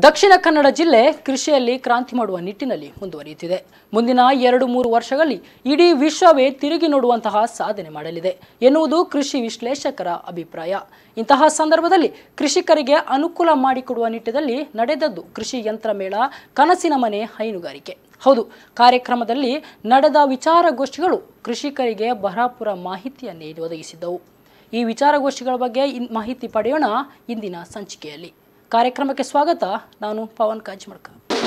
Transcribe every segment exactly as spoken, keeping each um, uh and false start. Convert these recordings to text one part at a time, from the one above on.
ದಕ್ಷಿಣ ಕನ್ನಡ ಜಿಲ್ಲೆ ಕೃಷಿಯಲ್ಲಿ ಕ್ರಾಂತಿ ಮಾಡುವ ನಿಟ್ಟಿನಲ್ಲಿ ಮುಂದುವರಿಯುತ್ತಿದೆ. ಮುಂದಿನ ಎರಡು ಮೂರು ವರ್ಷಗಳಲ್ಲಿ ಇಡೀ ವಿಶ್ವವೇ ತಿರುಗಿ ನೋಡುವಂತಹ ಸಾಧನೆ ಮಾಡಲಿದೆ ಎನ್ನುವುದು ಕೃಷಿ ವಿಶ್ಲೇಷಕರ ಅಭಿಪ್ರಾಯ. ಇಂತಹ ಸಂದರ್ಭದಲ್ಲಿ ಕೃಷಿಕರಿಗೆ ಅನುಕೂಲ ಮಾಡಿಕೊಡುವ ನಿಟ್ಟಿನಲ್ಲಿ ನಡೆದದ್ದು ಕೃಷಿ ಯಂತ್ರ ಮೇಳ, ಕನಸಿನ ಮನೆ ಹೈನುಗಾರಿಕೆ. ಹೌದು, ಕಾರ್ಯಕ್ರಮದಲ್ಲಿ ನಡೆದ ವಿಚಾರಗೋಷ್ಠಿಗಳು ಕೃಷಿಕರಿಗೆ ಭರಪೂರ ಮಾಹಿತಿಯನ್ನೇ ಒದಗಿಸಿದ್ದವು. ಈ ವಿಚಾರಗೋಷ್ಠಿಗಳ ಬಗ್ಗೆ ಮಾಹಿತಿ ಪಡೆಯೋಣ ಇಂದಿನ ಸಂಚಿಕೆಯಲ್ಲಿ. ಕಾರ್ಯಕ್ರಮಕ್ಕೆ ಸ್ವಾಗತ. ನಾನು ಪವನ್ ಕಾಜ್ಮಡ್ಕ.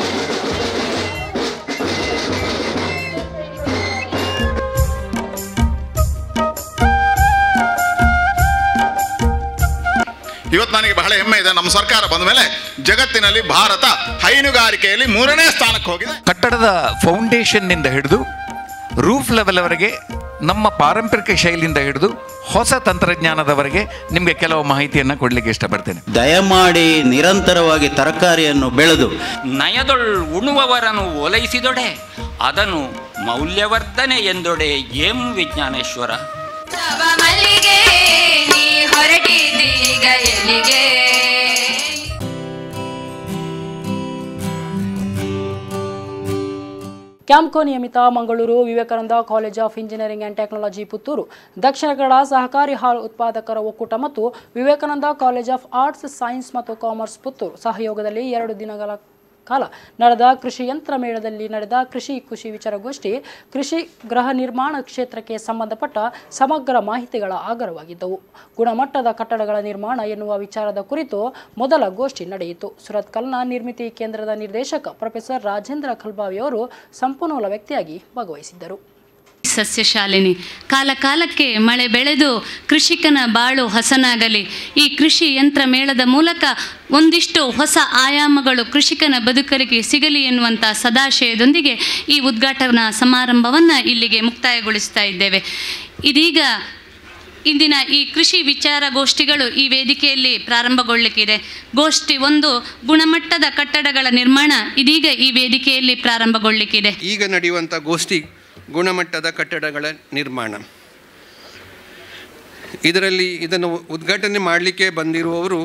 ಇವತ್ತು ನನಗೆ ಬಹಳ ಹೆಮ್ಮೆ ಇದೆ. ನಮ್ಮ ಸರ್ಕಾರ ಬಂದ ಮೇಲೆ ಜಗತ್ತಿನಲ್ಲಿ ಭಾರತ ಹೈನುಗಾರಿಕೆಯಲ್ಲಿ ಮೂರನೇ ಸ್ಥಾನಕ್ಕೆ ಹೋಗಿದೆ. ಕಟ್ಟಡದ ಫೌಂಡೇಶನ್ ನಿಂದ ಹಿಡಿದು ರೂಫ್ ಲೆವೆಲ್ ವರೆಗೆ, ನಮ್ಮ ಪಾರಂಪರಿಕ ಶೈಲಿಯಿಂದ ಹಿಡಿದು ಹೊಸ ತಂತ್ರಜ್ಞಾನದವರೆಗೆ ನಿಮಗೆ ಕೆಲವು ಮಾಹಿತಿಯನ್ನು ಕೊಡಲಿಕ್ಕೆ ಇಷ್ಟಪಡ್ತೇನೆ. ದಯಮಾಡಿ ನಿರಂತರವಾಗಿ ತರಕಾರಿಯನ್ನು ಬೆಳೆದು ನಯದೊಳ್ ಉಣುವವರನ್ನು ಓಲೈಸಿದೊಡೆ ಅದನ್ನು ಮೌಲ್ಯವರ್ಧನೆ ಎಂದೊಡೆ ಏಂ ವಿಜ್ಞಾನೇಶ್ವರ. ಕ್ಯಾಂಪ್ಕೋ ನಿಯಮಿತ Mangaluru, Vivekananda college of engineering and technology Puttur, Dakshina Kannada ಸಹಕಾರಿ ಹಾಲು ಉತ್ಪಾದಕರ ಒಕ್ಕೂಟ ಮತ್ತು Vivekananda college of arts, science ಮತ್ತು ಕಾಮರ್ಸ್ ಪುತ್ತೂರು ಸಹಯೋಗದಲ್ಲಿ ಎರಡು ದಿನಗಳ ಕಾಲ ನಡೆದ ಕೃಷಿ ಯಂತ್ರ ಮೇಳದಲ್ಲಿ ನಡೆದ ಕೃಷಿ ಕೃಷಿ ವಿಚಾರಗೋಷ್ಠಿ ಕೃಷಿ ಗೃಹ ನಿರ್ಮಾಣ ಕ್ಷೇತ್ರಕ್ಕೆ ಸಂಬಂಧಪಟ್ಟ ಸಮಗ್ರ ಮಾಹಿತಿಗಳ ಆಗರವಾಗಿದ್ದವು. ಗುಣಮಟ್ಟದ ಕಟ್ಟಡಗಳ ನಿರ್ಮಾಣ ಎನ್ನುವ ವಿಚಾರದ ಕುರಿತು ಮೊದಲ ಗೋಷ್ಠಿ ನಡೆಯಿತು. ಸುರತ್ಕಲ್ನ ನಿರ್ಮಿತಿ ಕೇಂದ್ರದ ನಿರ್ದೇಶಕ ಪ್ರೊಫೆಸರ್ ರಾಜೇಂದ್ರ ಖಲ್ಬಾವಿಯವರು ಸಂಪನ್ಮೂಲ ವ್ಯಕ್ತಿಯಾಗಿ ಭಾಗವಹಿಸಿದ್ದರು. ಸಸ್ಯಶಾಲಿನಿ, ಕಾಲ ಕಾಲಕ್ಕೆ ಮಳೆ ಬೆಳೆದು ಕೃಷಿಕನ ಬಾಳು ಹಸನಾಗಲಿ. ಈ ಕೃಷಿ ಯಂತ್ರ ಮೇಳದ ಮೂಲಕ ಒಂದಿಷ್ಟು ಹೊಸ ಆಯಾಮಗಳು ಕೃಷಿಕನ ಬದುಕಲಿಗೆ ಸಿಗಲಿ ಎನ್ನುವಂಥ ಸದಾಶಯದೊಂದಿಗೆ ಈ ಉದ್ಘಾಟನಾ ಸಮಾರಂಭವನ್ನು ಇಲ್ಲಿಗೆ ಮುಕ್ತಾಯಗೊಳಿಸ್ತಾ ಇದ್ದೇವೆ. ಇದೀಗ ಇಂದಿನ ಈ ಕೃಷಿ ವಿಚಾರಗೋಷ್ಠಿಗಳು ಈ ವೇದಿಕೆಯಲ್ಲಿ ಪ್ರಾರಂಭಗೊಳ್ಳಲಿಕ್ಕಿದೆ. ಗೋಷ್ಠಿ ಒಂದು, ಗುಣಮಟ್ಟದ ಕಟ್ಟಡಗಳ ನಿರ್ಮಾಣ, ಇದೀಗ ಈ ವೇದಿಕೆಯಲ್ಲಿ ಪ್ರಾರಂಭಗೊಳ್ಳಲಿಕ್ಕಿದೆ. ಈಗ ನಡೆಯುವಂಥ ಗೋಷ್ಠಿ ಗುಣಮಟ್ಟದ ಕಟ್ಟಡಗಳ ನಿರ್ಮಾಣ. ಇದರಲ್ಲಿ ಇದನ್ನು ಉದ್ಘಾಟನೆ ಮಾಡಲಿಕ್ಕೆ ಬಂದಿರುವವರು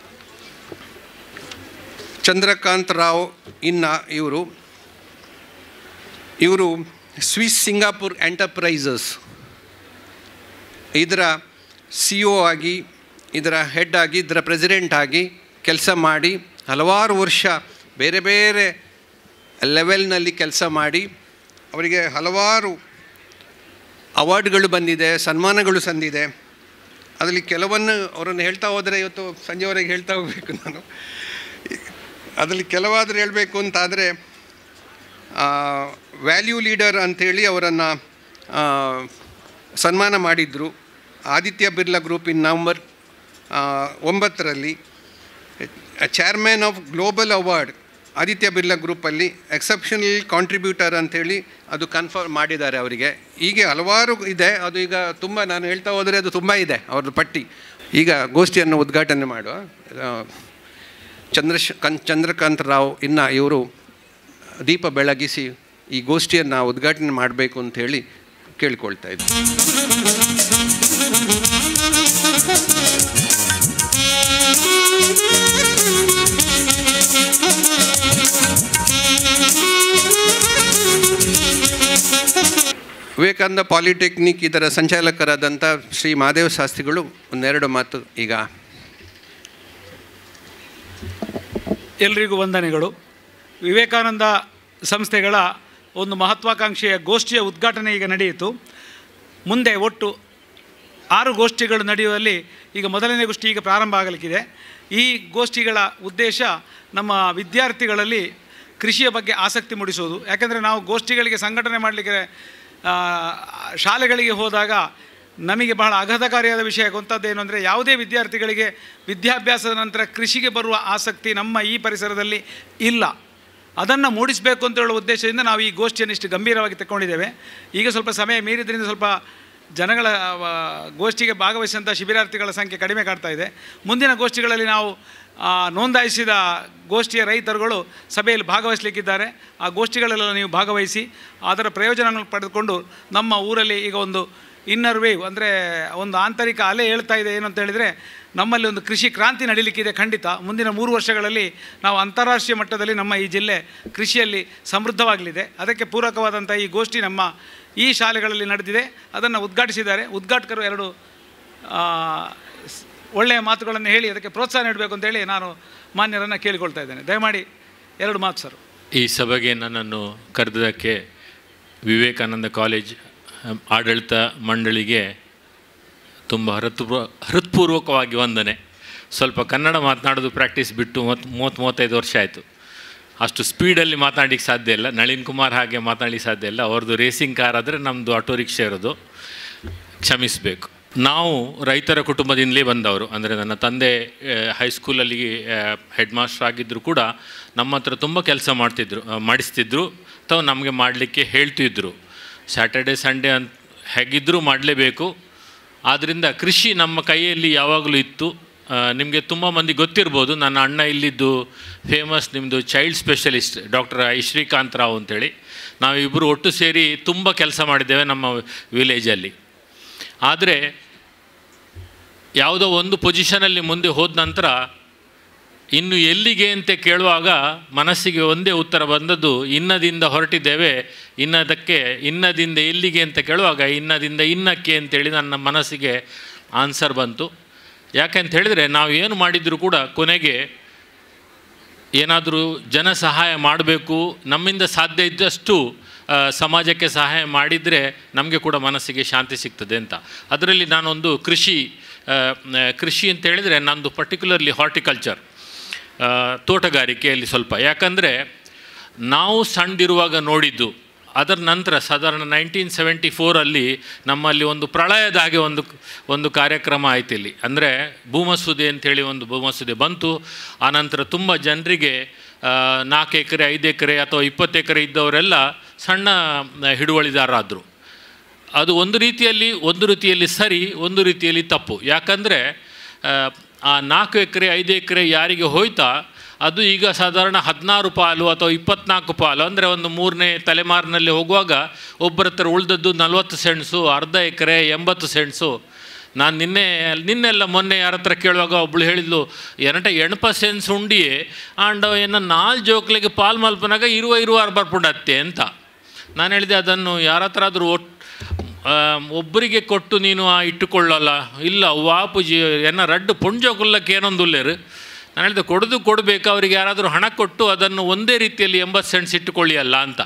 ಚಂದ್ರಕಾಂತ್ ರಾವ್ ಇನ್ನ. ಇವರು ಇವರು ಸ್ವಿಸ್ ಸಿಂಗಾಪುರ್ ಎಂಟರ್ಪ್ರೈಸಸ್ ಇದರ ಸಿ ಒ ಆಗಿ, ಇದರ ಹೆಡ್ ಆಗಿ, ಇದರ ಪ್ರೆಸಿಡೆಂಟ್ ಆಗಿ ಕೆಲಸ ಮಾಡಿ ಹಲವಾರು ವರ್ಷ ಬೇರೆ ಬೇರೆ ಲೆವೆಲ್ನಲ್ಲಿ ಕೆಲಸ ಮಾಡಿ ಅವರಿಗೆ ಹಲವಾರು ಅವಾರ್ಡ್ಗಳು ಬಂದಿದೆ, ಸನ್ಮಾನಗಳು ಸಂದಿದೆ. ಅದರಲ್ಲಿ ಕೆಲವನ್ನು ಅವರನ್ನು ಹೇಳ್ತಾ ಹೋದರೆ ಇವತ್ತು ಸಂಜೆವರೆಗೆ ಹೇಳ್ತಾ ಹೋಗಬೇಕು ನಾನು. ಅದರಲ್ಲಿ ಕೆಲವಾದರೂ ಹೇಳಬೇಕು ಅಂತಾದರೆ ವ್ಯಾಲ್ಯೂ ಲೀಡರ್ ಅಂಥೇಳಿ ಅವರನ್ನು ಸನ್ಮಾನ ಮಾಡಿದರು ಆದಿತ್ಯ ಬಿರ್ಲಾ ಗ್ರೂಪಿನ ನವಂಬರ್ ಒಂಬತ್ತರಲ್ಲಿ. Chairman of global award Aditya Birla ಗ್ರೂಪಲ್ಲಿ ಎಕ್ಸೆಪ್ಷನಲ್ ಕಾಂಟ್ರಿಬ್ಯೂಟರ್ ಅಂಥೇಳಿ ಅದು ಕನ್ಫರ್ಮ್ ಮಾಡಿದ್ದಾರೆ ಅವರಿಗೆ. ಹೀಗೆ ಹಲವಾರು ಇದೆ. ಅದು ಈಗ ತುಂಬ ನಾನು ಹೇಳ್ತಾ ಹೋದರೆ ಅದು ತುಂಬ ಇದೆ ಅವ್ರದ್ದು ಪಟ್ಟಿ. ಈಗ ಗೋಷ್ಠಿಯನ್ನು ಉದ್ಘಾಟನೆ ಮಾಡುವ ಚಂದ್ರಶ್ ಕನ್ ಚಂದ್ರಕಾಂತ್ ರಾವ್ ಇನ್ನ ಇವರು ದೀಪ ಬೆಳಗಿಸಿ ಈ ಗೋಷ್ಠಿಯನ್ನು ಉದ್ಘಾಟನೆ ಮಾಡಬೇಕು ಅಂಥೇಳಿ ಕೇಳ್ಕೊಳ್ತಾ ಇದ್ದೆ. ವಿವೇಕಾನಂದ ಪಾಲಿಟೆಕ್ನಿಕ್ ಇದರ ಸಂಚಾಲಕರಾದಂಥ ಶ್ರೀ ಮಹಾದೇವ ಶಾಸ್ತ್ರಿಗಳು ಒಂದೆರಡು ಮಾತು. ಈಗ ಎಲ್ರಿಗೂ ವಂದನೆಗಳು. ವಿವೇಕಾನಂದ ಸಂಸ್ಥೆಗಳ ಒಂದು ಮಹತ್ವಾಕಾಂಕ್ಷೆಯ ಗೋಷ್ಠಿಯ ಉದ್ಘಾಟನೆ ಈಗ ನಡೆಯಿತು. ಮುಂದೆ ಒಟ್ಟು ಆರು ಗೋಷ್ಠಿಗಳು ನಡೆಯುವಲ್ಲಿ ಈಗ ಮೊದಲನೇ ಗೋಷ್ಠಿ ಈಗ ಪ್ರಾರಂಭ ಆಗಲಿಕ್ಕಿದೆ. ಈ ಗೋಷ್ಠಿಗಳ ಉದ್ದೇಶ ನಮ್ಮ ವಿದ್ಯಾರ್ಥಿಗಳಲ್ಲಿ ಕೃಷಿಯ ಬಗ್ಗೆ ಆಸಕ್ತಿ ಮೂಡಿಸೋದು. ಯಾಕೆಂದರೆ ನಾವು ಗೋಷ್ಠಿಗಳಿಗೆ ಸಂಘಟನೆ ಮಾಡಲಿಕ್ಕೆ ಶಾಲೆಗಳಿಗೆ ಹೋದಾಗ ನಮಗೆ ಬಹಳ ಆಘಾತಕಾರಿಯಾದ ವಿಷಯ ಗೊಂತದ್ದೇನು ಅಂದರೆ, ಯಾವುದೇ ವಿದ್ಯಾರ್ಥಿಗಳಿಗೆ ವಿದ್ಯಾಭ್ಯಾಸದ ನಂತರ ಕೃಷಿಗೆ ಬರುವ ಆಸಕ್ತಿ ನಮ್ಮ ಈ ಪರಿಸರದಲ್ಲಿ ಇಲ್ಲ. ಅದನ್ನು ಮೂಡಿಸಬೇಕು ಅಂತ ಹೇಳುವ ಉದ್ದೇಶದಿಂದ ನಾವು ಈ ಗೋಷ್ಠಿಯನ್ನು ಇಷ್ಟು ಗಂಭೀರವಾಗಿ ತಗೊಂಡಿದ್ದೇವೆ. ಈಗ ಸ್ವಲ್ಪ ಸಮಯ ಮೀರಿದ್ರಿಂದ ಸ್ವಲ್ಪ ಜನಗಳ ಗೋಷ್ಠಿಗೆ ಭಾಗವಹಿಸಿದಂಥ ಶಿಬಿರಾರ್ಥಿಗಳ ಸಂಖ್ಯೆ ಕಡಿಮೆ ಕಾಡ್ತಾ ಇದೆ. ಮುಂದಿನ ಗೋಷ್ಠಿಗಳಲ್ಲಿ ನಾವು ನೋಂದಾಯಿಸಿದ ಗೋಷ್ಠಿಯ ರೈತರುಗಳು ಸಭೆಯಲ್ಲಿ ಭಾಗವಹಿಸಲಿಕ್ಕಿದ್ದಾರೆ. ಆ ಗೋಷ್ಠಿಗಳೆಲ್ಲ ನೀವು ಭಾಗವಹಿಸಿ ಅದರ ಪ್ರಯೋಜನಗಳನ್ನು ಪಡೆದುಕೊಂಡು ನಮ್ಮ ಊರಲ್ಲಿ ಈಗ ಒಂದು ಇನ್ನರ್ ವೇವ್ ಅಂದರೆ ಒಂದು ಆಂತರಿಕ ಅಲೆ ಹೇಳ್ತಾ ಇದೆ. ಏನು ಅಂತ ಹೇಳಿದರೆ ನಮ್ಮಲ್ಲಿ ಒಂದು ಕೃಷಿ ಕ್ರಾಂತಿ ನಡೀಲಿಕ್ಕಿದೆ ಖಂಡಿತ. ಮುಂದಿನ ಮೂರು ವರ್ಷಗಳಲ್ಲಿ ನಾವು ಅಂತಾರಾಷ್ಟ್ರೀಯ ಮಟ್ಟದಲ್ಲಿ ನಮ್ಮ ಈ ಜಿಲ್ಲೆ ಕೃಷಿಯಲ್ಲಿ ಸಮೃದ್ಧವಾಗಲಿದೆ. ಅದಕ್ಕೆ ಪೂರಕವಾದಂಥ ಈ ಗೋಷ್ಠಿ ನಮ್ಮ ಈ ಶಾಲೆಗಳಲ್ಲಿ ನಡೆದಿದೆ. ಅದನ್ನು ಉದ್ಘಾಟಿಸಿದ್ದಾರೆ. ಉದ್ಘಾಟಕರು ಎರಡು ಒಳ್ಳೆಯ ಮಾತುಗಳನ್ನು ಹೇಳಿ ಅದಕ್ಕೆ ಪ್ರೋತ್ಸಾಹ ನೀಡಬೇಕು ಅಂತೇಳಿ ನಾನು ಮಾನ್ಯರನ್ನು ಕೇಳಿಕೊಳ್ತಾ ಇದ್ದೇನೆ. ದಯಮಾಡಿ ಎರಡು ಮಾತು ಸರ್. ಈ ಸಭೆಗೆ ನನ್ನನ್ನು ಕರೆದಕ್ಕೆ ವಿವೇಕಾನಂದ ಕಾಲೇಜ್ ಆಡಳಿತ ಮಂಡಳಿಗೆ ತುಂಬ ಹೃತ್ಪೂರ್ವ ಹೃತ್ಪೂರ್ವಕವಾಗಿ ವಂದನೆ. ಸ್ವಲ್ಪ ಕನ್ನಡ ಮಾತನಾಡೋದು ಪ್ರಾಕ್ಟೀಸ್ ಬಿಟ್ಟು ಮೂವತ್ತು ಮೂವತ್ತು ಮೂವತ್ತೈದು ವರ್ಷ ಆಯಿತು. ಅಷ್ಟು ಸ್ಪೀಡಲ್ಲಿ ಮಾತನಾಡಲಿಕ್ಕೆ ಸಾಧ್ಯ ಇಲ್ಲ. ನಳಿನ್ ಕುಮಾರ್ ಹಾಗೆ ಮಾತನಾಡಲಿಕ್ಕೆ ಸಾಧ್ಯ ಇಲ್ಲ. ಅವ್ರದ್ದು ರೇಸಿಂಗ್ ಕಾರ್ ಆದರೆ ನಮ್ಮದು ಆಟೋ ರಿಕ್ಷಾ ಇರೋದು, ಕ್ಷಮಿಸಬೇಕು. ನಾವು ರೈತರ ಕುಟುಂಬದಿಂದಲೇ ಬಂದವರು. ಅಂದರೆ ನನ್ನ ತಂದೆ ಹೈಸ್ಕೂಲಲ್ಲಿ ಹೆಡ್ ಮಾಸ್ಟರ್ ಆಗಿದ್ದರು ಕೂಡ ನಮ್ಮ ಹತ್ರ ತುಂಬ ಕೆಲಸ ಮಾಡ್ತಿದ್ರು ಮಾಡಿಸ್ತಿದ್ರು ಅಥವಾ ನಮಗೆ ಮಾಡಲಿಕ್ಕೆ ಹೇಳ್ತಿದ್ರು. ಸ್ಯಾಟರ್ಡೆ ಸಂಡೇ ಅಂತ ಹೇಗಿದ್ದರೂ ಮಾಡಲೇಬೇಕು. ಆದ್ದರಿಂದ ಕೃಷಿ ನಮ್ಮ ಕೈಯಲ್ಲಿ ಯಾವಾಗಲೂ ಇತ್ತು. ನಿಮಗೆ ತುಂಬ ಮಂದಿ ಗೊತ್ತಿರ್ಬೋದು, ನನ್ನ ಅಣ್ಣ ಇಲ್ಲಿದ್ದು ಫೇಮಸ್ ನಿಮ್ಮದು child specialist doctor I Srikanth Rao ಅಂತೇಳಿ. ನಾವಿಬ್ಬರು ಒಟ್ಟು ಸೇರಿ ತುಂಬ ಕೆಲಸ ಮಾಡಿದ್ದೇವೆ ನಮ್ಮ ವಿಲೇಜಲ್ಲಿ. ಆದರೆ ಯಾವುದೋ ಒಂದು ಪೊಸಿಷನಲ್ಲಿ ಮುಂದೆ ಹೋದ ನಂತರ ಇನ್ನು ಎಲ್ಲಿಗೆ ಅಂತ ಕೇಳುವಾಗ ಮನಸ್ಸಿಗೆ ಒಂದೇ ಉತ್ತರ ಬಂದದ್ದು, ಇನ್ನದಿಂದ ಹೊರಟಿದ್ದೇವೆ, ಇನ್ನದಕ್ಕೆ ಇನ್ನದಿಂದ ಎಲ್ಲಿಗೆ ಅಂತ ಕೇಳುವಾಗ ಇನ್ನದಿಂದ ಇನ್ನಕ್ಕೆ ಅಂತೇಳಿ ನನ್ನ ಮನಸ್ಸಿಗೆ ಆನ್ಸರ್ ಬಂತು. ಯಾಕೆಂತ ಹೇಳಿದರೆ ನಾವು ಏನು ಮಾಡಿದರೂ ಕೂಡ ಕೊನೆಗೆ ಏನಾದರೂ ಜನ ಸಹಾಯ ಮಾಡಬೇಕು, ನಮ್ಮಿಂದ ಸಾಧ್ಯ ಇದ್ದಷ್ಟು ಸಮಾಜಕ್ಕೆ ಸಹಾಯ ಮಾಡಿದರೆ ನಮಗೆ ಕೂಡ ಮನಸ್ಸಿಗೆ ಶಾಂತಿ ಸಿಗ್ತದೆ ಅಂತ. ಅದರಲ್ಲಿ ನಾನೊಂದು ಕೃಷಿ ಕೃಷಿ ಅಂತ ಹೇಳಿದರೆ ನಂದು ಪರ್ಟಿಕ್ಯುಲರ್ಲಿ ಹಾರ್ಟಿಕಲ್ಚರ್, ತೋಟಗಾರಿಕೆಯಲ್ಲಿ ಸ್ವಲ್ಪ. ಯಾಕಂದರೆ ನಾವು ಸಣ್ಣದಿರುವಾಗ ನೋಡಿದ್ದು, ಅದರ ನಂತರ ಸಾಧಾರಣ ನೈನ್ಟೀನ್ ಸೆವೆಂಟಿ ಫೋರಲ್ಲಿ ನಮ್ಮಲ್ಲಿ ಒಂದು ಪ್ರಳಯದ ಹಾಗೆ ಒಂದು ಒಂದು ಕಾರ್ಯಕ್ರಮ ಆಯ್ತು ಇಲ್ಲಿ. ಅಂದರೆ ಭೂಮಸೂದೆ ಅಂಥೇಳಿ ಒಂದು ಭೂಮಸೂದೆ ಬಂತು. ಆನಂತರ ತುಂಬ ಜನರಿಗೆ ನಾಲ್ಕು ಎಕರೆ ಐದು ಎಕರೆ ಅಥವಾ ಇಪ್ಪತ್ತು ಎಕರೆ ಇದ್ದವರೆಲ್ಲ ಸಣ್ಣ ಹಿಡುವಳಿದಾರರಾದರು. ಅದು ಒಂದು ರೀತಿಯಲ್ಲಿ ಒಂದು ರೀತಿಯಲ್ಲಿ ಸರಿ, ಒಂದು ರೀತಿಯಲ್ಲಿ ತಪ್ಪು. ಯಾಕಂದರೆ ಆ ನಾಲ್ಕು ಎಕರೆ ಐದು ಎಕರೆ ಯಾರಿಗೆ ಹೋಯ್ತಾ ಅದು ಈಗ ಸಾಧಾರಣ ಹದಿನಾರು ಪಾಲು ಅಥವಾ ಇಪ್ಪತ್ನಾಲ್ಕು ಪಾಲು, ಅಂದರೆ ಒಂದು ಮೂರನೇ ತಲೆಮಾರಿನಲ್ಲಿ ಹೋಗುವಾಗ ಒಬ್ಬರ ಹತ್ರ ಉಳಿದದ್ದು ನಲ್ವತ್ತು ಸೆಣ್ಸು, ಅರ್ಧ ಎಕರೆ ಎಂಬತ್ತು ಸೆಣ್ಸು. ನಾನು ನಿನ್ನೆ ನಿನ್ನೆಲ್ಲ ಮೊನ್ನೆ ಯಾರ ಹತ್ರ ಕೇಳುವಾಗ ಒಬ್ಬಳು ಹೇಳಿದ್ಲು, ಎರಟ ಎಣಪ ಸೆನ್ಸ್ ಉಂಡಿಯೇ ಆಂಡ ಏನು ನಾಲ್ ಜೋಕ್ಲಿಗೆ ಪಾಲ್ ಮಲ್ಪನಾಗ ಇರುವ ಇರುವ ಬರ್ಪುಡತ್ತೆ ಅಂತ. ನಾನು ಹೇಳಿದೆ, ಅದನ್ನು ಯಾರ ಹತ್ರ ಆದರೂ ಒಟ್ಟು ಒಬ್ಬರಿಗೆ ಕೊಟ್ಟು ನೀನು ಆ ಇಟ್ಟುಕೊಳ್ಳಲ್ಲ, ಇಲ್ಲ ವಾಪುಜಿ ಎನ್ನ ರಡ್ಡು ಪುಂಜೋಕೊಲ್ಲಕ್ಕೆ ಏನೊಂದುಲ್ಲೇರು. ನಾನು ಹೇಳಿದೆ, ಕೊಡೋದು ಕೊಡಬೇಕು, ಅವರಿಗೆ ಯಾರಾದರೂ ಹಣ ಕೊಟ್ಟು ಅದನ್ನು ಒಂದೇ ರೀತಿಯಲ್ಲಿ ಎಂಬತ್ತು ಸೆಂಟ್ಸ್ ಇಟ್ಟುಕೊಳ್ಳಿ ಅಲ್ಲ ಅಂತ.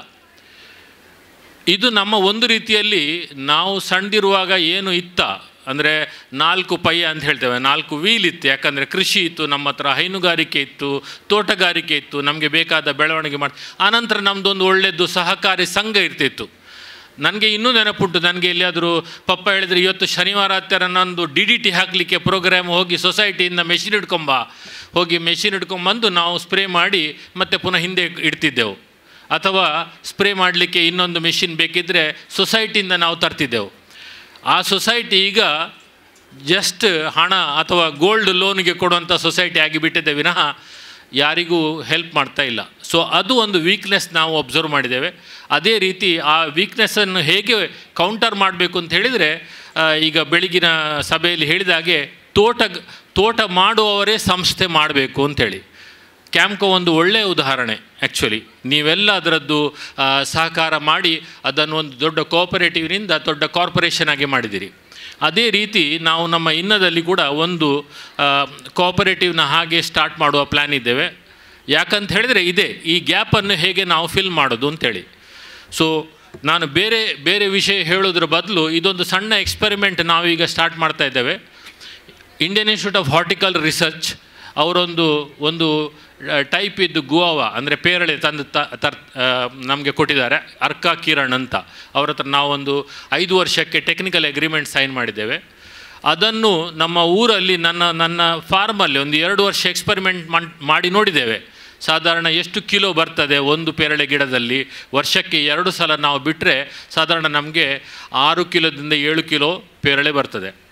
ಇದು ನಮ್ಮ ಒಂದು ರೀತಿಯಲ್ಲಿ ನಾವು ಸಣ್ಣದಿರುವಾಗ ಏನು ಇತ್ತ ಅಂದರೆ ನಾಲ್ಕು ಪಯ್ಯ ಅಂತ ಹೇಳ್ತೇವೆ, ನಾಲ್ಕು ವೀಲ್ ಇತ್ತು. ಯಾಕಂದರೆ ಕೃಷಿ ಇತ್ತು, ನಮ್ಮ ಹತ್ರ ಹೈನುಗಾರಿಕೆ ಇತ್ತು, ತೋಟಗಾರಿಕೆ ಇತ್ತು, ನಮಗೆ ಬೇಕಾದ ಬೆಳವಣಿಗೆ ಮಾಡಿ. ಆನಂತರ ನಮ್ಮದೊಂದು ಒಳ್ಳೆಯದು ಸಹಕಾರಿ ಸಂಘ ಇರ್ತಿತ್ತು. ನನಗೆ ಇನ್ನೂ ನೆನಪುಂಟು, ನನಗೆ ಎಲ್ಲಿಯಾದರೂ ಪಪ್ಪ ಹೇಳಿದರೆ ಇವತ್ತು ಶನಿವಾರ ಹತ್ತಿರ ನಂದು ಡಿ ಡಿ ಟಿ ಹಾಕಲಿಕ್ಕೆ ಪ್ರೋಗ್ರಾಮ್, ಹೋಗಿ ಸೊಸೈಟಿಯಿಂದ ಮೆಷಿನ್ ಹಿಡ್ಕೊಂಬ, ಹೋಗಿ ಮೆಷಿನ್ ಹಿಡ್ಕೊಂಬಂದು ನಾವು ಸ್ಪ್ರೇ ಮಾಡಿ ಮತ್ತೆ ಪುನಃ ಹಿಂದೆ ಇಡ್ತಿದ್ದೆವು. ಅಥವಾ ಸ್ಪ್ರೇ ಮಾಡಲಿಕ್ಕೆ ಇನ್ನೊಂದು ಮೆಷಿನ್ ಬೇಕಿದ್ದರೆ ಸೊಸೈಟಿಯಿಂದ ನಾವು ತರ್ತಿದ್ದೆವು. ಆ ಸೊಸೈಟಿ ಈಗ ಜಸ್ಟ್ ಹಣ ಅಥವಾ ಗೋಲ್ಡ್ ಲೋನ್ಗೆ ಕೊಡುವಂಥ ಸೊಸೈಟಿ ಆಗಿಬಿಟ್ಟಿದೆ ವಿನಃ ಯಾರಿಗೂ ಹೆಲ್ಪ್ ಮಾಡ್ತಾ ಇಲ್ಲ. ಸೊ ಅದು ಒಂದು ವೀಕ್ನೆಸ್ ನಾವು ಅಬ್ಸರ್ವ್ ಮಾಡಿದ್ದೇವೆ. ಅದೇ ರೀತಿ ಆ ವೀಕ್ನೆಸ್ಸನ್ನು ಹೇಗೆ ಕೌಂಟರ್ ಮಾಡಬೇಕು ಅಂತ ಹೇಳಿದರೆ, ಈಗ ಬೆಳಗಿನ ಸಭೆಯಲ್ಲಿ ಹೇಳಿದ ಹಾಗೆ ತೋಟ ತೋಟ ಮಾಡುವವರೇ ಸಂಸ್ಥೆ ಮಾಡಬೇಕು ಅಂಥೇಳಿ. ಕ್ಯಾಂಪ್ಕೋ ಒಂದು ಒಳ್ಳೆಯ ಉದಾಹರಣೆ. ಆ್ಯಕ್ಚುಲಿ ನೀವೆಲ್ಲ ಅದರದ್ದು ಸಹಕಾರ ಮಾಡಿ ಅದನ್ನು ಒಂದು ದೊಡ್ಡ ಕೋಆಪರೇಟಿವ್ನಿಂದ ದೊಡ್ಡ ಕಾರ್ಪೊರೇಷನ್ ಆಗಿ ಮಾಡಿದ್ದೀರಿ. ಅದೇ ರೀತಿ ನಾವು ನಮ್ಮ ಇನ್ನದಲ್ಲಿ ಕೂಡ ಒಂದು ಕೋಆಪರೇಟಿವ್ನ ಹಾಗೆ ಸ್ಟಾರ್ಟ್ ಮಾಡುವ ಪ್ಲ್ಯಾನ್ ಇದ್ದೇವೆ. ಯಾಕಂತ ಹೇಳಿದರೆ ಇದೆ ಈ ಗ್ಯಾಪನ್ನು ಹೇಗೆ ನಾವು ಫಿಲ್ ಮಾಡೋದು ಅಂಥೇಳಿ. ಸೊ ನಾನು ಬೇರೆ ಬೇರೆ ವಿಷಯ ಹೇಳೋದ್ರ ಬದಲು ಇದೊಂದು ಸಣ್ಣ ಎಕ್ಸ್ಪೆರಿಮೆಂಟ್ ನಾವೀಗ ಸ್ಟಾರ್ಟ್ ಮಾಡ್ತಾ ಇದ್ದೇವೆ. Indian institute of horticultural research ಅವರೊಂದು ಒಂದು ಟೈಪ್ ಇದ್ದು ಗುವಾವ ಅಂದರೆ ಪೇರಳೆ ತಂದು ತರ್ ನಮಗೆ ಕೊಟ್ಟಿದ್ದಾರೆ, ಅರ್ಕಾ ಕಿರಣ್ ಅಂತ. ಅವ್ರ ಹತ್ರ ನಾವೊಂದು ಐದು ವರ್ಷಕ್ಕೆ ಟೆಕ್ನಿಕಲ್ ಅಗ್ರಿಮೆಂಟ್ ಸೈನ್ ಮಾಡಿದ್ದೇವೆ. ಅದನ್ನು ನಮ್ಮ ಊರಲ್ಲಿ ನನ್ನ ನನ್ನ ಫಾರ್ಮಲ್ಲಿ ಒಂದು ಎರಡು ವರ್ಷ ಎಕ್ಸ್ಪೆರಿಮೆಂಟ್ ಮಾಡಿ ನೋಡಿದ್ದೇವೆ. ಸಾಧಾರಣ ಎಷ್ಟು ಕಿಲೋ ಬರ್ತದೆ ಒಂದು ಪೇರಳೆ ಗಿಡದಲ್ಲಿ. ವರ್ಷಕ್ಕೆ ಎರಡು ಸಲ ನಾವು ಬಿಟ್ಟರೆ ಸಾಧಾರಣ ನಮಗೆ ಆರು ಕಿಲೋದಿಂದ ಏಳು ಕಿಲೋ ಪೇರಳೆ ಬರ್ತದೆ.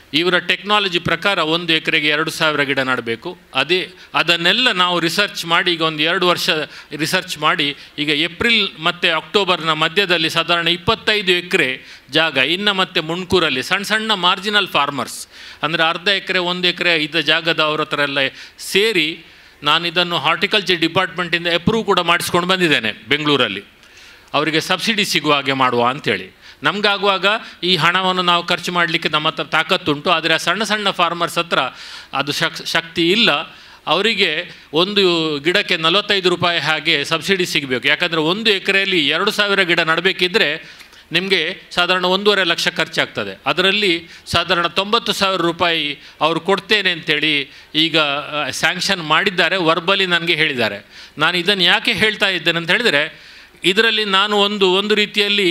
ಇವರ ಟೆಕ್ನಾಲಜಿ ಪ್ರಕಾರ ಒಂದು ಎಕರೆಗೆ ಎರಡು ಸಾವಿರ ಗಿಡ ನೆಡಬೇಕು. ಅದೇ ಅದನ್ನೆಲ್ಲ ನಾವು ರಿಸರ್ಚ್ ಮಾಡಿ ಈಗ ಒಂದು ಎರಡು ವರ್ಷ ರಿಸರ್ಚ್ ಮಾಡಿ ಈಗ ಏಪ್ರಿಲ್ ಮತ್ತು ಅಕ್ಟೋಬರ್ನ ಮಧ್ಯದಲ್ಲಿ ಸಾಧಾರಣ ಇಪ್ಪತ್ತೈದು ಎಕರೆ ಜಾಗ ಇನ್ನು ಮತ್ತು ಮುಣ್ಕೂರಲ್ಲಿ ಸಣ್ಣ ಸಣ್ಣ ಮಾರ್ಜಿನಲ್ ಫಾರ್ಮರ್ಸ್ ಅಂದರೆ ಅರ್ಧ ಎಕರೆ ಒಂದು ಎಕರೆ ಇದ್ದ ಜಾಗದ ಅವ್ರ ಹತ್ರ ಎಲ್ಲ ಸೇರಿ ನಾನು ಇದನ್ನು ಹಾರ್ಟಿಕಲ್ಚರ್ ಡಿಪಾರ್ಟ್ಮೆಂಟಿಂದ ಅಪ್ರೂವ್ ಕೂಡ ಮಾಡಿಸ್ಕೊಂಡು ಬಂದಿದ್ದೇನೆ ಬೆಂಗಳೂರಲ್ಲಿ, ಅವರಿಗೆ ಸಬ್ಸಿಡಿ ಸಿಗುವ ಹಾಗೆ ಮಾಡುವ ಅಂಥೇಳಿ. ನಮಗಾಗುವಾಗ ಈ ಹಣವನ್ನು ನಾವು ಖರ್ಚು ಮಾಡಲಿಕ್ಕೆ ನಮ್ಮ ಹತ್ರ ತಾಕತ್ತುಂಟು, ಆದರೆ ಆ ಸಣ್ಣ ಸಣ್ಣ ಫಾರ್ಮರ್ಸ್ ಹತ್ರ ಅದು ಶಕ್ ಶಕ್ತಿ ಇಲ್ಲ. ಅವರಿಗೆ ಒಂದು ಗಿಡಕ್ಕೆ ನಲವತ್ತೈದು ರೂಪಾಯಿ ಹಾಗೆ ಸಬ್ಸಿಡಿ ಸಿಗಬೇಕು. ಯಾಕಂದರೆ ಒಂದು ಎಕರೆಯಲ್ಲಿ ಎರಡು ಸಾವಿರ ಗಿಡ ನೆಡಬೇಕಿದ್ರೆ ನಿಮಗೆ ಸಾಧಾರಣ ಒಂದೂವರೆ ಲಕ್ಷ ಖರ್ಚಾಗ್ತದೆ. ಅದರಲ್ಲಿ ಸಾಧಾರಣ ತೊಂಬತ್ತು ಸಾವಿರ ರೂಪಾಯಿ ಅವರು ಕೊಡ್ತೇನೆ ಅಂಥೇಳಿ ಈಗ ಸ್ಯಾಂಕ್ಷನ್ ಮಾಡಿದ್ದಾರೆ, ವರ್ಬಲಿ ನನಗೆ ಹೇಳಿದ್ದಾರೆ. ನಾನು ಇದನ್ನು ಯಾಕೆ ಹೇಳ್ತಾ ಇದ್ದೇನೆ ಅಂತ ಹೇಳಿದರೆ, ಇದರಲ್ಲಿ ನಾನು ಒಂದು ಒಂದು ರೀತಿಯಲ್ಲಿ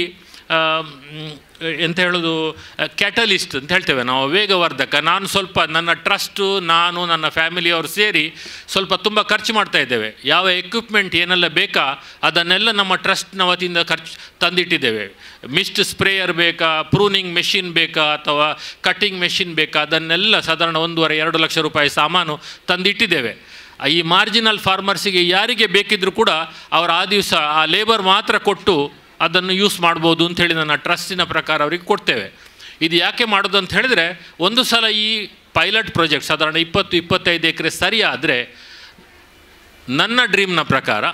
ಎಂತ ಹೇಳೋದು ಕ್ಯಾಟಲಿಸ್ಟ್ ಅಂತ ಹೇಳ್ತೇವೆ ನಾವು, ವೇಗವರ್ಧಕ. ನಾನು ಸ್ವಲ್ಪ ನನ್ನ ಟ್ರಸ್ಟು, ನಾನು ನನ್ನ ಫ್ಯಾಮಿಲಿಯವರು ಸೇರಿ ಸ್ವಲ್ಪ ತುಂಬ ಖರ್ಚು ಮಾಡ್ತಾ ಇದ್ದೇವೆ. ಯಾವ ಎಕ್ವಿಪ್ಮೆಂಟ್ ಏನೆಲ್ಲ ಬೇಕಾ ಅದನ್ನೆಲ್ಲ ನಮ್ಮ ಟ್ರಸ್ಟ್ನ ವತಿಯಿಂದ ಖರ್ಚು ತಂದಿಟ್ಟಿದ್ದೇವೆ. ಮಿಸ್ಟ್ ಸ್ಪ್ರೇಯರ್ ಬೇಕಾ, ಪ್ರೂನಿಂಗ್ ಮೆಷಿನ್ ಬೇಕಾ ಅಥವಾ ಕಟ್ಟಿಂಗ್ ಮೆಷಿನ್ ಬೇಕಾ, ಅದನ್ನೆಲ್ಲ ಸಾಧಾರಣ ಒಂದೂವರೆ ಎರಡು ಲಕ್ಷ ರೂಪಾಯಿ ಸಾಮಾನು ತಂದಿಟ್ಟಿದ್ದೇವೆ. ಈ ಮಾರ್ಜಿನಲ್ ಫಾರ್ಮರ್ಸಿಗೆ ಯಾರಿಗೆ ಬೇಕಿದ್ದರೂ ಕೂಡ ಅವರು ಆ ದಿವಸ ಆ ಲೇಬರ್ ಮಾತ್ರ ಕೊಟ್ಟು ಅದನ್ನು ಯೂಸ್ ಮಾಡ್ಬೋದು ಅಂಥೇಳಿ ನನ್ನ ಟ್ರಸ್ಟಿನ ಪ್ರಕಾರ ಅವರಿಗೆ ಕೊಡ್ತೇವೆ. ಇದು ಯಾಕೆ ಮಾಡೋದು ಅಂತ ಹೇಳಿದರೆ, ಒಂದು ಸಲ ಈ ಪೈಲಟ್ ಪ್ರಾಜೆಕ್ಟ್ ಸಾಧಾರಣ ಇಪ್ಪತ್ತು ಇಪ್ಪತ್ತೈದು ಎಕರೆ ಸರಿ ಆದರೆ ನನ್ನ ಡ್ರೀಮ್ನ ಪ್ರಕಾರ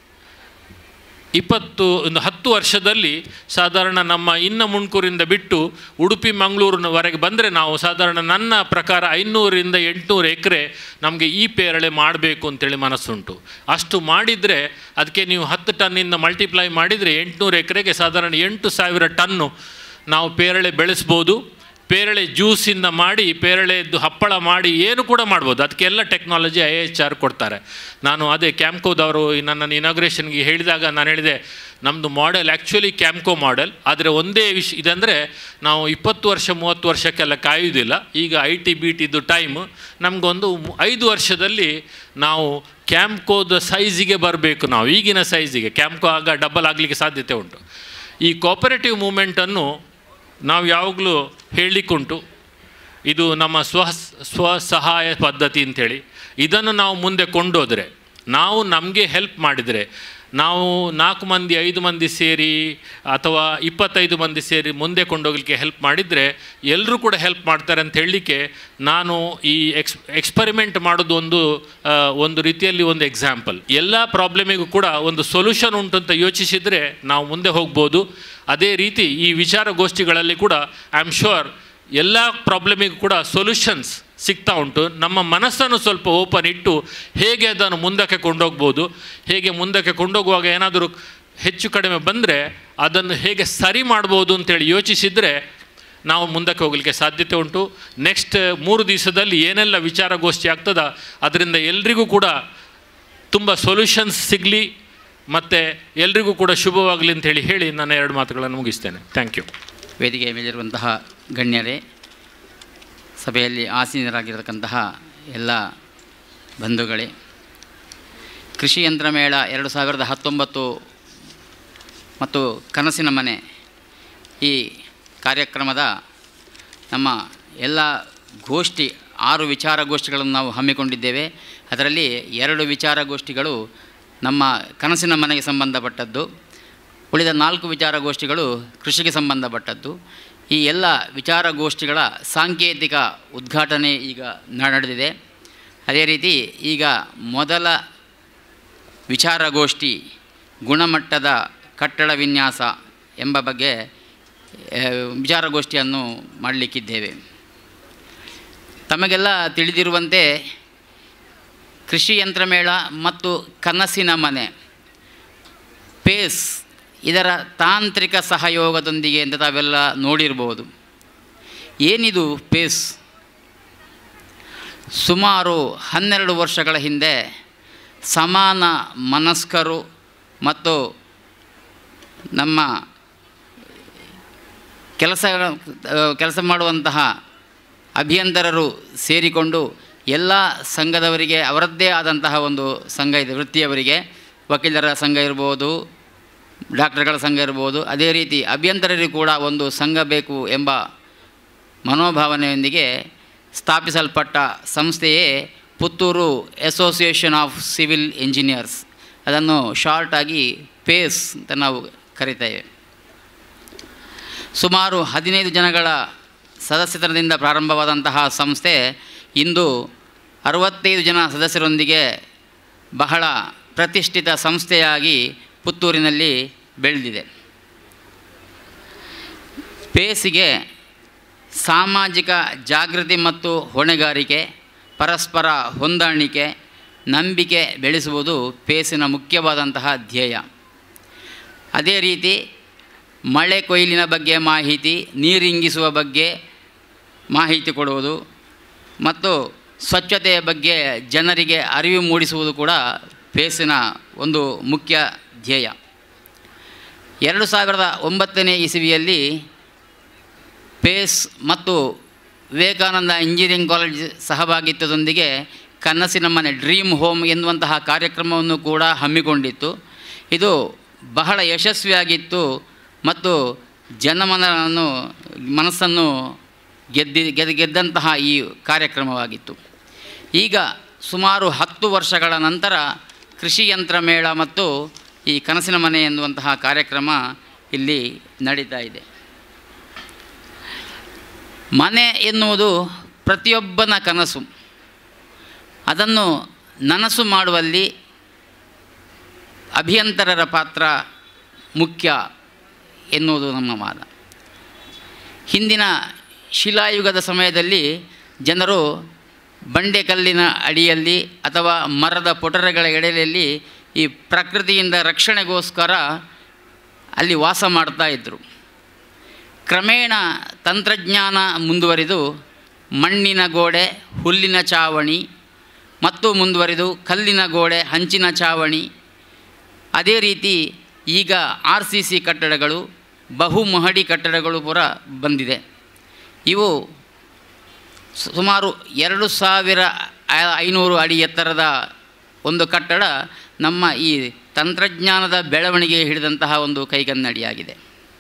ಇಪ್ಪತ್ತು ಒಂದು ಹತ್ತು ವರ್ಷದಲ್ಲಿ ಸಾಧಾರಣ ನಮ್ಮ ಇನ್ನು ಮುಣ್ಕೂರಿಂದ ಬಿಟ್ಟು ಉಡುಪಿ ಮಂಗಳೂರಿನವರೆಗೆ ಬಂದರೆ ನಾವು ಸಾಧಾರಣ ನನ್ನ ಪ್ರಕಾರ ಐನೂರಿಂದ ಎಂಟುನೂರು ಎಕರೆ ನಮಗೆ ಈ ಪೇರಳೆ ಮಾಡಬೇಕು ಅಂತೇಳಿ ಮನಸ್ಸುಂಟು. ಅಷ್ಟು ಮಾಡಿದರೆ ಅದಕ್ಕೆ ನೀವು ಹತ್ತು ಟನ್ನಿಂದ ಮಲ್ಟಿಪ್ಲೈ ಮಾಡಿದರೆ ಎಂಟುನೂರು ಎಕರೆಗೆ ಸಾಧಾರಣ ಎಂಟು ಸಾವಿರ ಟನ್ನು ನಾವು ಪೇರಳೆ ಬೆಳೆಸ್ಬೋದು. ಪೇರಳೆ ಜ್ಯೂಸಿಂದ ಮಾಡಿ ಪೇರಳೆದ್ದು ಹಪ್ಪಳ ಮಾಡಿ ಏನು ಕೂಡ ಮಾಡ್ಬೋದು. ಅದಕ್ಕೆಲ್ಲ ಟೆಕ್ನಾಲಜಿ ಐ ಎಚ್ ಆರ್ ಕೊಡ್ತಾರೆ. ನಾನು ಅದೇ ಕ್ಯಾಂಪ್ಕೋದವರು ನನ್ನನ್ನು ಇನಾಗ್ರೇಷನ್ಗೆ ಹೇಳಿದಾಗ ನಾನು ಹೇಳಿದೆ, ನಮ್ಮದು ಮಾಡೆಲ್ ಆ್ಯಕ್ಚುಲಿ ಕ್ಯಾಂಪ್ಕೋ ಮಾಡೆಲ್, ಆದರೆ ಒಂದೇ ವಿಷ ಇದಂದರೆ ನಾವು ಇಪ್ಪತ್ತು ವರ್ಷ ಮೂವತ್ತು ವರ್ಷಕ್ಕೆಲ್ಲ ಕಾಯುವುದಿಲ್ಲ. ಈಗ ಐ ಟಿ ಬಿ ಟಿದು ಟೈಮು ನಮಗೊಂದು ಐದು ವರ್ಷದಲ್ಲಿ ನಾವು ಕ್ಯಾಂಪ್ಕೋದ ಸೈಜಿಗೆ ಬರಬೇಕು. ನಾವು ಈಗಿನ ಸೈಜಿಗೆ ಕ್ಯಾಂಪ್ಕೋ ಆಗ ಡಬಲ್ ಆಗಲಿಕ್ಕೆ ಸಾಧ್ಯತೆ ಉಂಟು. ಈ ಕೋಪರೇಟಿವ್ ಮೂಮೆಂಟನ್ನು ನಾವು ಯಾವಾಗಲೂ ಹೇಳಲಿಕ್ಕುಂಟು, ಇದು ನಮ್ಮ ಸ್ವ ಸ್ವಸಹಾಯ ಪದ್ಧತಿ ಅಂಥೇಳಿ. ಇದನ್ನು ನಾವು ಮುಂದೆ ಕೊಂಡೋದರೆ, ನಾವು ನಮಗೆ ಹೆಲ್ಪ್ ಮಾಡಿದರೆ, ನಾವು ನಾಲ್ಕು ಮಂದಿ ಐದು ಮಂದಿ ಸೇರಿ ಅಥವಾ ಇಪ್ಪತ್ತೈದು ಮಂದಿ ಸೇರಿ ಮುಂದೆ ಕೊಂಡೋಗಲಿಕ್ಕೆ ಹೆಲ್ಪ್ ಮಾಡಿದರೆ ಎಲ್ಲರೂ ಕೂಡ ಹೆಲ್ಪ್ ಮಾಡ್ತಾರೆ ಅಂತ ಹೇಳಲಿಕ್ಕೆ ನಾನು ಈ ಎಕ್ಸ್ ಎಕ್ಸ್ಪರಿಮೆಂಟ್ ಮಾಡೋದು ಒಂದು ಒಂದು ರೀತಿಯಲ್ಲಿ ಒಂದು ಎಕ್ಸಾಂಪಲ್. ಎಲ್ಲ ಪ್ರಾಬ್ಲಮಿಗೂ ಕೂಡ ಒಂದು ಸೊಲ್ಯೂಷನ್ ಉಂಟು ಅಂತ ಯೋಚಿಸಿದರೆ ನಾವು ಮುಂದೆ ಹೋಗ್ಬೋದು. ಅದೇ ರೀತಿ ಈ ವಿಚಾರಗೋಷ್ಠಿಗಳಲ್ಲಿ ಕೂಡ ಐ ಆಮ್ ಶ್ಯೂರ್ ಎಲ್ಲ ಪ್ರಾಬ್ಲಮಿಗೂ ಕೂಡ ಸೊಲ್ಯೂಷನ್ಸ್ ಸಿಗ್ತಾ ಉಂಟು. ನಮ್ಮ ಮನಸ್ಸನ್ನು ಸ್ವಲ್ಪ ಓಪನ್ ಇಟ್ಟು ಹೇಗೆ ಅದನ್ನು ಮುಂದಕ್ಕೆ ಕೊಂಡೋಗ್ಬೋದು, ಹೇಗೆ ಮುಂದಕ್ಕೆ ಕೊಂಡೋಗುವಾಗ ಏನಾದರೂ ಹೆಚ್ಚು ಕಡಿಮೆ ಬಂದರೆ ಅದನ್ನು ಹೇಗೆ ಸರಿ ಮಾಡ್ಬೋದು ಅಂತೇಳಿ ಯೋಚಿಸಿದರೆ ನಾವು ಮುಂದಕ್ಕೆ ಹೋಗಲಿಕ್ಕೆ ಸಾಧ್ಯತೆ ಉಂಟು. ನೆಕ್ಸ್ಟ್ ಮೂರು ದಿವಸದಲ್ಲಿ ಏನೆಲ್ಲ ವಿಚಾರಗೋಷ್ಠಿ ಆಗ್ತದ ಅದರಿಂದ ಎಲ್ರಿಗೂ ಕೂಡ ತುಂಬ ಸೊಲ್ಯೂಷನ್ಸ್ ಸಿಗಲಿ ಮತ್ತು ಎಲ್ರಿಗೂ ಕೂಡ ಶುಭವಾಗಲಿ ಅಂತೇಳಿ ಹೇಳಿ ನನ್ನ ಎರಡು ಮಾತುಗಳನ್ನು ಮುಗಿಸ್ತೇನೆ. Thank you. ವೇದಿಕೆಯ ಮೇಲಿರುವಂತಹ ಗಣ್ಯರೇ, ಸಭೆಯಲ್ಲಿ ಆಸೀನರಾಗಿರತಕ್ಕಂತಹ ಎಲ್ಲ ಬಂಧುಗಳೇ, ಕೃಷಿ ಯಂತ್ರ ಮೇಳ ಎರಡು ಸಾವಿರದ ಹತ್ತೊಂಬತ್ತು ಮತ್ತು ಕನಸಿನ ಮನೆ ಈ ಕಾರ್ಯಕ್ರಮದ ನಮ್ಮ ಎಲ್ಲ ಗೋಷ್ಠಿ ಆರು ವಿಚಾರಗೋಷ್ಠಿಗಳನ್ನು ನಾವು ಹಮ್ಮಿಕೊಂಡಿದ್ದೇವೆ. ಅದರಲ್ಲಿ ಎರಡು ವಿಚಾರಗೋಷ್ಠಿಗಳು ನಮ್ಮ ಕನಸಿನ ಮನೆಗೆ ಸಂಬಂಧಪಟ್ಟದ್ದು, ಉಳಿದ ನಾಲ್ಕು ವಿಚಾರಗೋಷ್ಠಿಗಳು ಕೃಷಿಗೆ ಸಂಬಂಧಪಟ್ಟದ್ದು. ಈ ಎಲ್ಲ ವಿಚಾರಗೋಷ್ಠಿಗಳ ಸಾಂಕೇತಿಕ ಉದ್ಘಾಟನೆ ಈಗ ನಡೆದಿದೆ. ಅದೇ ರೀತಿ ಈಗ ಮೊದಲ ವಿಚಾರಗೋಷ್ಠಿ ಗುಣಮಟ್ಟದ ಕಟ್ಟಡ ವಿನ್ಯಾಸ ಎಂಬ ಬಗ್ಗೆ ವಿಚಾರಗೋಷ್ಠಿಯನ್ನು ಮಾಡಲಿಕ್ಕಿದ್ದೇವೆ. ತಮಗೆಲ್ಲ ತಿಳಿದಿರುವಂತೆ ಕೃಷಿ ಯಂತ್ರಮೇಳ ಮತ್ತು ಕನಸಿನ ಮನೆ ಪೇಸ್ ಇದರ ತಾಂತ್ರಿಕ ಸಹಯೋಗದೊಂದಿಗೆ ಅಂತ ತಾವೆಲ್ಲ ನೋಡಿರ್ಬೋದು. ಏನಿದು ಪೇಸ್? ಸುಮಾರು ಹನ್ನೆರಡು ವರ್ಷಗಳ ಹಿಂದೆ ಸಮಾನ ಮನಸ್ಕರು ಮತ್ತು ನಮ್ಮ ಕೆಲಸ ಕೆಲಸ ಮಾಡುವಂತಹ ಅಭಿಯಂತರರು ಸೇರಿಕೊಂಡು ಎಲ್ಲ ಸಂಘದವರಿಗೆ ಅವರದ್ದೇ ಆದಂತಹ ಒಂದು ಸಂಘ ಇದೆ. ವೃತ್ತಿಯವರಿಗೆ ವಕೀಲರ ಸಂಘ ಇರ್ಬೋದು, ಡಾಕ್ಟರ್ಗಳ ಸಂಘ ಇರ್ಬೋದು, ಅದೇ ರೀತಿ ಅಭಿಯಂತರರಿಗೂ ಕೂಡ ಒಂದು ಸಂಘ ಬೇಕು ಎಂಬ ಮನೋಭಾವನೆಯೊಂದಿಗೆ ಸ್ಥಾಪಿಸಲ್ಪಟ್ಟ ಸಂಸ್ಥೆಯೇ Puttur association of civil engineers. ಅದನ್ನು ಶಾರ್ಟಾಗಿ ಪೇಸ್ ಅಂತ ನಾವು ಕರಿತೇವೆ. ಸುಮಾರು ಹದಿನೈದು ಜನಗಳ ಸದಸ್ಯತನದಿಂದ ಪ್ರಾರಂಭವಾದಂತಹ ಸಂಸ್ಥೆ ಇಂದು ಅರವತ್ತೈದು ಜನ ಸದಸ್ಯರೊಂದಿಗೆ ಬಹಳ ಪ್ರತಿಷ್ಠಿತ ಸಂಸ್ಥೆಯಾಗಿ ಪುತ್ತೂರಿನಲ್ಲಿ ಬೆಳೆದಿದೆ. ಪೇಸಿಗೆ ಸಾಮಾಜಿಕ ಜಾಗೃತಿ ಮತ್ತು ಹೊಣೆಗಾರಿಕೆ, ಪರಸ್ಪರ ಹೊಂದಾಣಿಕೆ, ನಂಬಿಕೆ ಬೆಳೆಸುವುದು ಪೇಸಿನ ಮುಖ್ಯವಾದಂತಹ ಧ್ಯೇಯ. ಅದೇ ರೀತಿ ಮಳೆ ಕೊಯ್ಲಿನ ಬಗ್ಗೆ ಮಾಹಿತಿ, ನೀರಿಂಗಿಸುವ ಬಗ್ಗೆ ಮಾಹಿತಿ ಕೊಡುವುದು ಮತ್ತು ಸ್ವಚ್ಛತೆಯ ಬಗ್ಗೆ ಜನರಿಗೆ ಅರಿವು ಮೂಡಿಸುವುದು ಕೂಡ ಪೇಸಿನ ಒಂದು ಮುಖ್ಯ ಧ್ಯೇಯ. ಎರಡು ಸಾವಿರದ ಒಂಬತ್ತನೇ ಇಸವಿಯಲ್ಲಿ ಪೇಸ್ ಮತ್ತು ವಿವೇಕಾನಂದ ಇಂಜಿನಿಯರಿಂಗ್ ಕಾಲೇಜ್ ಸಹಭಾಗಿತ್ವದೊಂದಿಗೆ ಕನಸಿನ ಮನೆ ಡ್ರೀಮ್ ಹೋಮ್ ಎನ್ನುವಂತಹ ಕಾರ್ಯಕ್ರಮವನ್ನು ಕೂಡ ಹಮ್ಮಿಕೊಂಡಿತ್ತು. ಇದು ಬಹಳ ಯಶಸ್ವಿಯಾಗಿತ್ತು ಮತ್ತು ಜನಮನವನ್ನು ಮನಸ್ಸನ್ನು ಗೆದ್ದಿ ಗೆದ್ದು ಗೆದ್ದಂತಹ ಈ ಕಾರ್ಯಕ್ರಮವಾಗಿತ್ತು. ಈಗ ಸುಮಾರು ಹತ್ತು ವರ್ಷಗಳ ನಂತರ ಕೃಷಿ ಯಂತ್ರ ಮೇಳ ಮತ್ತು ಈ ಕನಸಿನ ಮನೆ ಎನ್ನುವಂತಹ ಕಾರ್ಯಕ್ರಮ ಇಲ್ಲಿ ನಡೀತಾ ಇದೆ. ಮನೆ ಎನ್ನುವುದು ಪ್ರತಿಯೊಬ್ಬನ ಕನಸು. ಅದನ್ನು ನನಸು ಮಾಡುವಲ್ಲಿ ಅಭಿಯಂತರರ ಪಾತ್ರ ಮುಖ್ಯ ಎನ್ನುವುದು ನಮ್ಮ ವಾದ. ಹಿಂದಿನ ಶಿಲಾಯುಗದ ಸಮಯದಲ್ಲಿ ಜನರು ಬಂಡೆಕಲ್ಲಿನ ಅಡಿಯಲ್ಲಿ ಅಥವಾ ಮರದ ಪೊಟರೆಗಳ ಎಡೆಯಲ್ಲಿ ಈ ಪ್ರಕೃತಿಯಿಂದ ರಕ್ಷಣೆಗೋಸ್ಕರ ಅಲ್ಲಿ ವಾಸ ಮಾಡ್ತಾ ಇದ್ದರು. ಕ್ರಮೇಣ ತಂತ್ರಜ್ಞಾನ ಮುಂದುವರಿದು ಮಣ್ಣಿನ ಗೋಡೆ, ಹುಲ್ಲಿನ ಚಾವಣಿ ಮತ್ತು ಮುಂದುವರಿದು ಕಲ್ಲಿನ ಗೋಡೆ, ಹಂಚಿನ ಚಾವಣಿ, ಅದೇ ರೀತಿ ಈಗ ಆರ್ ಸಿ ಸಿ ಕಟ್ಟಡಗಳು, ಬಹುಮಹಡಿ ಕಟ್ಟಡಗಳು ಪೂರ ಬಂದಿದೆ. ಇವು ಸುಮಾರು ಎರಡು ಸಾವಿರ ಐನೂರು ಅಡಿ ಎತ್ತರದ ಒಂದು ಕಟ್ಟಡ ನಮ್ಮ ಈ ತಂತ್ರಜ್ಞಾನದ ಬೆಳವಣಿಗೆ ಹಿಡಿದಂತಹ ಒಂದು ಕೈಗನ್ನಡಿಯಾಗಿದೆ.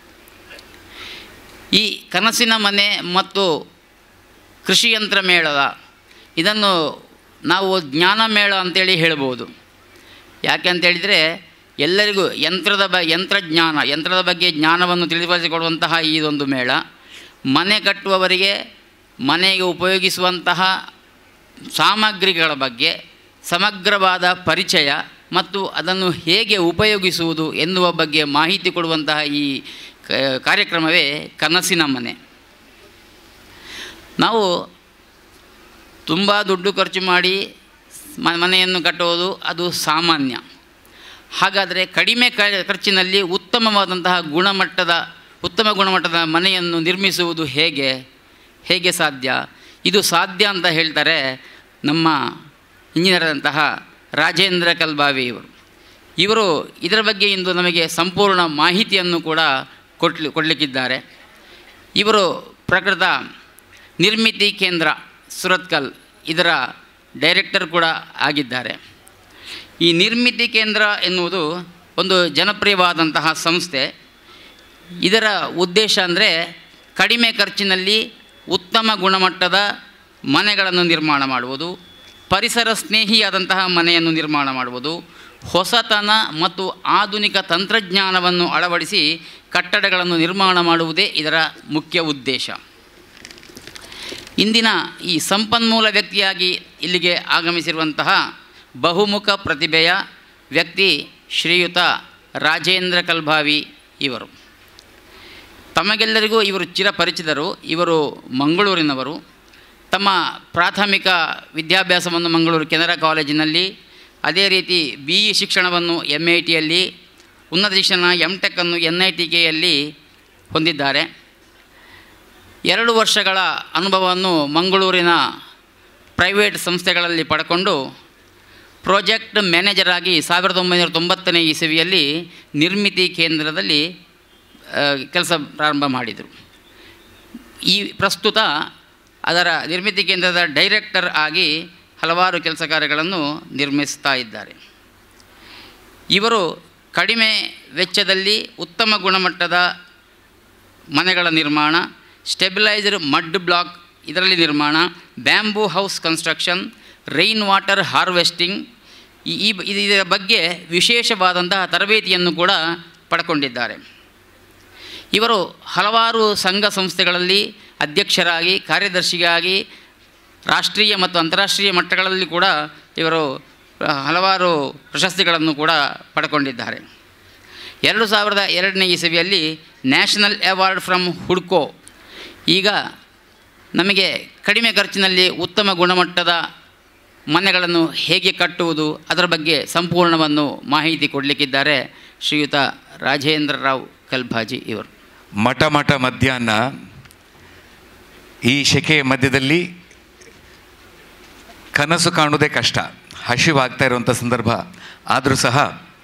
ಈ ಕನಸಿನ ಮನೆ ಮತ್ತು ಕೃಷಿ ಯಂತ್ರ ಮೇಳದ ಇದನ್ನು ನಾವು ಜ್ಞಾನ ಮೇಳ ಅಂತೇಳಿ ಹೇಳ್ಬೋದು. ಯಾಕೆ ಅಂತೇಳಿದರೆ ಎಲ್ಲರಿಗೂ ಯಂತ್ರದ ಬ ಯಂತ್ರಜ್ಞಾನ ಯಂತ್ರದ ಬಗ್ಗೆ ಜ್ಞಾನವನ್ನು ತಿಳಿದುಪಡಿಸಿಕೊಡುವಂತಹ ಇದೊಂದು ಮೇಳ. ಮನೆ ಕಟ್ಟುವವರಿಗೆ ಮನೆಗೆ ಉಪಯೋಗಿಸುವಂತಹ ಸಾಮಗ್ರಿಗಳ ಬಗ್ಗೆ ಸಮಗ್ರವಾದ ಪರಿಚಯ ಮತ್ತು ಅದನ್ನು ಹೇಗೆ ಉಪಯೋಗಿಸುವುದು ಎನ್ನುವ ಬಗ್ಗೆ ಮಾಹಿತಿ ಕೊಡುವಂತಹ ಈ ಕಾರ್ಯಕ್ರಮವೇ ಕನಸಿನ ಮನೆ. ನಾವು ತುಂಬ ದುಡ್ಡು ಖರ್ಚು ಮಾಡಿ ಮನೆಯನ್ನು ಕಟ್ಟುವುದು ಅದು ಸಾಮಾನ್ಯ. ಹಾಗಾದರೆ ಕಡಿಮೆ ಖರ್ಚಿನಲ್ಲಿ ಉತ್ತಮವಾದಂತಹ ಗುಣಮಟ್ಟದ ಉತ್ತಮ ಗುಣಮಟ್ಟದ ಮನೆಯನ್ನು ನಿರ್ಮಿಸುವುದು ಹೇಗೆ ಹೇಗೆ ಸಾಧ್ಯ? ಇದು ಸಾಧ್ಯ ಅಂತ ಹೇಳ್ತಾರೆ ನಮ್ಮ ಇಂಜಿನಿಯರ್ ಆದಂತಹ ರಾಜೇಂದ್ರ ಕಲ್ಬಾವಿ ಇವರು. ಇವರು ಇದರ ಬಗ್ಗೆ ಇಂದು ನಮಗೆ ಸಂಪೂರ್ಣ ಮಾಹಿತಿಯನ್ನು ಕೂಡ ಕೊಡ್ಲಿ ಕೊಡಲಿಕ್ಕಿದ್ದಾರೆ. ಇವರು ಪ್ರಕೃತ ನಿರ್ಮಿತಿ ಕೇಂದ್ರ ಸುರತ್ಕಲ್ ಇದರ ಡೈರೆಕ್ಟರ್ ಕೂಡ ಆಗಿದ್ದಾರೆ. ಈ ನಿರ್ಮಿತಿ ಕೇಂದ್ರ ಎನ್ನುವುದು ಒಂದು ಜನಪ್ರಿಯವಾದಂತಹ ಸಂಸ್ಥೆ. ಇದರ ಉದ್ದೇಶ ಅಂದರೆ ಕಡಿಮೆ ಖರ್ಚಿನಲ್ಲಿ ಉತ್ತಮ ಗುಣಮಟ್ಟದ ಮನೆಗಳನ್ನು ನಿರ್ಮಾಣ ಮಾಡುವುದು, ಪರಿಸರ ಸ್ನೇಹಿಯಾದಂತಹ ಮನೆಯನ್ನು ನಿರ್ಮಾಣ ಮಾಡುವುದು, ಹೊಸತನ ಮತ್ತು ಆಧುನಿಕ ತಂತ್ರಜ್ಞಾನವನ್ನು ಅಳವಡಿಸಿ ಕಟ್ಟಡಗಳನ್ನು ನಿರ್ಮಾಣ ಮಾಡುವುದೇ ಇದರ ಮುಖ್ಯ ಉದ್ದೇಶ. ಇಂದಿನ ಈ ಸಂಪನ್ಮೂಲ ವ್ಯಕ್ತಿಯಾಗಿ ಇಲ್ಲಿಗೆ ಆಗಮಿಸಿರುವಂತಹ ಬಹುಮುಖ ಪ್ರತಿಭೆಯ ವ್ಯಕ್ತಿ ಶ್ರೀಯುತ ರಾಜೇಂದ್ರ ಕಲ್ಬಾವಿ ಇವರು. ತಮಗೆಲ್ಲರಿಗೂ ಇವರು ಚಿರಪರಿಚಿತರು. ಇವರು ಮಂಗಳೂರಿನವರು. ತಮ್ಮ ಪ್ರಾಥಮಿಕ ವಿದ್ಯಾಭ್ಯಾಸವನ್ನು ಮಂಗಳೂರು ಕೆನರಾ ಕಾಲೇಜಿನಲ್ಲಿ, ಅದೇ ರೀತಿ ಬಿ ಇ ಶಿಕ್ಷಣವನ್ನು ಎಮ್ ಐ ಟಿಯಲ್ಲಿ, ಉನ್ನತ ಶಿಕ್ಷಣ ಎಮ್ ಟೆಕ್ಕನ್ನು ಎನ್ ಐ ಟಿ ಕೆಯಲ್ಲಿ ಹೊಂದಿದ್ದಾರೆ. ಎರಡು ವರ್ಷಗಳ ಅನುಭವವನ್ನು ಮಂಗಳೂರಿನ ಪ್ರೈವೇಟ್ ಸಂಸ್ಥೆಗಳಲ್ಲಿ ಪಡ್ಕೊಂಡು ಪ್ರಾಜೆಕ್ಟ್ ಮ್ಯಾನೇಜರ್ ಆಗಿ ಸಾವಿರದ ಒಂಬೈನೂರ ತೊಂಬತ್ತನೇ ಇಸವಿಯಲ್ಲಿ ನಿರ್ಮಿತಿ ಕೇಂದ್ರದಲ್ಲಿ ಕೆಲಸ ಪ್ರಾರಂಭ ಮಾಡಿದರು. ಈ ಪ್ರಸ್ತುತ ಅದರ ನಿರ್ಮಿತಿ ಕೇಂದ್ರದ ಡೈರೆಕ್ಟರ್ ಆಗಿ ಹಲವಾರು ಕೆಲಸ ಕಾರ್ಯಗಳನ್ನು ನಿರ್ಮಿಸ್ತಾ ಇದ್ದಾರೆ. ಇವರು ಕಡಿಮೆ ವೆಚ್ಚದಲ್ಲಿ ಉತ್ತಮ ಗುಣಮಟ್ಟದ ಮನೆಗಳ ನಿರ್ಮಾಣ, ಸ್ಟೆಬಿಲೈಸರ್ ಮಡ್ ಬ್ಲಾಕ್ ಇದರಲ್ಲಿ ನಿರ್ಮಾಣ, bamboo house construction, rain water harvesting, ಈ ಈ ಇದರ ಬಗ್ಗೆ ವಿಶೇಷವಾದಂತಹ ತರಬೇತಿಯನ್ನು ಕೂಡ ಪಡ್ಕೊಂಡಿದ್ದಾರೆ. ಇವರು ಹಲವಾರು ಸಂಘ ಸಂಸ್ಥೆಗಳಲ್ಲಿ ಅಧ್ಯಕ್ಷರಾಗಿ, ಕಾರ್ಯದರ್ಶಿಯಾಗಿ, ರಾಷ್ಟ್ರೀಯ ಮತ್ತು ಅಂತಾರಾಷ್ಟ್ರೀಯ ಮಟ್ಟಗಳಲ್ಲಿ ಕೂಡ ಇವರು ಹಲವಾರು ಪ್ರಶಸ್ತಿಗಳನ್ನು ಕೂಡ ಪಡ್ಕೊಂಡಿದ್ದಾರೆ. ಎರಡು ಸಾವಿರದ ಎರಡನೇ ಇಸವಿಯಲ್ಲಿ ನ್ಯಾಷನಲ್ ಅವಾರ್ಡ್ ಫ್ರಮ್ ಹುಡ್ಕೋ, ಈಗ ನಮಗೆ ಕಡಿಮೆ ಖರ್ಚಿನಲ್ಲಿ ಉತ್ತಮ ಗುಣಮಟ್ಟದ ಮನೆಗಳನ್ನು ಹೇಗೆ ಕಟ್ಟುವುದು ಅದರ ಬಗ್ಗೆ ಸಂಪೂರ್ಣವನ್ನು ಮಾಹಿತಿ ಕೊಡಲಿಕ್ಕಿದ್ದಾರೆ ಶ್ರೀಯುತ ರಾಜೇಂದ್ರ ರಾವ್ ಕಲ್ಬಾಜಿ ಇವರು. ಮಠ ಮಠ ಮಧ್ಯಾಹ್ನ ಈ ಶೆಕೆಯ ಮಧ್ಯದಲ್ಲಿ ಕನಸು ಕಾಣುವುದೇ ಕಷ್ಟ, ಹಸಿವಾಗ್ತಾ ಇರುವಂಥ ಸಂದರ್ಭ. ಆದರೂ ಸಹ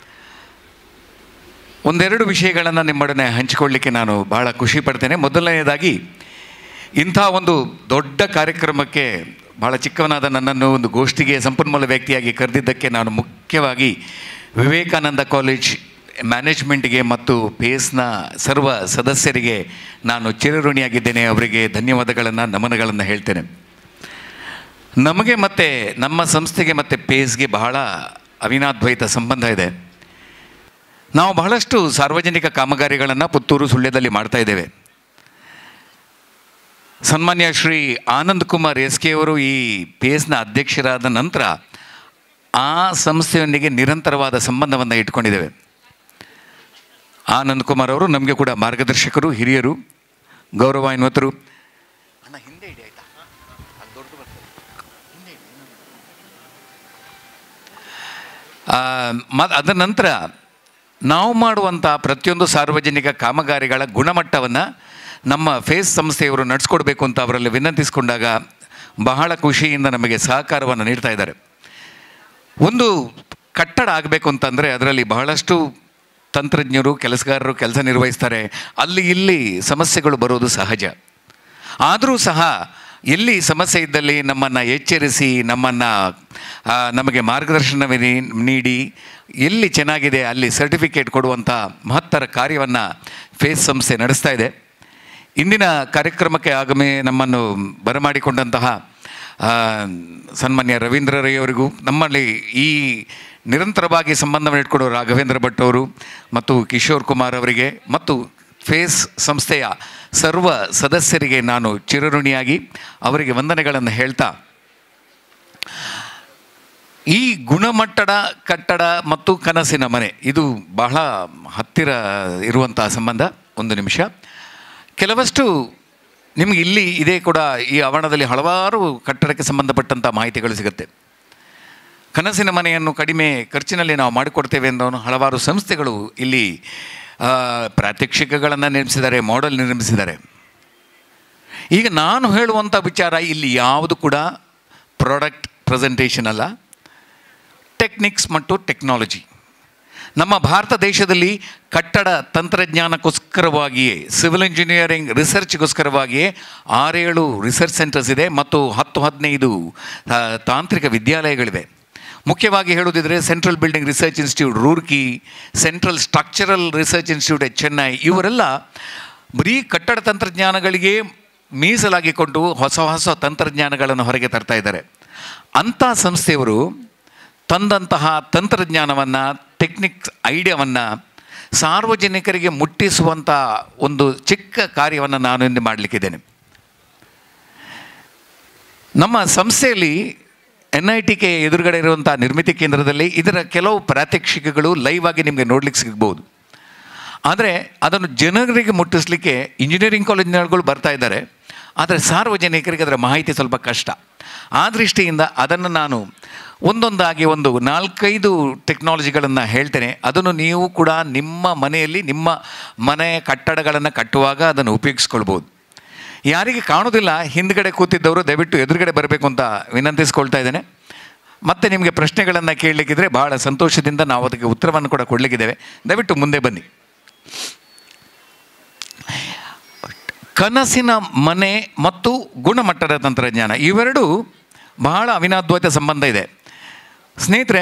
ಒಂದೆರಡು ವಿಷಯಗಳನ್ನು ನಿಮ್ಮೊಡನೆ ಹಂಚಿಕೊಳ್ಳಲಿಕ್ಕೆ ನಾನು ಬಹಳ ಖುಷಿ ಪಡ್ತೇನೆ. ಮೊದಲನೆಯದಾಗಿ, ಇಂಥ ಒಂದು ದೊಡ್ಡ ಕಾರ್ಯಕ್ರಮಕ್ಕೆ ಭಾಳ ಚಿಕ್ಕವನಾದ ನನ್ನನ್ನು ಒಂದು ಗೋಷ್ಠಿಗೆ ಸಂಪನ್ಮೂಲ ವ್ಯಕ್ತಿಯಾಗಿ ಕರೆದಿದ್ದಕ್ಕೆ ನಾನು ಮುಖ್ಯವಾಗಿ ವಿವೇಕಾನಂದ ಕಾಲೇಜ್ ಮ್ಯಾನೇಜ್ಮೆಂಟ್ಗೆ ಮತ್ತು ಪೇಸ್ನ ಸರ್ವ ಸದಸ್ಯರಿಗೆ ನಾನು ಚಿರಋಣಿಯಾಗಿದ್ದೇನೆ. ಅವರಿಗೆ ಧನ್ಯವಾದಗಳನ್ನು, ನಮನಗಳನ್ನು ಹೇಳ್ತೇನೆ. ನಮಗೆ ಮತ್ತು ನಮ್ಮ ಸಂಸ್ಥೆಗೆ ಮತ್ತು ಪೇಸ್ಗೆ ಬಹಳ ಅವಿನಾದ್ವೈತ ಸಂಬಂಧ ಇದೆ. ನಾವು ಬಹಳಷ್ಟು ಸಾರ್ವಜನಿಕ ಕಾಮಗಾರಿಗಳನ್ನು ಪುತ್ತೂರು ಸುಳ್ಯದಲ್ಲಿ ಮಾಡ್ತಾ ಇದ್ದೇವೆ. ಸನ್ಮಾನ್ಯ ಶ್ರೀ ಆನಂದ್ ಕುಮಾರ್ ಎಸ್ ಕೆ ಅವರು ಈ ಪೇಸ್ನ ಅಧ್ಯಕ್ಷರಾದ ನಂತರ ಆ ಸಂಸ್ಥೆಯೊಂದಿಗೆ ನಿರಂತರವಾದ ಸಂಬಂಧವನ್ನು ಇಟ್ಕೊಂಡಿದ್ದೇವೆ. ಆನಂದ್ ಕುಮಾರ್ ಅವರು ನಮಗೆ ಕೂಡ ಮಾರ್ಗದರ್ಶಕರು, ಹಿರಿಯರು, ಗೌರವಾನ್ವಿತರು. ಮ ಅದರ ನಂತರ ನಾವು ಮಾಡುವಂಥ ಪ್ರತಿಯೊಂದು ಸಾರ್ವಜನಿಕ ಕಾಮಗಾರಿಗಳ ಗುಣಮಟ್ಟವನ್ನು ನಮ್ಮ ಫೇಸ್ ಸಂಸ್ಥೆಯವರು ನಡೆಸ್ಕೊಡ್ಬೇಕು ಅಂತ ಅವರಲ್ಲಿ ವಿನಂತಿಸಿಕೊಂಡಾಗ ಬಹಳ ಖುಷಿಯಿಂದ ನಮಗೆ ಸಹಕಾರವನ್ನು ನೀಡ್ತಾ ಇದ್ದಾರೆ. ಒಂದು ಕಟ್ಟಡ ಆಗಬೇಕು ಅಂತಂದರೆ ಅದರಲ್ಲಿ ಬಹಳಷ್ಟು ತಂತ್ರಜ್ಞರು, ಕೆಲಸಗಾರರು ಕೆಲಸ ನಿರ್ವಹಿಸ್ತಾರೆ. ಅಲ್ಲಿ ಇಲ್ಲಿ ಸಮಸ್ಯೆಗಳು ಬರೋದು ಸಹಜ. ಆದರೂ ಸಹ ಎಲ್ಲಿ ಸಮಸ್ಯೆ ಇದ್ದಲ್ಲಿ ನಮ್ಮನ್ನು ಎಚ್ಚರಿಸಿ, ನಮ್ಮನ್ನು ನಮಗೆ ಮಾರ್ಗದರ್ಶನ ನೀಡಿ ಎಲ್ಲಿ ಚೆನ್ನಾಗಿದೆ ಅಲ್ಲಿ ಸರ್ಟಿಫಿಕೇಟ್ ಕೊಡುವಂಥ ಮಹತ್ತರ ಕಾರ್ಯವನ್ನು ಫೇಸ್ ಸಂಸ್ಥೆ ನಡೆಸ್ತಾ ಇದೆ. ಇಂದಿನ ಕಾರ್ಯಕ್ರಮಕ್ಕೆ ಆಗಮೇ ನಮ್ಮನ್ನು ಬರಮಾಡಿಕೊಂಡಂತಹ ಸನ್ಮಾನ್ಯ ರವೀಂದ್ರ ರೈ ಅವರಿಗೂ, ನಮ್ಮಲ್ಲಿ ಈ ನಿರಂತರವಾಗಿ ಸಂಬಂಧವನ್ನು ಇಟ್ಕೊಂಡು ರಾಘವೇಂದ್ರ ಭಟ್ ಅವರು ಮತ್ತು ಕಿಶೋರ್ ಕುಮಾರ್ ಅವರಿಗೆ ಮತ್ತು ಫೇಸ್ ಸಂಸ್ಥೆಯ ಸರ್ವ ಸದಸ್ಯರಿಗೆ ನಾನು ಚಿರಋಣಿಯಾಗಿ ಅವರಿಗೆ ವಂದನೆಗಳನ್ನು ಹೇಳ್ತಾ, ಈ ಗುಣಮಟ್ಟದ ಕಟ್ಟಡ ಮತ್ತು ಕನಸಿನ ಮನೆ ಇದು ಬಹಳ ಹತ್ತಿರ ಇರುವಂಥ ಸಂಬಂಧ. ಒಂದು ನಿಮಿಷ, ಕೆಲವಷ್ಟು ನಿಮಗೆ ಇಲ್ಲಿ ಇದೇ ಕೂಡ ಈ ಆವರಣದಲ್ಲಿ ಹಲವಾರು ಕಟ್ಟಡಕ್ಕೆ ಸಂಬಂಧಪಟ್ಟಂಥ ಮಾಹಿತಿಗಳು ಸಿಗುತ್ತೆ. ಕನಸಿನ ಮನೆಯನ್ನು ಕಡಿಮೆ ಖರ್ಚಿನಲ್ಲಿ ನಾವು ಮಾಡಿಕೊಡ್ತೇವೆ ಅನ್ನೋ ಹಲವಾರು ಸಂಸ್ಥೆಗಳು ಇಲ್ಲಿ ಪ್ರಾತ್ಯಕ್ಷಿಕೆಗಳನ್ನು ನಿರ್ಮಿಸಿದ್ದಾರೆ, ಮಾಡೆಲ್ ನಿರ್ಮಿಸಿದ್ದಾರೆ. ಈಗ ನಾನು ಹೇಳುವಂಥ ವಿಚಾರ ಇಲ್ಲಿ ಯಾವುದು ಕೂಡ ಪ್ರಾಡಕ್ಟ್ ಪ್ರೆಸೆಂಟೇಷನ್ ಅಲ್ಲ, ಟೆಕ್ನಿಕ್ಸ್ ಮತ್ತು ಟೆಕ್ನಾಲಜಿ. ನಮ್ಮ ಭಾರತ ದೇಶದಲ್ಲಿ ಕಟ್ಟಡ ತಂತ್ರಜ್ಞಾನಕ್ಕೋಸ್ಕರವಾಗಿಯೇ, ಸಿವಿಲ್ ಇಂಜಿನಿಯರಿಂಗ್ ರಿಸರ್ಚ್ಗೋಸ್ಕರವಾಗಿಯೇ ಆರೇಳು ರಿಸರ್ಚ್ ಸೆಂಟರ್ಸ್ ಇದೆ ಮತ್ತು ಹತ್ತು ಹದಿನೈದು ತಾಂತ್ರಿಕ ವಿದ್ಯಾಲಯಗಳಿವೆ. ಮುಖ್ಯವಾಗಿ ಹೇಳುವುದಿದ್ರೆ central building research institute Roorkee, central structural research institute Chennai, ಇವರೆಲ್ಲ ಬರೀ ಕಟ್ಟಡ ತಂತ್ರಜ್ಞಾನಗಳಿಗೆ ಮೀಸಲಾಗಿಕೊಂಡು ಹೊಸ ಹೊಸ ತಂತ್ರಜ್ಞಾನಗಳನ್ನು ಹೊರಗೆ ತರ್ತಾ ಇದ್ದಾರೆ. ಅಂಥ ಸಂಸ್ಥೆಯವರು ತಂದಂತಹ ತಂತ್ರಜ್ಞಾನವನ್ನು, ಟೆಕ್ನಿಕ್ಸ್ ಐಡಿಯಾವನ್ನು ಸಾರ್ವಜನಿಕರಿಗೆ ಮುಟ್ಟಿಸುವಂಥ ಒಂದು ಚಿಕ್ಕ ಕಾರ್ಯವನ್ನು ನಾನು ಇಂದು ಮಾಡಲಿಕ್ಕಿದ್ದೇನೆ. ನಮ್ಮ ಸಂಸ್ಥೆಯಲ್ಲಿ ಎನ್ ಐ ಟಿ ಕೆ ಎದುರುಗಡೆ ಇರುವಂಥ ನಿರ್ಮಿತಿ ಕೇಂದ್ರದಲ್ಲಿ ಇದರ ಕೆಲವು ಪ್ರಾತ್ಯಕ್ಷಿಕೆಗಳು ಲೈವ್ ಆಗಿ ನಿಮಗೆ ನೋಡ್ಲಿಕ್ಕೆ ಸಿಗ್ಬೋದು. ಆದರೆ ಅದನ್ನು ಜನರಿಗೆ ಮುಟ್ಟಿಸ್ಲಿಕ್ಕೆ ಇಂಜಿನಿಯರಿಂಗ್ ಕಾಲೇಜಿನಗಳು ಬರ್ತಾ ಇದ್ದಾರೆ, ಆದರೆ ಸಾರ್ವಜನಿಕರಿಗೆ ಅದರ ಮಾಹಿತಿ ಸ್ವಲ್ಪ ಕಷ್ಟ. ಆ ದೃಷ್ಟಿಯಿಂದ ಅದನ್ನು ನಾನು ಒಂದೊಂದಾಗಿ ಒಂದು ನಾಲ್ಕೈದು ಟೆಕ್ನಾಲಜಿಗಳನ್ನು ಹೇಳ್ತೇನೆ. ಅದನ್ನು ನೀವು ಕೂಡ ನಿಮ್ಮ ಮನೆಯಲ್ಲಿ ನಿಮ್ಮ ಮನೆಯ ಕಟ್ಟಡಗಳನ್ನು ಕಟ್ಟುವಾಗ ಅದನ್ನು ಉಪಯೋಗಿಸ್ಕೊಳ್ಬೋದು. ಯಾರಿಗೆ ಕಾಣೋದಿಲ್ಲ ಹಿಂದ್ಗಡೆ ಕೂತಿದ್ದವರು ದಯವಿಟ್ಟು ಎದುರುಗಡೆ ಬರಬೇಕು ಅಂತ ವಿನಂತಿಸ್ಕೊಳ್ತಾ ಇದ್ದೇನೆ. ಮತ್ತು ನಿಮಗೆ ಪ್ರಶ್ನೆಗಳನ್ನು ಕೇಳಲಿಕ್ಕಿದ್ರೆ ಭಾಳ ಸಂತೋಷದಿಂದ ನಾವು ಅದಕ್ಕೆ ಉತ್ತರವನ್ನು ಕೂಡ ಕೊಡಲಿಕ್ಕಿದ್ದೇವೆ. ದಯವಿಟ್ಟು ಮುಂದೆ ಬನ್ನಿ. ಕನಸಿನ ಮನೆ ಮತ್ತು ಗುಣಮಟ್ಟದ ತಂತ್ರಜ್ಞಾನ ಇವೆರಡೂ ಬಹಳ ಅವಿನಾದ್ವೈತ ಸಂಬಂಧ ಇದೆ. ಸ್ನೇಹಿತರೆ,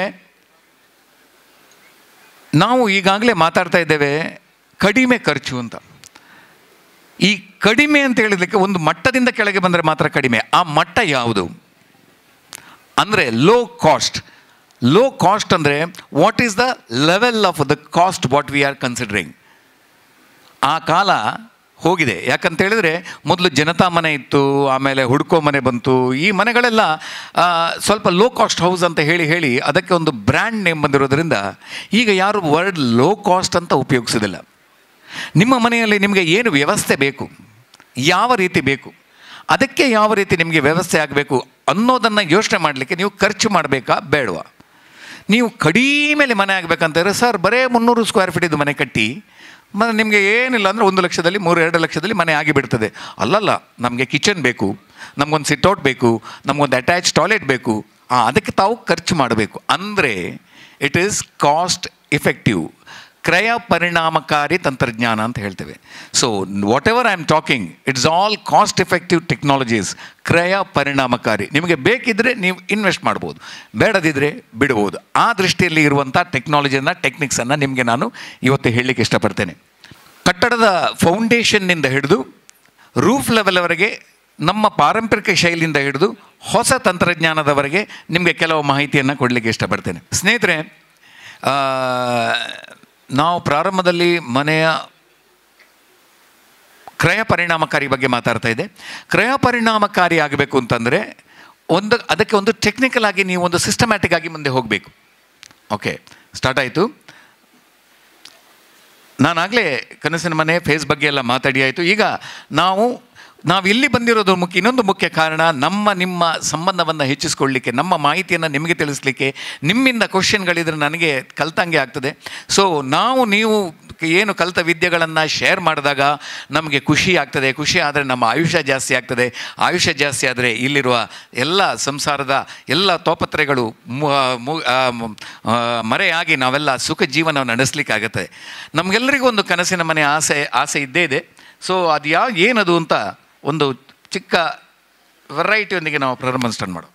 ನಾವು ಈಗಾಗಲೇ ಮಾತಾಡ್ತಾ ಇದ್ದೇವೆ ಕಡಿಮೆ ಖರ್ಚು ಅಂತ. ಈ ಕಡಿಮೆ ಅಂತ ಹೇಳಿದಕ್ಕೆ ಒಂದು ಮಟ್ಟದಿಂದ ಕೆಳಗೆ ಬಂದರೆ ಮಾತ್ರ ಕಡಿಮೆ. ಆ ಮಟ್ಟ ಯಾವುದು ಅಂದರೆ ಲೋ ಕಾಸ್ಟ್. ಲೋ ಕಾಸ್ಟ್ ಅಂದರೆ what is the level of the cost what we are considering. ಆ ಕಾಲ ಹೋಗಿದೆ. ಯಾಕಂತ ಹೇಳಿದರೆ ಮೊದಲು ಜನತಾ ಮನೆ ಇತ್ತು, ಆಮೇಲೆ ಹುಡ್ಕೋ ಮನೆ ಬಂತು. ಈ ಮನೆಗಳೆಲ್ಲ ಸ್ವಲ್ಪ ಲೋ ಕಾಸ್ಟ್ ಹೌಸ್ ಅಂತ ಹೇಳಿ ಹೇಳಿ ಅದಕ್ಕೆ ಒಂದು ಬ್ರ್ಯಾಂಡ್ ನೇಮ್ ಬಂದಿರೋದ್ರಿಂದ ಈಗ ಯಾರು ವರ್ಡ್ ಲೋ ಕಾಸ್ಟ್ ಅಂತ ಉಪಯೋಗಿಸೋದಿಲ್ಲ. ನಿಮ್ಮ ಮನೆಯಲ್ಲಿ ನಿಮಗೆ ಏನು ವ್ಯವಸ್ಥೆ ಬೇಕು, ಯಾವ ರೀತಿ ಬೇಕು, ಅದಕ್ಕೆ ಯಾವ ರೀತಿ ನಿಮಗೆ ವ್ಯವಸ್ಥೆ ಆಗಬೇಕು ಅನ್ನೋದನ್ನು ಯೋಚನೆ ಮಾಡಲಿಕ್ಕೆ ನೀವು ಖರ್ಚು ಮಾಡಬೇಕಾ ಬೇಡವಾ? ನೀವು ಕಡಿಮೆಲೆ ಮನೆ ಆಗಬೇಕಂತಂದರೆ ಸರ್ ಬರೇ ಮುನ್ನೂರು ಸ್ಕ್ವೇರ್ ಫೀಟ್ ಇದು ಮನೆ ಕಟ್ಟಿ ಮತ್ತು ನಿಮಗೆ ಏನಿಲ್ಲ ಅಂದರೆ ಒಂದು ಲಕ್ಷದಲ್ಲಿ ಮೂರು ಎರಡು ಲಕ್ಷದಲ್ಲಿ ಮನೆ ಆಗಿಬಿಡ್ತದೆ. ಅಲ್ಲಲ್ಲ, ನಮಗೆ ಕಿಚನ್ ಬೇಕು, ನಮಗೊಂದು ಸಿಟ್ಔಟ್ ಬೇಕು, ನಮಗೊಂದು ಅಟ್ಯಾಚ್ ಟಾಯ್ಲೆಟ್ ಬೇಕು. ಹಾಂ, ಅದಕ್ಕೆ ತಾವು ಖರ್ಚು ಮಾಡಬೇಕು. ಅಂದರೆ ಇಟ್ ಈಸ್ ಕಾಸ್ಟ್ ಇಫೆಕ್ಟಿವ್, ಕ್ರಯ ಪರಿಣಾಮಕಾರಿ ತಂತ್ರಜ್ಞಾನ ಅಂತ ಹೇಳ್ತೇವೆ. So whatever I am talking it's all cost effective technologies, ಕ್ರಯ ಪರಿಣಾಮಕಾರಿ. ನಿಮಗೆ ಬೇಕಿದ್ದರೆ ನೀವು ಇನ್ವೆಸ್ಟ್ ಮಾಡ್ಬೋದು, ಬೇಡದಿದ್ದರೆ ಬಿಡ್ಬೋದು. ಆ ದೃಷ್ಟಿಯಲ್ಲಿ ಇರುವಂಥ ಟೆಕ್ನಾಲಜಿಯನ್ನು, ಟೆಕ್ನಿಕ್ಸನ್ನು ನಿಮಗೆ ನಾನು ಇವತ್ತು ಹೇಳಲಿಕ್ಕೆ ಇಷ್ಟಪಡ್ತೇನೆ. ಕಟ್ಟಡದ ಫೌಂಡೇಶನ್ನಿಂದ ಹಿಡಿದು ರೂಫ್ ಲೆವೆಲ್ವರೆಗೆ, ನಮ್ಮ ಪಾರಂಪರಿಕ ಶೈಲಿಯಿಂದ ಹಿಡಿದು ಹೊಸ ತಂತ್ರಜ್ಞಾನದವರೆಗೆ ನಿಮಗೆ ಕೆಲವು ಮಾಹಿತಿಯನ್ನು ಕೊಡಲಿಕ್ಕೆ ಇಷ್ಟಪಡ್ತೇನೆ. ಸ್ನೇಹಿತರೆ, ನಾವು ಪ್ರಾರಂಭದಲ್ಲಿ ಮನೆಯ ಕ್ರಯ ಪರಿಣಾಮಕಾರಿ ಬಗ್ಗೆ ಮಾತಾಡ್ತಾ ಇದ್ದೆ. ಕ್ರಯ ಪರಿಣಾಮಕಾರಿ ಆಗಬೇಕು ಅಂತಂದರೆ ಒಂದು ಅದಕ್ಕೆ ಒಂದು ಟೆಕ್ನಿಕಲ್ ಆಗಿ ನೀವು ಒಂದು ಸಿಸ್ಟಮ್ಯಾಟಿಕ್ ಆಗಿ ಮುಂದೆ ಹೋಗಬೇಕು. ಓಕೆ, ಸ್ಟಾರ್ಟ್ ಆಯಿತು. ನಾನಾಗಲೇ ಕನಸಿನ ಮನೆ ಫೇಸ್ ಬಗ್ಗೆ ಎಲ್ಲ ಮಾತಾಡಿ ಆಯಿತು. ಈಗ ನಾವು ನಾವು ಇಲ್ಲಿ ಬಂದಿರೋದು ಮುಖ್ಯ, ಇನ್ನೊಂದು ಮುಖ್ಯ ಕಾರಣ ನಮ್ಮ ನಿಮ್ಮ ಸಂಬಂಧವನ್ನು ಹೆಚ್ಚಿಸ್ಕೊಳ್ಳಿಕ್ಕೆ, ನಮ್ಮ ಮಾಹಿತಿಯನ್ನು ನಿಮಗೆ ತಿಳಿಸ್ಲಿಕ್ಕೆ. ನಿಮ್ಮಿಂದ ಕ್ವಶನ್ಗಳಿದ್ರೆ ನನಗೆ ಕಲ್ತಂಗೆ ಆಗ್ತದೆ. ಸೊ ನಾವು ನೀವು ಏನು ಕಲಿತ ವಿದ್ಯೆಗಳನ್ನು ಶೇರ್ ಮಾಡಿದಾಗ ನಮಗೆ ಖುಷಿ ಆಗ್ತದೆ. ಖುಷಿ ಆದರೆ ನಮ್ಮ ಆಯುಷ್ಯ ಜಾಸ್ತಿ ಆಗ್ತದೆ. ಆಯುಷ್ಯ ಜಾಸ್ತಿ ಆದರೆ ಇಲ್ಲಿರುವ ಎಲ್ಲ ಸಂಸಾರದ ಎಲ್ಲ ತಾಪತ್ರಯಗಳು ಮರೆಯಾಗಿ ನಾವೆಲ್ಲ ಸುಖ ಜೀವನವನ್ನು ನಡೆಸಲಿಕ್ಕಾಗತ್ತೆ. ನಮಗೆಲ್ಲರಿಗೂ ಒಂದು ಕನಸಿನ ಮನೆ ಆಸೆ ಆಸೆ ಇದ್ದೇ ಇದೆ. ಸೊ ಅದು ಯಾವ ಏನದು ಅಂತ ಒಂದು ಚಿಕ್ಕ ವೆರೈಟಿಯೊಂದಿಗೆ ನಾವು ಪ್ರಾರಂಭ ಸ್ಟಾರ್ಟ್ ಮಾಡೋಣ.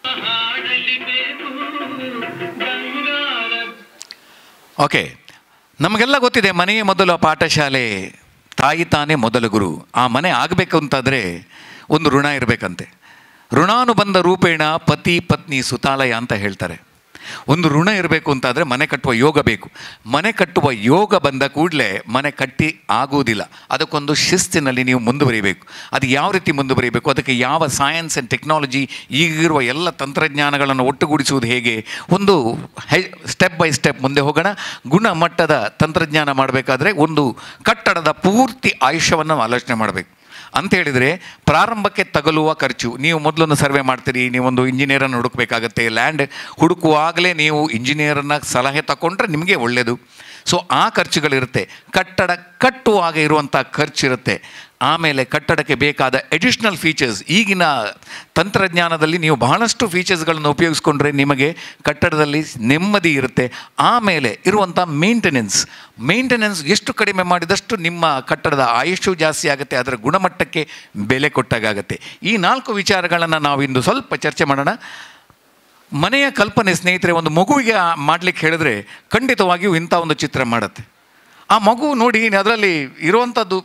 ಓಕೆ, ನಮಗೆಲ್ಲ ಗೊತ್ತಿದೆ ಮನೆಯೇ ಮೊದಲ ಪಾಠಶಾಲೆ, ತಾಯಿ ತಾನೇ ಮೊದಲ ಗುರು. ಆ ಮನೆ ಆಗಬೇಕು ಅಂತಾದರೆ ಒಂದು ಋಣ ಇರಬೇಕಂತೆ. ಋಣಾನುಬಂಧ ರೂಪೇಣ ಪತಿ ಪತ್ನಿ ಸುತಾಲಯ ಅಂತ ಹೇಳ್ತಾರೆ. ಒಂದು ಋಣ ಇರಬೇಕು ಅಂತಾದರೆ ಮನೆ ಕಟ್ಟುವ ಯೋಗ ಬೇಕು. ಮನೆ ಕಟ್ಟುವ ಯೋಗ ಬಂದ ಕೂಡಲೇ ಮನೆ ಕಟ್ಟಿ ಆಗುವುದಿಲ್ಲ. ಅದಕ್ಕೊಂದು ಶಿಸ್ತಿನಲ್ಲಿ ನೀವು ಮುಂದುವರಿಬೇಕು. ಅದು ಯಾವ ರೀತಿ ಮುಂದುವರಿಬೇಕು, ಅದಕ್ಕೆ ಯಾವ ಸೈನ್ಸ್ ಆ್ಯಂಡ್ ಟೆಕ್ನಾಲಜಿ, ಈಗಿರುವ ಎಲ್ಲ ತಂತ್ರಜ್ಞಾನಗಳನ್ನು ಒಟ್ಟುಗೂಡಿಸುವುದು ಹೇಗೆ, ಒಂದು ಹೈ ಸ್ಟೆಪ್ ಬೈ ಸ್ಟೆಪ್ ಮುಂದೆ ಹೋಗೋಣ. ಗುಣಮಟ್ಟದ ತಂತ್ರಜ್ಞಾನ ಮಾಡಬೇಕಾದ್ರೆ ಒಂದು ಕಟ್ಟಡದ ಪೂರ್ತಿ ಆಯುಷ್ಯವನ್ನು ಆಲೋಚನೆ ಮಾಡಬೇಕು. ಅಂಥೇಳಿದರೆ ಪ್ರಾರಂಭಕ್ಕೆ ತಗಲುವ ಖರ್ಚು, ನೀವು ಮೊದಲೊಂದು ಸರ್ವೆ ಮಾಡ್ತೀರಿ, ನೀವೊಂದು ಇಂಜಿನಿಯರನ್ನು ಹುಡುಕಬೇಕಾಗತ್ತೆ. ಲ್ಯಾಂಡ್ ಹುಡುಕುವಾಗಲೇ ನೀವು ಇಂಜಿನಿಯರನ್ನು ಸಲಹೆ ತಗೊಂಡ್ರೆ ನಿಮಗೆ ಒಳ್ಳೆಯದು. ಸೊ ಆ ಖರ್ಚುಗಳಿರುತ್ತೆ. ಕಟ್ಟಡ ಕಟ್ಟುವಾಗ ಇರುವಂಥ ಖರ್ಚಿರುತ್ತೆ. ಆಮೇಲೆ ಕಟ್ಟಡಕ್ಕೆ ಬೇಕಾದ ಎಡಿಷ್ನಲ್ ಫೀಚರ್ಸ್, ಈಗಿನ ತಂತ್ರಜ್ಞಾನದಲ್ಲಿ ನೀವು ಬಹಳಷ್ಟು ಫೀಚರ್ಸ್ಗಳನ್ನು ಉಪಯೋಗಿಸ್ಕೊಂಡ್ರೆ ನಿಮಗೆ ಕಟ್ಟಡದಲ್ಲಿ ನೆಮ್ಮದಿ ಇರುತ್ತೆ. ಆಮೇಲೆ ಇರುವಂಥ ಮೇಂಟೆನೆನ್ಸ್ ಮೇಂಟೆನೆನ್ಸ್ ಎಷ್ಟು ಕಡಿಮೆ ಮಾಡಿದಷ್ಟು ನಿಮ್ಮ ಕಟ್ಟಡದ ಆಯುಷ್ಯು ಜಾಸ್ತಿ ಆಗುತ್ತೆ, ಅದರ ಗುಣಮಟ್ಟಕ್ಕೆ ಬೆಲೆ ಕೊಟ್ಟಾಗುತ್ತೆ. ಈ ನಾಲ್ಕು ವಿಚಾರಗಳನ್ನು ನಾವು ಇಂದು ಸ್ವಲ್ಪ ಚರ್ಚೆ ಮಾಡೋಣ. ಮನೆಯ ಕಲ್ಪನೆ ಸ್ನೇಹಿತರೆ, ಒಂದು ಮಗುವಿಗೆ ಮಾಡಲಿಕ್ಕೆ ಹೇಳಿದ್ರೆ ಖಂಡಿತವಾಗಿಯೂ ಇಂಥ ಒಂದು ಚಿತ್ರ ಮಾಡುತ್ತೆ. ಆ ಮಗು ನೋಡಿ, ಅದರಲ್ಲಿ ಇರುವಂಥದ್ದು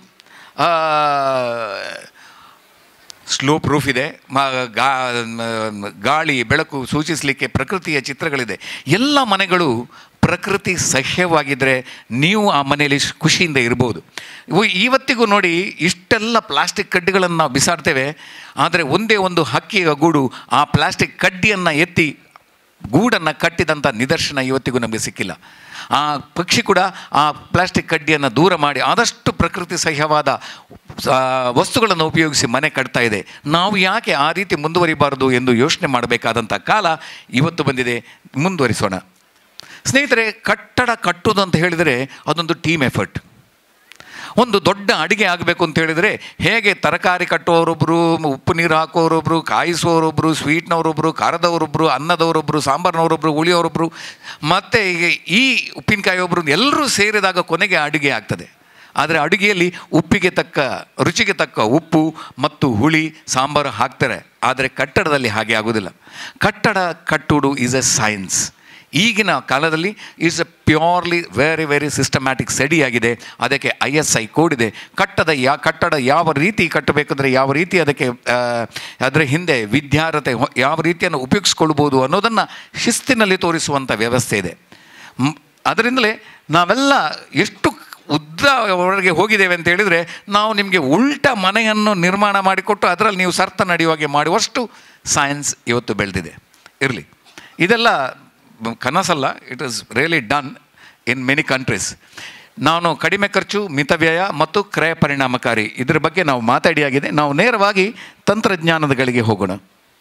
ಸ್ಲೋ ಪ್ರೂಫ್ ಇದೆ, ಗಾಳಿ ಬೆಳಕು ಸೂಚಿಸಲಿಕ್ಕೆ ಪ್ರಕೃತಿಯ ಚಿತ್ರಗಳಿದೆ. ಎಲ್ಲ ಮನೆಗಳು ಪ್ರಕೃತಿ ಸಹ್ಯವಾಗಿದ್ದರೆ ನೀವು ಆ ಮನೆಯಲ್ಲಿ ಖುಷಿಯಿಂದ ಇರ್ಬೋದು. ಇವತ್ತಿಗೂ ನೋಡಿ, ಇಷ್ಟೆಲ್ಲ ಪ್ಲಾಸ್ಟಿಕ್ ಕಡ್ಡಿಗಳನ್ನು ನಾವು ಬಿಸಾಡ್ತೇವೆ, ಆದರೆ ಒಂದೇ ಒಂದು ಹಕ್ಕಿಯ ಗೂಡು ಆ ಪ್ಲಾಸ್ಟಿಕ್ ಕಡ್ಡಿಯನ್ನು ಎತ್ತಿ ಗೂಡನ್ನು ಕಟ್ಟಿದಂಥ ನಿದರ್ಶನ ಇವತ್ತಿಗೂ ನಮಗೆ ಸಿಕ್ಕಿಲ್ಲ. ಆ ಪಕ್ಷಿ ಕೂಡ ಆ ಪ್ಲಾಸ್ಟಿಕ್ ಕಡ್ಡಿಯನ್ನು ದೂರ ಮಾಡಿ ಆದಷ್ಟು ಪ್ರಕೃತಿ ಸಹ್ಯವಾದ ವಸ್ತುಗಳನ್ನು ಉಪಯೋಗಿಸಿ ಮನೆ ಕಟ್ತಾ ಇದೆ. ನಾವು ಯಾಕೆ ಆ ರೀತಿ ಮುಂದುವರಿಬಾರದು ಎಂದು ಯೋಚನೆ ಮಾಡಬೇಕಾದಂಥ ಕಾಲ ಇವತ್ತು ಬಂದಿದೆ. ಮುಂದುವರಿಸೋಣ ಸ್ನೇಹಿತರೆ. ಕಟ್ಟಡ ಕಟ್ಟುವುದು ಅಂತ ಹೇಳಿದರೆ ಅದೊಂದು ಟೀಮ್ ಎಫರ್ಟ್. ಒಂದು ದೊಡ್ಡ ಅಡುಗೆ ಆಗಬೇಕು ಅಂತ ಹೇಳಿದರೆ ಹೇಗೆ ತರಕಾರಿ ಕಟ್ಟುವವರೊಬ್ಬರು, ಉಪ್ಪು ನೀರು ಹಾಕೋರೊಬ್ಬರು, ಕಾಯಿಸುವವರೊಬ್ಬರು, ಸ್ವೀಟ್ನವರೊಬ್ಬರು, ಖಾರದವರೊಬ್ಬರು, ಅನ್ನದವರೊಬ್ಬರು, ಸಾಂಬಾರಿನವರೊಬ್ಬರು, ಹುಳಿಯವರೊಬ್ಬರು, ಮತ್ತು ಈಗ ಈ ಉಪ್ಪಿನಕಾಯಿ ಒಬ್ಬರು, ಎಲ್ಲರೂ ಸೇರಿದಾಗ ಕೊನೆಗೆ ಅಡುಗೆ ಆಗ್ತದೆ. ಆದರೆ ಅಡುಗೆಯಲ್ಲಿ ಉಪ್ಪಿಗೆ ತಕ್ಕ ರುಚಿಗೆ ತಕ್ಕ ಉಪ್ಪು ಮತ್ತು ಹುಳಿ ಸಾಂಬಾರು ಹಾಕ್ತಾರೆ. ಆದರೆ ಕಟ್ಟಡದಲ್ಲಿ ಹಾಗೆ ಆಗೋದಿಲ್ಲ. ಕಟ್ಟಡ ಕಟ್ಟುವುದು ಈಸ್ ಎ ಸೈನ್ಸ್. ಈಗಿನ ಕಾಲದಲ್ಲಿ is a purely very very systematic study ಆಗಿದೆ. ಅದಕ್ಕೆ ಐ ಎಸ್ ಐ ಕೋಡ್ ಇದೆ. ಕಟ್ಟದ ಯಾ ಕಟ್ಟಡ ಯಾವ ರೀತಿ ಕಟ್ಟಬೇಕಂದ್ರೆ ಯಾವ ರೀತಿ ಅದಕ್ಕೆ ಅದರ ಹಿಂದೆ ವಿದ್ಯಾರ್ಹತೆ ಯಾವ ರೀತಿಯನ್ನು ಉಪಯೋಗಿಸ್ಕೊಳ್ಬೋದು ಅನ್ನೋದನ್ನು ಶಿಸ್ತಿನಲ್ಲಿ ತೋರಿಸುವಂಥ ವ್ಯವಸ್ಥೆ ಇದೆ. ಅದರಿಂದಲೇ ನಾವೆಲ್ಲ ಎಷ್ಟು ಉದ್ದ ಒಳಗೆ ಹೋಗಿದ್ದೇವೆ ಅಂತ ಹೇಳಿದರೆ, ನಾವು ನಿಮಗೆ ಉಲ್ಟ ಮನೆಯನ್ನು ನಿರ್ಮಾಣ ಮಾಡಿಕೊಟ್ಟು ಅದರಲ್ಲಿ ನೀವು ಸರ್ತ ನಡೆಯುವಾಗೆ ಮಾಡುವಷ್ಟು ಸೈನ್ಸ್ ಇವತ್ತು ಬೆಳೆದಿದೆ. ಇರಲಿ, ಇದೆಲ್ಲ ಕನಸಲ್ಲ, it is really done in many countries. ನಾನು ಕಡಿಮೆ ಖರ್ಚು, ಮಿತವ್ಯಯ ಮತ್ತು ಕ್ರಯ ಪರಿಣಾಮಕಾರಿ ಇದರ ಬಗ್ಗೆ ನಾವು ಮಾತಾಡಿಯಾಗಿದೆ. ನಾವು ನೇರವಾಗಿ ತಂತ್ರಜ್ಞಾನದಗಳಿಗೆ ಹೋಗೋಣ.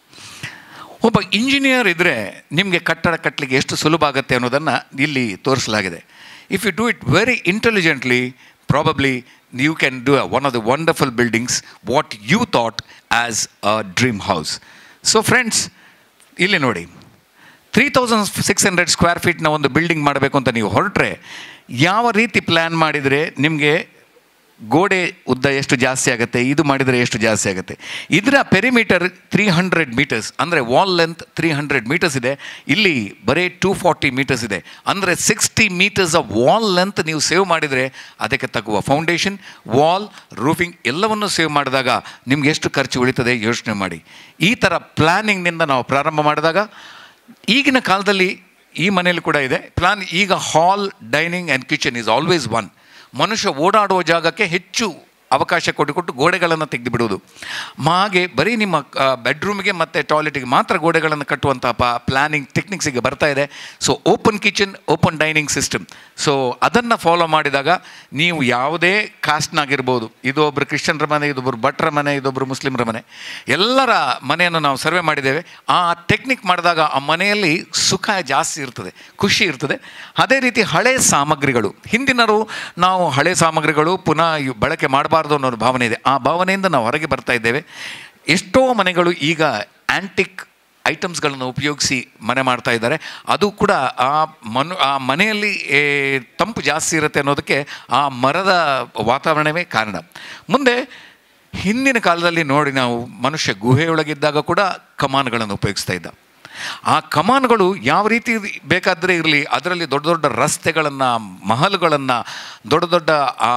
ಒಬ್ಬ ಇಂಜಿನಿಯರ್ ಇದ್ದರೆ ನಿಮಗೆ ಕಟ್ಟಡ ಕಟ್ಟಲಿಕ್ಕೆ ಎಷ್ಟು ಸುಲಭ ಆಗುತ್ತೆ ಅನ್ನೋದನ್ನು ಇಲ್ಲಿ ತೋರಿಸಲಾಗಿದೆ. If you do it very intelligently, probably you can do one of the wonderful buildings what you thought as a dream house. So friends, ಇಲ್ಲಿ ನೋಡಿ, three thousand six hundred square ಫೀಟ್ನ ಒಂದು ಬಿಲ್ಡಿಂಗ್ ಮಾಡಬೇಕು ಅಂತ ನೀವು ಹೊರಟ್ರೆ ಯಾವ ರೀತಿ ಪ್ಲ್ಯಾನ್ ಮಾಡಿದರೆ ನಿಮಗೆ ಗೋಡೆ ಉದ್ದ ಎಷ್ಟು ಜಾಸ್ತಿ ಆಗುತ್ತೆ, ಇದು ಮಾಡಿದರೆ ಎಷ್ಟು ಜಾಸ್ತಿ ಆಗುತ್ತೆ. ಇದರ ಪೆರಿಮೀಟರ್ ತ್ರೀ ಹಂಡ್ರೆಡ್ ಮೀಟರ್ಸ್, ಅಂದರೆ wall length three hundred metres ಇದೆ. ಇಲ್ಲಿ ಬರೀ ಟೂ ಫಾರ್ಟಿ ಮೀಟರ್ಸ್ ಇದೆ. ಅಂದರೆ sixty metres of wall length ನೀವು ಸೇವ್ ಮಾಡಿದರೆ ಅದಕ್ಕೆ ತಗುವ ಫೌಂಡೇಶನ್, ವಾಲ್, ರೂಫಿಂಗ್ ಎಲ್ಲವನ್ನು ಸೇವ್ ಮಾಡಿದಾಗ ನಿಮ್ಗೆ ಎಷ್ಟು ಖರ್ಚು ಉಳಿತದೆ ಯೋಚನೆ ಮಾಡಿ. ಈ ಥರ ಪ್ಲ್ಯಾನಿಂಗ್ನಿಂದ ನಾವು ಪ್ರಾರಂಭ ಮಾಡಿದಾಗ, ಈಗಿನ ಕಾಲದಲ್ಲಿ ಈ ಮನೆಯಲ್ಲಿ ಕೂಡ ಇದೆ ಪ್ಲಾನ್. ಈಗ hall, dining and kitchen is always one. ಮನುಷ್ಯ ಓಡಾಡುವ ಜಾಗಕ್ಕೆ ಹೆಚ್ಚು ಅವಕಾಶ ಕೊಟ್ಟುಕೊಟ್ಟು ಗೋಡೆಗಳನ್ನು ತೆಗೆದು ಬಿಡುವುದು. ಹಾಗೆ ಬರೀ ನಿಮ್ಮ ಬೆಡ್ರೂಮ್ಗೆ ಮತ್ತು ಟಾಯ್ಲೆಟಿಗೆ ಮಾತ್ರ ಗೋಡೆಗಳನ್ನು ಕಟ್ಟುವಂಥ ಪ ಪ್ಲ್ಯಾನಿಂಗ್ ಟೆಕ್ನಿಕ್ಸಿಗೆ ಬರ್ತಾ ಇದೆ. So open kitchen, open dining system. So ಅದನ್ನು ಫಾಲೋ ಮಾಡಿದಾಗ ನೀವು ಯಾವುದೇ ಕಾಸ್ಟ್ನಾಗಿರ್ಬೋದು, ಇದೊಬ್ಬರು ಕ್ರಿಶ್ಚಿಯನ್ರ ಮನೆ, ಇದೊಬ್ಬರು ಭಟ್ರ ಮನೆ, ಇದೊಬ್ಬರು ಮುಸ್ಲಿಮರ ಮನೆ, ಎಲ್ಲರ ಮನೆಯನ್ನು ನಾವು ಸರ್ವೆ ಮಾಡಿದ್ದೇವೆ. ಆ ಟೆಕ್ನಿಕ್ ಮಾಡಿದಾಗ ಆ ಮನೆಯಲ್ಲಿ ಸುಖ ಜಾಸ್ತಿ ಇರ್ತದೆ, ಖುಷಿ ಇರ್ತದೆ. ಅದೇ ರೀತಿ ಹಳೆ ಸಾಮಗ್ರಿಗಳು, ಹಿಂದಿನರು ನಾವು ಹಳೆ ಸಾಮಗ್ರಿಗಳು ಪುನಃ ಬಳಕೆ ಮಾಡಬಾರ್ದು ಅನ್ನೋ ಭಾವನೆ ಇದೆ. ಆ ಭಾವನೆಯಿಂದ ನಾವು ಹೊರಗೆ ಬರ್ತಾ ಇದ್ದೇವೆ. ಎಷ್ಟೋ ಮನೆಗಳು ಈಗ ಆ್ಯಂಟಿಕ್ ಐಟಮ್ಸ್ಗಳನ್ನು ಉಪಯೋಗಿಸಿ ಮನೆ ಮಾಡ್ತಾ ಇದ್ದಾರೆ. ಅದು ಕೂಡ ಆ ಮನು ಆ ಮನೆಯಲ್ಲಿ ತಂಪು ಜಾಸ್ತಿ ಇರುತ್ತೆ ಅನ್ನೋದಕ್ಕೆ ಆ ಮರದ ವಾತಾವರಣವೇ ಕಾರಣ. ಮುಂದೆ ಹಿಂದಿನ ಕಾಲದಲ್ಲಿ ನೋಡಿ, ನಾವು ಮನುಷ್ಯ ಗುಹೆಯೊಳಗಿದ್ದಾಗ ಕೂಡ ಕಮಾನುಗಳನ್ನು ಉಪಯೋಗಿಸ್ತಾ ಇದ್ದ. ಆ ಕಮಾನುಗಳು ಯಾವ ರೀತಿ ಬೇಕಾದರೆ ಇರಲಿ, ಅದರಲ್ಲಿ ದೊಡ್ಡ ದೊಡ್ಡ ರಸ್ತೆಗಳನ್ನು, ಮಹಲ್ಗಳನ್ನು, ದೊಡ್ಡ ದೊಡ್ಡ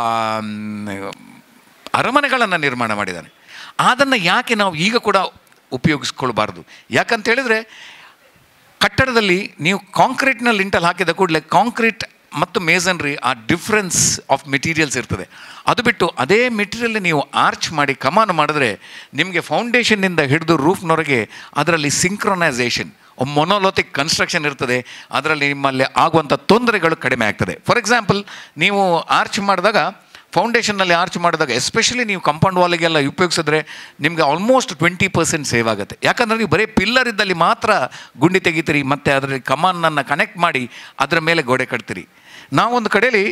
ಅರಮನೆಗಳನ್ನು ನಿರ್ಮಾಣ ಮಾಡಿದ್ದಾನೆ. ಅದನ್ನು ಯಾಕೆ ನಾವು ಈಗ ಕೂಡ ಉಪಯೋಗಿಸ್ಕೊಳ್ಬಾರ್ದು? ಯಾಕಂತ ಹೇಳಿದರೆ, ಕಟ್ಟಡದಲ್ಲಿ ನೀವು ಕಾಂಕ್ರೀಟ್ನ ಲಿಂಟಲ್ ಹಾಕಿದ ಕೂಡಲೇ ಕಾಂಕ್ರೀಟ್ ಮತ್ತು ಮೇಸನ್ರಿ ಆ ಡಿಫ್ರೆನ್ಸ್ ಆಫ್ ಮೆಟೀರಿಯಲ್ಸ್ ಇರ್ತದೆ. ಅದು ಬಿಟ್ಟು ಅದೇ ಮೆಟೀರಿಯಲ್ ನೀವು ಆರ್ಚ್ ಮಾಡಿ ಕಮಾನು ಮಾಡಿದ್ರೆ ನಿಮಗೆ ಫೌಂಡೇಶನ್ನಿಂದ ಹಿಡಿದು ರೂಫ್ನವರೆಗೆ ಅದರಲ್ಲಿ ಸಿಂಕ್ರೊನೈಸೇಷನ್, ಮೊನೋಲೋಥಿಕ್ ಕನ್ಸ್ಟ್ರಕ್ಷನ್ ಇರ್ತದೆ. ಅದರಲ್ಲಿ ನಿಮ್ಮಲ್ಲಿ ಆಗುವಂಥ ತೊಂದರೆಗಳು ಕಡಿಮೆ ಆಗ್ತದೆ. ಫಾರ್ ಎಕ್ಸಾಂಪಲ್, ನೀವು ಆರ್ಚ್ ಮಾಡಿದಾಗ, ಫೌಂಡೇಶನ್ನಲ್ಲಿ ಆರ್ಚ್ ಮಾಡಿದಾಗ, ಎಸ್ಪೆಷಲಿ ನೀವು ಕಾಂಪೌಂಡ್ ವಾಲಿಗೆಲ್ಲ ಉಪಯೋಗಿಸಿದ್ರೆ ನಿಮಗೆ ಆಲ್ಮೋಸ್ಟ್ ಟ್ವೆಂಟಿ ಪರ್ಸೆಂಟ್ ಸೇವ್ ಆಗುತ್ತೆ. ಯಾಕಂದರೆ ನೀವು ಬರೀ ಪಿಲ್ಲರ್ ಇದ್ದಲ್ಲಿ ಮಾತ್ರ ಗುಂಡಿ ತೆಗಿತೀರಿ ಮತ್ತು ಅದರಲ್ಲಿ ಕಮಾನನ್ನು ಕನೆಕ್ಟ್ ಮಾಡಿ ಅದರ ಮೇಲೆ ಗೋಡೆ ಕಟ್ತೀರಿ. ನಾವೊಂದು ಕಡೆಯಲ್ಲಿ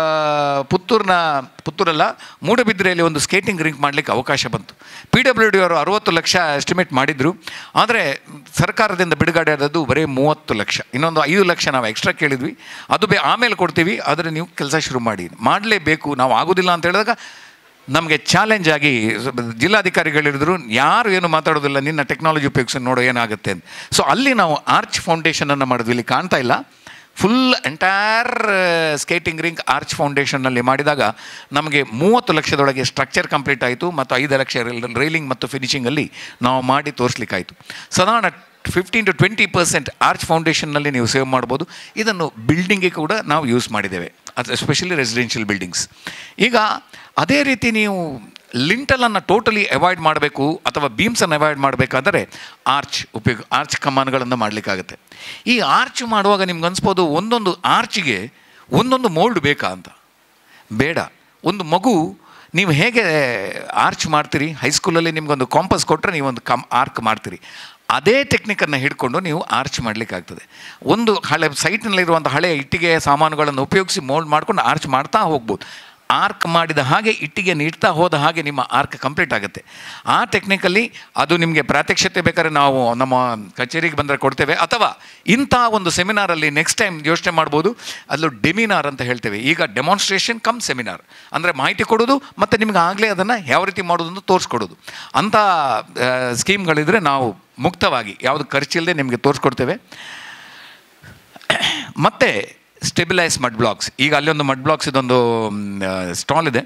ಪುತ್ತೂರಿನ ಪುತ್ತೂರಲ್ಲ ಮೂಡಬಿದ್ರೆಯಲ್ಲಿ ಒಂದು ಸ್ಕೇಟಿಂಗ್ ರಿಂಕ್ ಮಾಡಲಿಕ್ಕೆ ಅವಕಾಶ ಬಂತು. ಪಿ ಡಬ್ಲ್ಯೂ ಡಿ ಅವರು ಅರುವತ್ತು ಲಕ್ಷ ಎಸ್ಟಿಮೇಟ್ ಮಾಡಿದರು. ಆದರೆ ಸರ್ಕಾರದಿಂದ ಬಿಡುಗಡೆ ಆದದ್ದು ಬರೀ ಮೂವತ್ತು ಲಕ್ಷ. ಇನ್ನೊಂದು ಐದು ಲಕ್ಷ ನಾವು ಎಕ್ಸ್ಟ್ರಾ ಕೇಳಿದ್ವಿ. ಅದು ಬೇ ಆಮೇಲೆ ಕೊಡ್ತೀವಿ, ಆದರೆ ನೀವು ಕೆಲಸ ಶುರು ಮಾಡಿ, ಮಾಡಲೇಬೇಕು. ನಾವು ಆಗೋದಿಲ್ಲ ಅಂತ ಹೇಳಿದಾಗ ನಮಗೆ ಚಾಲೆಂಜ್ ಆಗಿ ಜಿಲ್ಲಾಧಿಕಾರಿಗಳಿದ್ರು, ಯಾರು ಏನು ಮಾತಾಡೋದಿಲ್ಲ, ನಿನ್ನ ಟೆಕ್ನಾಲಜಿ ಉಪಯೋಗಿಸಿ ನೋಡೋ ಏನಾಗುತ್ತೆ ಅಂತ. ಸೊ ಅಲ್ಲಿ ನಾವು ಆರ್ಚ್ ಫೌಂಡೇಶನನ್ನು ಮಾಡಿದ್ವಿ. ಇಲ್ಲಿ ಕಾಣ್ತಾ ಇಲ್ಲ, full entire skating ring arch ಫೌಂಡೇಶನ್ನಲ್ಲಿ ಮಾಡಿದಾಗ ನಮಗೆ ಮೂವತ್ತು ಲಕ್ಷದೊಳಗೆ ಸ್ಟ್ರಕ್ಚರ್ ಕಂಪ್ಲೀಟ್ ಆಯಿತು ಮತ್ತು ಐದು ಲಕ್ಷ ರೈಲಿಂಗ್ ಮತ್ತು ಫಿನಿಷಿಂಗಲ್ಲಿ ನಾವು ಮಾಡಿ ತೋರಿಸ್ಲಿಕ್ಕಾಯಿತು. ಸಾಧಾರಣ fifteen to twenty percent arch ಫೌಂಡೇಶನ್ನಲ್ಲಿ ನೀವು ಸೇವ್ ಮಾಡ್ಬೋದು. ಇದನ್ನು ಬಿಲ್ಡಿಂಗಿಗೆ ಕೂಡ ನಾವು ಯೂಸ್ ಮಾಡಿದ್ದೇವೆ, ಅದು ಎಸ್ಪೆಷಲಿ ರೆಸಿಡೆನ್ಷಿಯಲ್ ಬಿಲ್ಡಿಂಗ್ಸ್. ಈಗ ಅದೇ ರೀತಿ ನೀವು ಲಿಂಟಲನ್ನು ಟೋಟಲಿ ಅವಾಯ್ಡ್ ಮಾಡಬೇಕು ಅಥವಾ ಬೀಮ್ಸನ್ನು ಅವಾಯ್ಡ್ ಮಾಡಬೇಕಾದರೆ ಆರ್ಚ್ ಉಪಯೋಗ ಆರ್ಚ್ ಕಮಾನುಗಳನ್ನು ಮಾಡಲಿಕ್ಕಾಗತ್ತೆ. ಈ ಆರ್ಚ್ ಮಾಡುವಾಗ ನಿಮ್ಗೆ ಅನಿಸ್ಬೋದು, ಒಂದೊಂದು ಆರ್ಚಿಗೆ ಒಂದೊಂದು ಮೋಲ್ಡ್ ಬೇಕಾ ಅಂತ. ಬೇಡ. ಒಂದು ಮಗು ನೀವು ಹೇಗೆ ಆರ್ಚ್ ಮಾಡ್ತೀರಿ, ಹೈಸ್ಕೂಲಲ್ಲಿ ನಿಮ್ಗೊಂದು ಕಾಂಪಸ್ ಕೊಟ್ಟರೆ ನೀವೊಂದು ಕಮ್ ಆರ್ಕ್ ಮಾಡ್ತೀರಿ, ಅದೇ ಟೆಕ್ನಿಕನ್ನು ಹಿಡ್ಕೊಂಡು ನೀವು ಆರ್ಚ್ ಮಾಡಲಿಕ್ಕಾಗ್ತದೆ. ಒಂದು ಹಳೆ ಸೈಟ್ನಲ್ಲಿರುವಂಥ ಹಳೆಯ ಇಟ್ಟಿಗೆ ಸಾಮಾನುಗಳನ್ನು ಉಪಯೋಗಿಸಿ ಮೋಲ್ಡ್ ಮಾಡ್ಕೊಂಡು ಆರ್ಚ್ ಮಾಡ್ತಾ ಹೋಗ್ಬೋದು. ಆರ್ಕ್ ಮಾಡಿದ ಹಾಗೆ ಇಟ್ಟಿಗೆ ನೀಡ್ತಾ ಹೋದ ಹಾಗೆ ನಿಮ್ಮ ಆರ್ಕ್ ಕಂಪ್ಲೀಟ್ ಆಗುತ್ತೆ. ಆ ಟೆಕ್ನಿಕಲ್ಲಿ ಅದು ನಿಮಗೆ ಪ್ರಾತ್ಯಕ್ಷತೆ ಬೇಕಾದ್ರೆ ನಾವು ನಮ್ಮ ಕಚೇರಿಗೆ ಬಂದರೆ ಕೊಡ್ತೇವೆ, ಅಥವಾ ಇಂಥ ಒಂದು ಸೆಮಿನಾರಲ್ಲಿ ನೆಕ್ಸ್ಟ್ ಟೈಮ್ ಯೋಚನೆ ಮಾಡ್ಬೋದು. ಅಲ್ಲೂ ಡೆಮಿನಾರ್ ಅಂತ ಹೇಳ್ತೇವೆ. ಈಗ ಡೆಮಾನ್ಸ್ಟ್ರೇಷನ್ ಕಮ್ ಸೆಮಿನಾರ್ ಅಂದರೆ ಮಾಹಿತಿ ಕೊಡೋದು ಮತ್ತು ನಿಮ್ಗೆ ಆಗಲೇ ಅದನ್ನು ಯಾವ ರೀತಿ ಮಾಡೋದು ಅಂತ ತೋರಿಸ್ಕೊಡೋದು. ಅಂಥ ಸ್ಕೀಮ್ಗಳಿದ್ರೆ ನಾವು ಮುಕ್ತವಾಗಿ ಯಾವುದು ಖರ್ಚಿಲ್ಲದೆ ನಿಮಗೆ ತೋರಿಸ್ಕೊಡ್ತೇವೆ. ಮತ್ತು ಸ್ಟೆಬಿಲೈಸ್ ಮಡ್ ಬ್ಲಾಕ್ಸ್. ಈಗ ಅಲ್ಲೊಂದು ಮಡ್ ಬ್ಲಾಕ್ಸ್ ಇದೊಂದು ಸ್ಟಾಲ್ ಇದೆ,